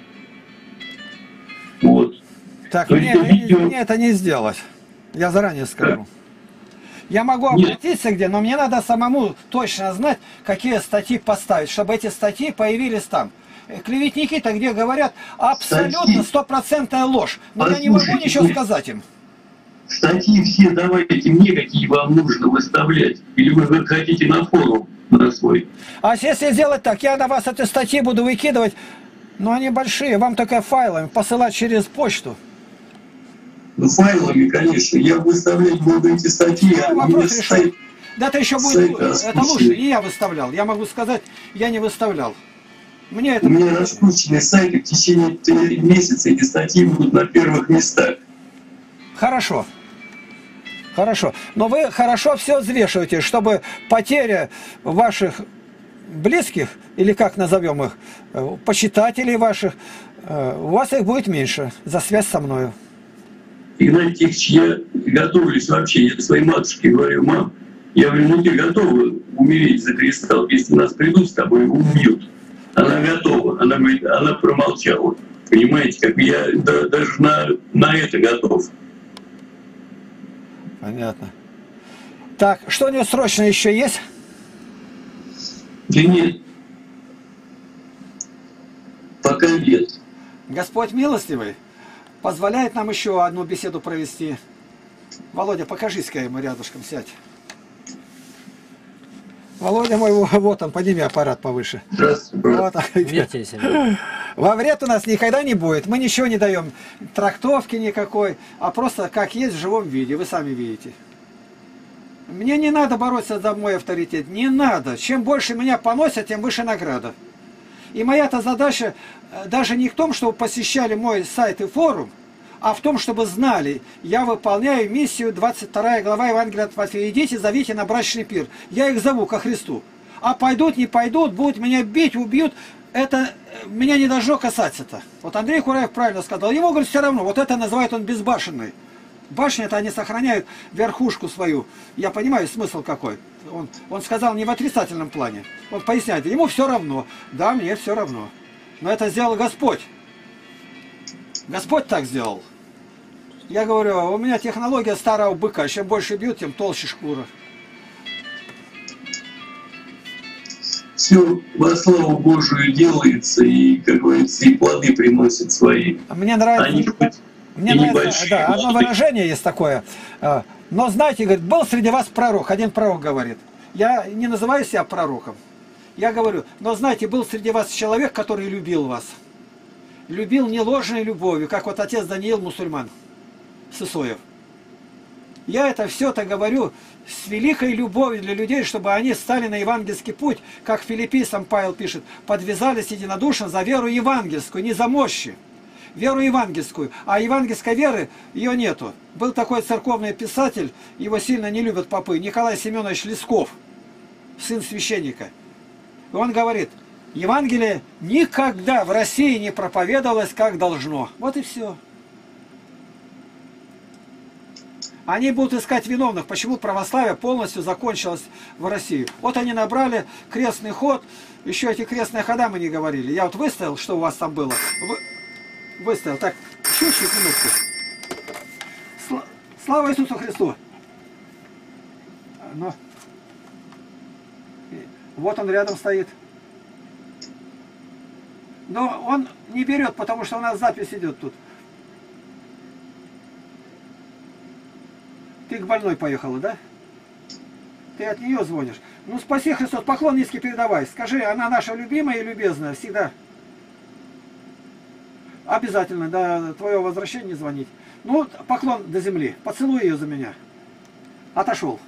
Вот. Так, мне это не сделать. Я заранее скажу. Я могу обратиться где, но мне надо самому точно знать, какие статьи поставить, чтобы эти статьи появились там. Клеветники-то где говорят абсолютно стопроцентная ложь. Но я не могу ничего сказать им. Статьи все давайте мне, какие вам нужно выставлять. Или вы хотите на форум на свой. А если сделать так, я на вас эти статьи буду выкидывать, но они большие, вам только файлами посылать через почту. Ну, файлами, конечно. Я выставлять буду эти статьи. Вопрос решен. Да это еще будет, это лучше, не я выставлял. Я могу сказать, я не выставлял. Мне это... У меня раскрученные сайты, в течение месяца эти статьи будут на первых местах. Хорошо. Хорошо. Но вы хорошо все взвешиваете, чтобы потеря ваших близких, или как назовем их, почитателей ваших, у вас их будет меньше за связь со мною. Игнатий Тихонович, я готовлюсь вообще, я своей матушке говорю: мам, я говорю, ну ты готова умереть за кристалл, если нас придут с тобой и убьют. Она готова, она говорит, она промолчала. Понимаете, как я даже на это готов. Понятно. Так, что у него срочно еще есть? Да нет. Пока нет. Господь милостивый позволяет нам еще одну беседу провести. Володя, покажись-ка ему рядышком, сядь. Володя мой, вот он, подними аппарат повыше. Здравствуйте. Вот, во вред у нас никогда не будет. Мы ничего не даем, трактовки никакой, а просто как есть в живом виде, вы сами видите. Мне не надо бороться за мой авторитет, не надо. Чем больше меня поносят, тем выше награда. И моя-то задача даже не в том, чтобы посещали мой сайт и форум, а в том, чтобы знали, я выполняю миссию 22 глава Евангелия от Матфея. Идите, зовите на брачный пир. Я их зову ко Христу. А пойдут, не пойдут, будут меня бить, убьют. Это меня не должно касаться-то. Вот Андрей Кураев правильно сказал. Ему, говорит, все равно. Вот это называет он безбашенный. Башня-то они сохраняют верхушку свою. Я понимаю смысл какой. Он сказал не в отрицательном плане. Он поясняет, ему все равно. Да, мне все равно. Но это сделал Господь. Господь так сделал. Я говорю, у меня технология старого быка. Чем больше бьют, тем толще шкура. Все во славу Божию делается, и, как говорится, и плоды приносят свои. Мне нравится, мне нравится, да, одно выражение есть такое. Но знаете, говорит, был среди вас пророк. Один пророк говорит. Я не называю себя пророком. Я говорю, но знаете, был среди вас человек, который любил вас. Любил не ложной любовью, как вот отец Даниил мусульман Сысоев. Я это все-то говорю с великой любовью для людей, чтобы они стали на евангельский путь, как филиппийцам Павел пишет, подвязались единодушно за веру евангельскую, не за мощи. Веру евангельскую. А евангельской веры ее нету. Был такой церковный писатель, его сильно не любят попы, Николай Семенович Лесков, сын священника. И он говорит, Евангелие никогда в России не проповедовалось как должно. Вот и все. Они будут искать виновных, почему православие полностью закончилось в России. Вот они набрали крестный ход, еще эти крестные хода мы не говорили. Я вот выставил, что у вас там было. Выставил. Так, чуть-чуть, минутку. Слава Иисусу Христу! Но... Вот он рядом стоит. Но он не берет, потому что у нас запись идет тут. Ты к больной поехала, да? Ты от нее звонишь. Ну, спаси Христос, поклон низкий передавай. Скажи, она наша любимая и любезная, всегда. Обязательно до твоего возвращения звонить. Ну, поклон до земли. Поцелуй ее за меня. Отошел.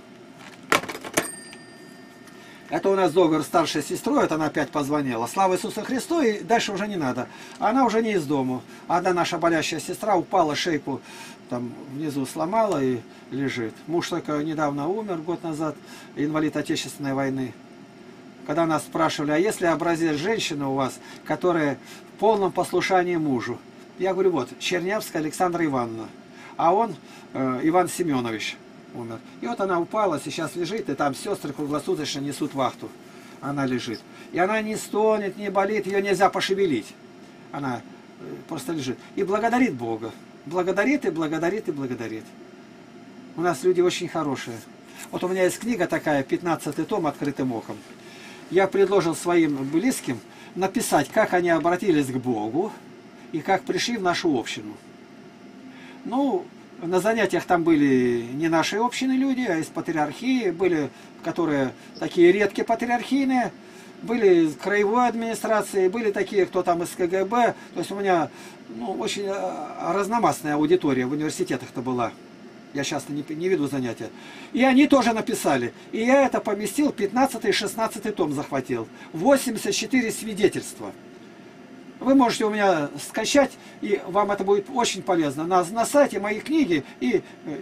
Это у нас договор с старшей сестрой, это она опять позвонила. Слава Иисусу Христу, и дальше уже не надо. Она уже не из дому. Одна наша болящая сестра упала, шейку там внизу сломала и лежит. Муж только недавно умер, год назад, инвалид Отечественной войны. Когда нас спрашивали, а есть ли образец женщины у вас, которая в полном послушании мужу? Я говорю, вот, Чернявская Александра Ивановна, а он Иван Семенович умер. И вот она упала, сейчас лежит, и там сестры круглосуточно несут вахту. Она лежит. И она не стонет, не болит, ее нельзя пошевелить. Она просто лежит. И благодарит Бога. Благодарит и благодарит и благодарит. У нас люди очень хорошие. Вот у меня есть книга такая, 15-й том «Открытым оком». Я предложил своим близким написать, как они обратились к Богу и как пришли в нашу общину. Ну, на занятиях там были не наши общины люди, а из патриархии, были, которые такие редкие патриархийные, были из краевой администрации, были такие, кто там из КГБ. То есть у меня очень разномастная аудитория в университетах-то была. Я сейчас не веду занятия. И они тоже написали. И я это поместил, 15-й и 16-й том захватил. 84 свидетельства. Вы можете у меня скачать, и вам это будет очень полезно. На сайте мои книги и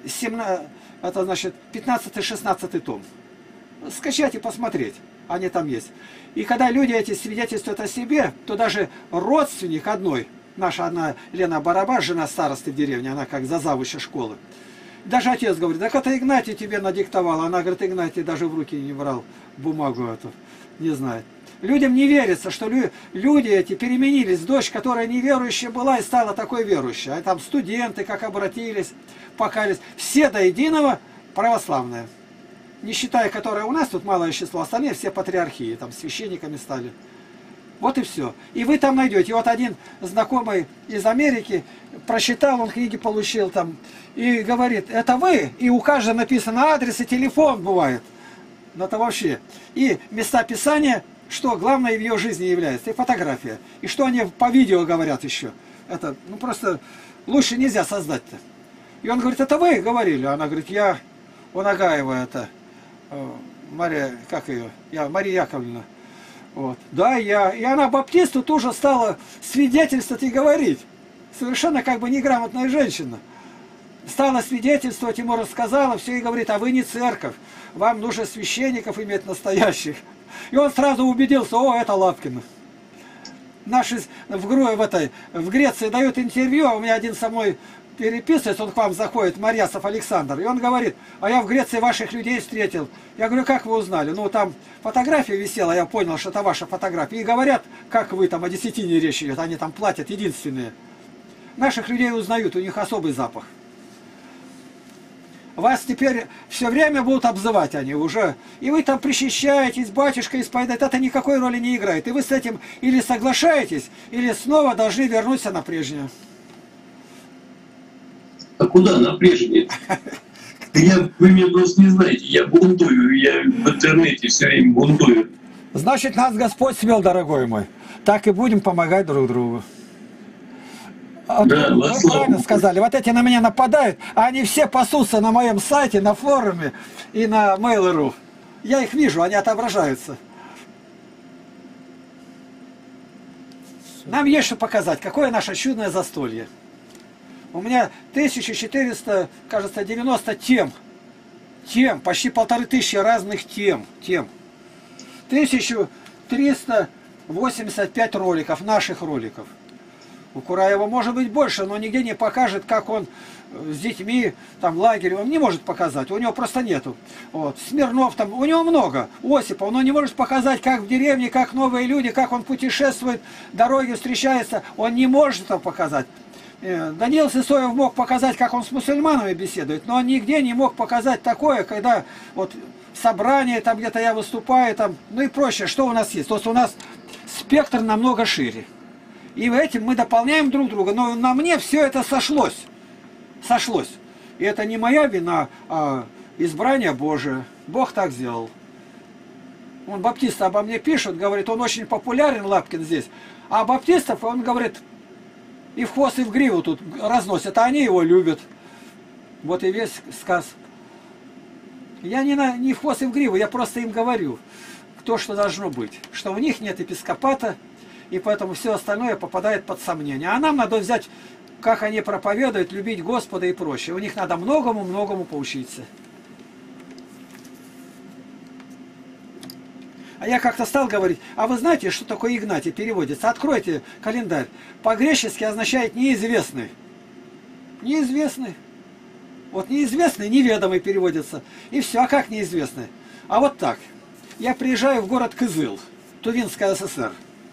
15-16 том. Скачать и посмотреть. Они там есть. И когда люди эти свидетельствуют о себе, то даже родственник одной, наша одна Лена Бараба, жена старосты в деревне, она как зазавуча школы. Даже отец говорит, так это Игнатий тебе надиктовал. Она говорит, Игнатий даже в руки не брал бумагу эту. Не знает. Людям не верится, что люди эти переменились. Дочь, которая неверующая была и стала такой верующей. А там студенты, как обратились, покаялись. Все до единого православные. Не считая, которая у нас тут малое число, остальные все патриархии, там священниками стали. Вот и все. И вы там найдете. Вот один знакомый из Америки прочитал, он книги получил там, и говорит, это вы? И у каждого написано адрес и телефон бывает. Ну это вообще. И места писания, что главное в ее жизни является, и фотография. И что они по видео говорят еще. Это, ну просто лучше нельзя создать-то. И он говорит, это вы говорили? Она говорит, я у Нагаева это, Мария, как ее? Я, Мария Яковлевна. Вот. Да, я. И она баптисту тоже стала свидетельствовать и говорить. Совершенно как бы неграмотная женщина. Стала свидетельствовать, ему рассказала, все и говорит, а вы не церковь, вам нужно священников иметь настоящих. И он сразу убедился, о, это Лапкина. Наши в Греции дают интервью, а у меня один со мной переписывается, он к вам заходит, Марьясов Александр, и он говорит, а я в Греции ваших людей встретил. Я говорю, как вы узнали? Ну, там фотография висела, я понял, что это ваша фотография. И говорят, как вы там, о десятине речь идет, они там платят, единственные. Наших людей узнают, у них особый запах. Вас теперь все время будут обзывать они уже. И вы там причащаетесь, батюшка исповедает. Это никакой роли не играет. И вы с этим или соглашаетесь, или снова должны вернуться на прежнее. А куда на прежнее? Вы меня просто не знаете. Я бунтую, я в интернете все время бунтую. Значит, нас Господь свел, дорогой мой. Так и будем помогать друг другу. Да, вы правильно сказали, вот эти на меня нападают, а они все пасутся на моем сайте, на форуме и на Mail.ru. Я их вижу, они отображаются. Нам есть что показать, какое наше чудное застолье. У меня 1400, кажется, 90 тем. Почти 1500 разных тем. 1385 роликов, наших роликов. У Кураева может быть больше, но нигде не покажет, как он с детьми, там, лагерь, он не может показать, у него просто нету. Вот. Смирнов там, у него много, Осипов, но не может показать, как в деревне, как новые люди, как он путешествует, дороги встречается, он не может это показать. Даниил Сысоев мог показать, как он с мусульманами беседует, но он нигде не мог показать такое, когда вот собрание, там где-то я выступаю, там, ну и проще, что у нас есть. То есть у нас спектр намного шире. И этим мы дополняем друг друга. Но на мне все это сошлось. И это не моя вина, а избрание Божие. Бог так сделал. Он баптисты обо мне пишут, говорит, он очень популярен, Лапкин здесь. А баптистов, он говорит, и в хвост, и в гриву тут разносят, а они его любят. Вот и весь сказ. Я не в хвост и в гриву, я просто им говорю, то, что должно быть. Что у них нет епископата, и поэтому все остальное попадает под сомнение. А нам надо взять, как они проповедуют, любить Господа и прочее. У них надо многому поучиться. А я как-то стал говорить, а вы знаете, что такое Игнатий переводится? Откройте календарь. По-гречески означает неизвестный. Неизвестный. Вот неизвестный, неведомый переводится. И все, а как неизвестный? А вот так. Я приезжаю в город Кызыл, Тувинская ССР.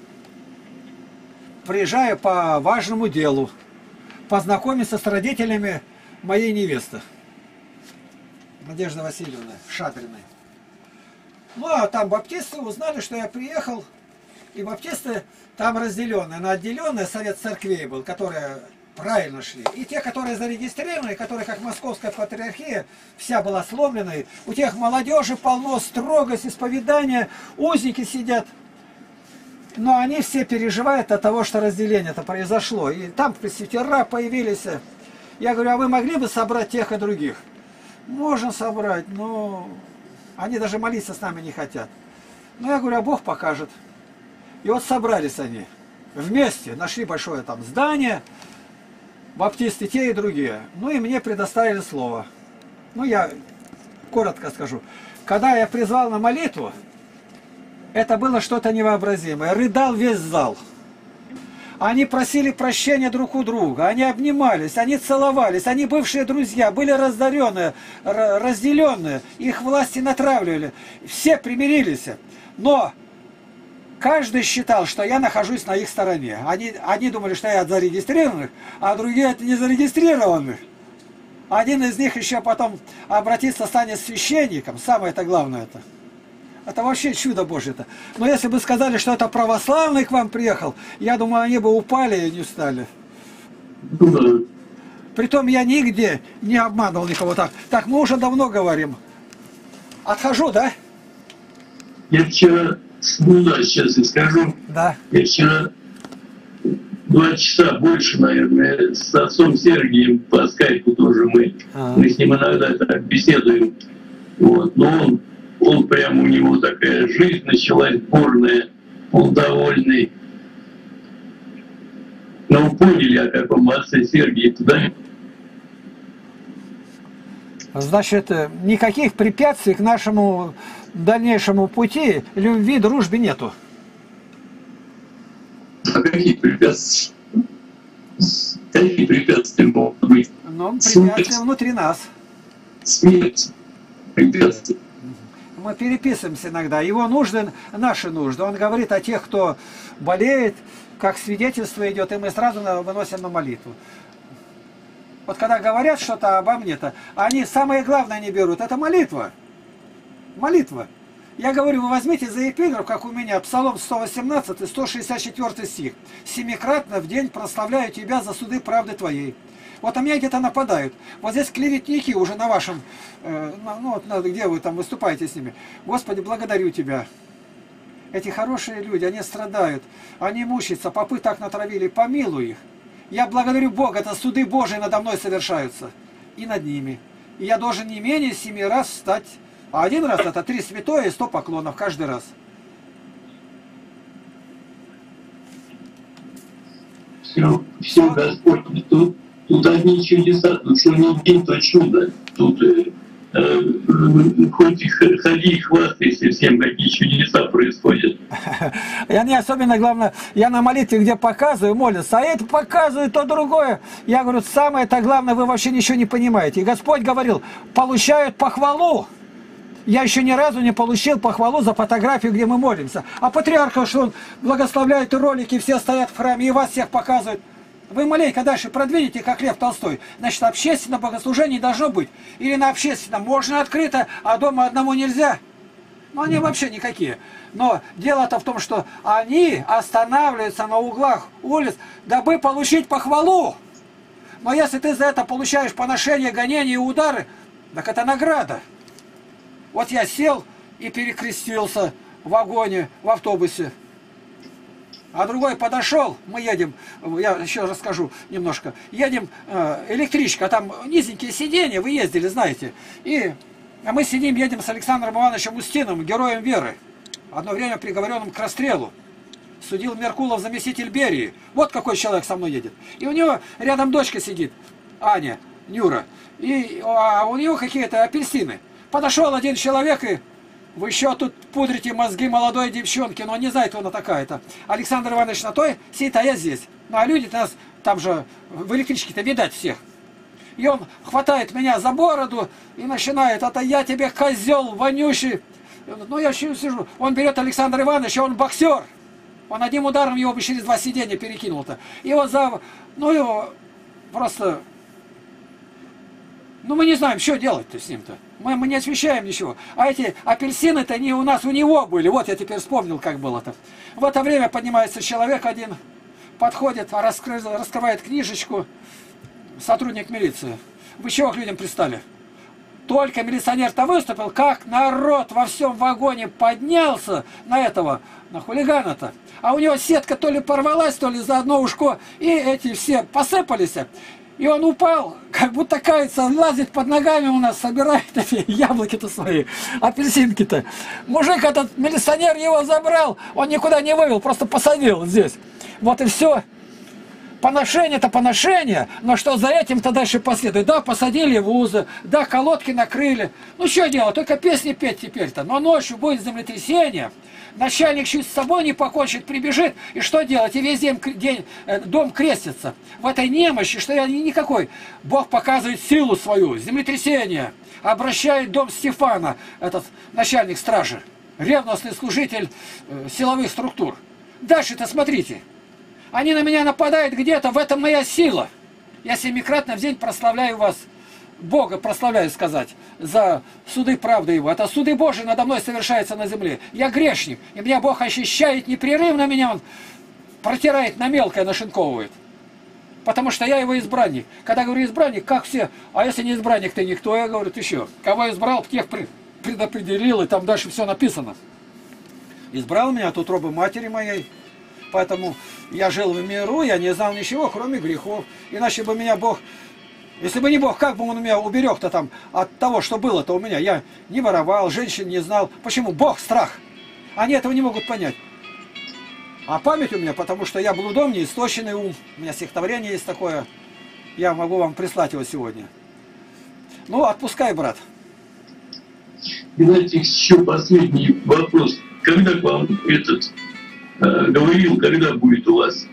Приезжаю по важному делу. Познакомиться с родителями моей невесты. Надежды Васильевны Шадриной. Ну, а там баптисты узнали, что я приехал. И баптисты там разделенные. На отделенный совет церквей был, которые правильно шли. И те, которые зарегистрированы, которые, как Московская патриархия, вся была сломленной. У тех молодежи полно, строгость, исповедания, узники сидят. Но они все переживают от того, что разделение-то произошло. И там пресвитера появились. Я говорю, а вы могли бы собрать тех и других? Можно собрать, но они даже молиться с нами не хотят. Ну, я говорю, а Бог покажет. И вот собрались они вместе, нашли большое там здание, баптисты те и другие. Ну, и мне предоставили слово. Ну, я коротко скажу. Когда я призвал на молитву, это было что-то невообразимое. Рыдал весь зал. Они просили прощения друг у друга, они обнимались, они целовались, они бывшие друзья, были разоренные, разделенные, их власти натравливали. Все примирились. Но каждый считал, что я нахожусь на их стороне. Они думали, что я от зарегистрированных, а другие от незарегистрированных. Один из них еще потом обратиться станет священником, самое-то главное это. Это вообще чудо Божье-то. Но если бы сказали, что это православный к вам приехал, я думаю, они бы упали и не встали. Притом я нигде не обманывал никого так. Так, мы уже давно говорим. Отхожу, да? Я вчера, ну да, сейчас я скажу. Да. Я вчера 2 часа больше, наверное, с отцом Сергием по скайпу тоже мы с ним иногда так беседуем. Вот. Но он прямо, у него такая жизнь началась бурная, он довольный. Но вы поняли, о каком отце Сергии, да? Значит, никаких препятствий к нашему дальнейшему пути, любви, дружбе нету. А какие препятствия? Какие препятствия могут быть? Ну, препятствия внутри нас. Смерть. Препятствия. Мы переписываемся иногда. Его нужды, наши нужды. Он говорит о тех, кто болеет, как свидетельство идет, и мы сразу выносим на молитву. Вот когда говорят что-то обо мне-то, они самое главное не берут. Это молитва. Молитва. Я говорю, вы возьмите за эпиграф, как у меня, Псалом 118, 164 стих. «Семикратно в день прославляю тебя за суды правды твоей». Вот на меня где-то нападают. Вот здесь клеветники уже на вашем, ну, где вы там выступаете с ними. Господи, благодарю Тебя. Эти хорошие люди, они страдают, они мучаются, попы так натравили, помилуй их. Я благодарю Бога, это суды Божии надо мной совершаются. И над ними. И я должен не менее 7 раз встать. А 1 раз это 3 святое и 100 поклонов каждый раз. Все, Господь, тут одни чудеса, тут что не день, то чудо. Тут хоть ходи и хвастайся всем, какие чудеса происходят. Я не особенно, главное, я на молитве, где показываю, молятся, а это показываю, то другое. Я говорю, самое-то главное, вы вообще ничего не понимаете. И Господь говорил, получают похвалу. Я еще ни разу не получил похвалу за фотографию, где мы молимся. А патриарха, что он благословляет ролики, все стоят в храме, и вас всех показывают. Вы маленько дальше продвинете, как Лев Толстой. Значит, общественное богослужение должно быть. Или на общественном можно открыто, а дома одному нельзя. Ну, они вообще никакие. Но дело-то в том, что они останавливаются на углах улиц, дабы получить похвалу. Но если ты за это получаешь поношение, гонения и удары, так это награда. Вот я сел и перекрестился в вагоне, в автобусе. А другой подошел, мы едем, я еще расскажу немножко, едем, электричка, там низенькие сиденья, вы ездили, знаете. А мы сидим, едем с Александром Ивановичем Устиновым, героем веры, одно время приговоренным к расстрелу. Судил Меркулов, заместитель Берии. Вот какой человек со мной едет. И у него рядом дочка сидит, Аня, Нюра, а у него какие-то апельсины. Подошел один человек и Вы еще тут пудрите мозги молодой девчонки, но он не знает, кто она такая-то. Александр Иванович на той сидит, а я здесь. Ну а люди нас там же в электричке-то видать всех. И он хватает меня за бороду и начинает: это я тебе, козел вонючий. Ну я еще сижу. Он берет Александра Ивановича, он боксер. Он одним ударом его бы через 2 сиденья перекинул-то. Его за... Ну его просто... Ну мы не знаем, что делать-то с ним-то. Мы не освещаем ничего. А эти апельсины-то не у нас, у него были. Вот я теперь вспомнил, как было-то. В это время поднимается человек один, подходит, раскрывает книжечку, сотрудник милиции. Вы чего к людям пристали? Только милиционер-то выступил, как народ во всем вагоне поднялся на этого, на хулигана-то. А у него сетка то ли порвалась, то ли за одно ушко, и эти все посыпались. И он упал, как будто кается, лазит под ногами у нас, собирает эти яблоки-то свои, апельсинки-то. Мужик этот, милиционер его забрал, он никуда не вывел, просто посадил здесь. Вот и все. Поношение-то поношение, но что за этим-то дальше последует? Да, посадили в вузы, да, колодки накрыли. Ну что делать, только песни петь теперь-то. Но ночью будет землетрясение, начальник чуть с собой не покончит, прибежит, и что делать? И весь день дом крестится. В этой немощи, что я никакой. Бог показывает силу свою, землетрясение. Обращает дом Стефана, этот начальник стражи, ревностный служитель силовых структур. Дальше-то смотрите. Они на меня нападают где-то, в этом моя сила. Я 7-кратно в день прославляю вас. Бога прославляю сказать, за суды правды Его. Это суды Божии надо мной совершаются на земле. Я грешник, и меня Бог ощущает непрерывно, меня Он протирает на мелкое, нашинковывает. Потому что я Его избранник. Когда говорю избранник, как все, а если не избранник, ты никто, я говорю, ты что? Кого избрал, тех предопределил, и там дальше все написано. Избрал меня от утробы матери моей. Поэтому я жил в миру, я не знал ничего, кроме грехов. Иначе бы меня Бог... Если бы не Бог, как бы Он меня уберег-то там от того, что было-то у меня? Я не воровал, женщин не знал. Почему? Бог, страх. Они этого не могут понять. А память у меня, потому что я блудом, неистощенный ум. У меня стихотворение есть такое. Я могу вам прислать его сегодня. Ну, отпускай, брат. Знаете, еще последний вопрос. Когда к вам говорил, когда будет у вас?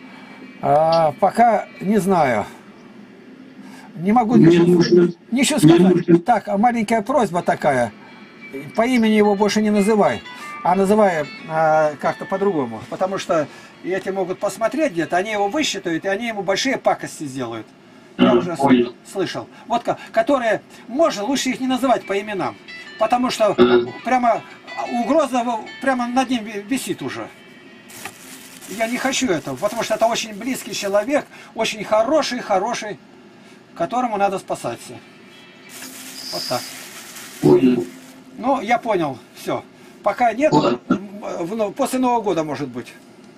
Пока не знаю. Не могу ничего сказать. Так, маленькая просьба такая. По имени его больше не называй. А называй как-то по-другому. Потому что эти могут посмотреть где-то, они его высчитают, и они ему большие пакости сделают. Я уже слышал. Вот которые, можно, лучше их не называть по именам. Потому что прямо угроза прямо над ним висит уже. Я не хочу этого, потому что это очень близкий человек, очень хороший, которому надо спасаться. Вот так. Ну, я понял, все. Пока нет, после Нового года может быть.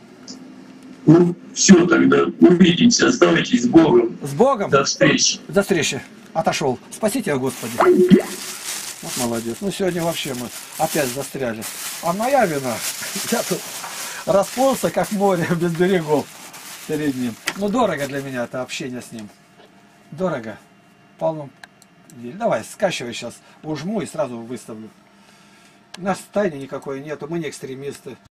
Ну, все, тогда увидимся, оставайтесь с Богом. С Богом? До встречи. До встречи. Отошел. Спаси тебя, Господи. Вот молодец. Ну, сегодня вообще мы опять застряли. А моя вина. Я тут расплылся, как море без берегов перед ним. Ну, дорого для меня это общение с ним. Дорого. Полно. Давай, скачивай сейчас. Ужму и сразу выставлю. У нас тайны никакой нету. Мы не экстремисты.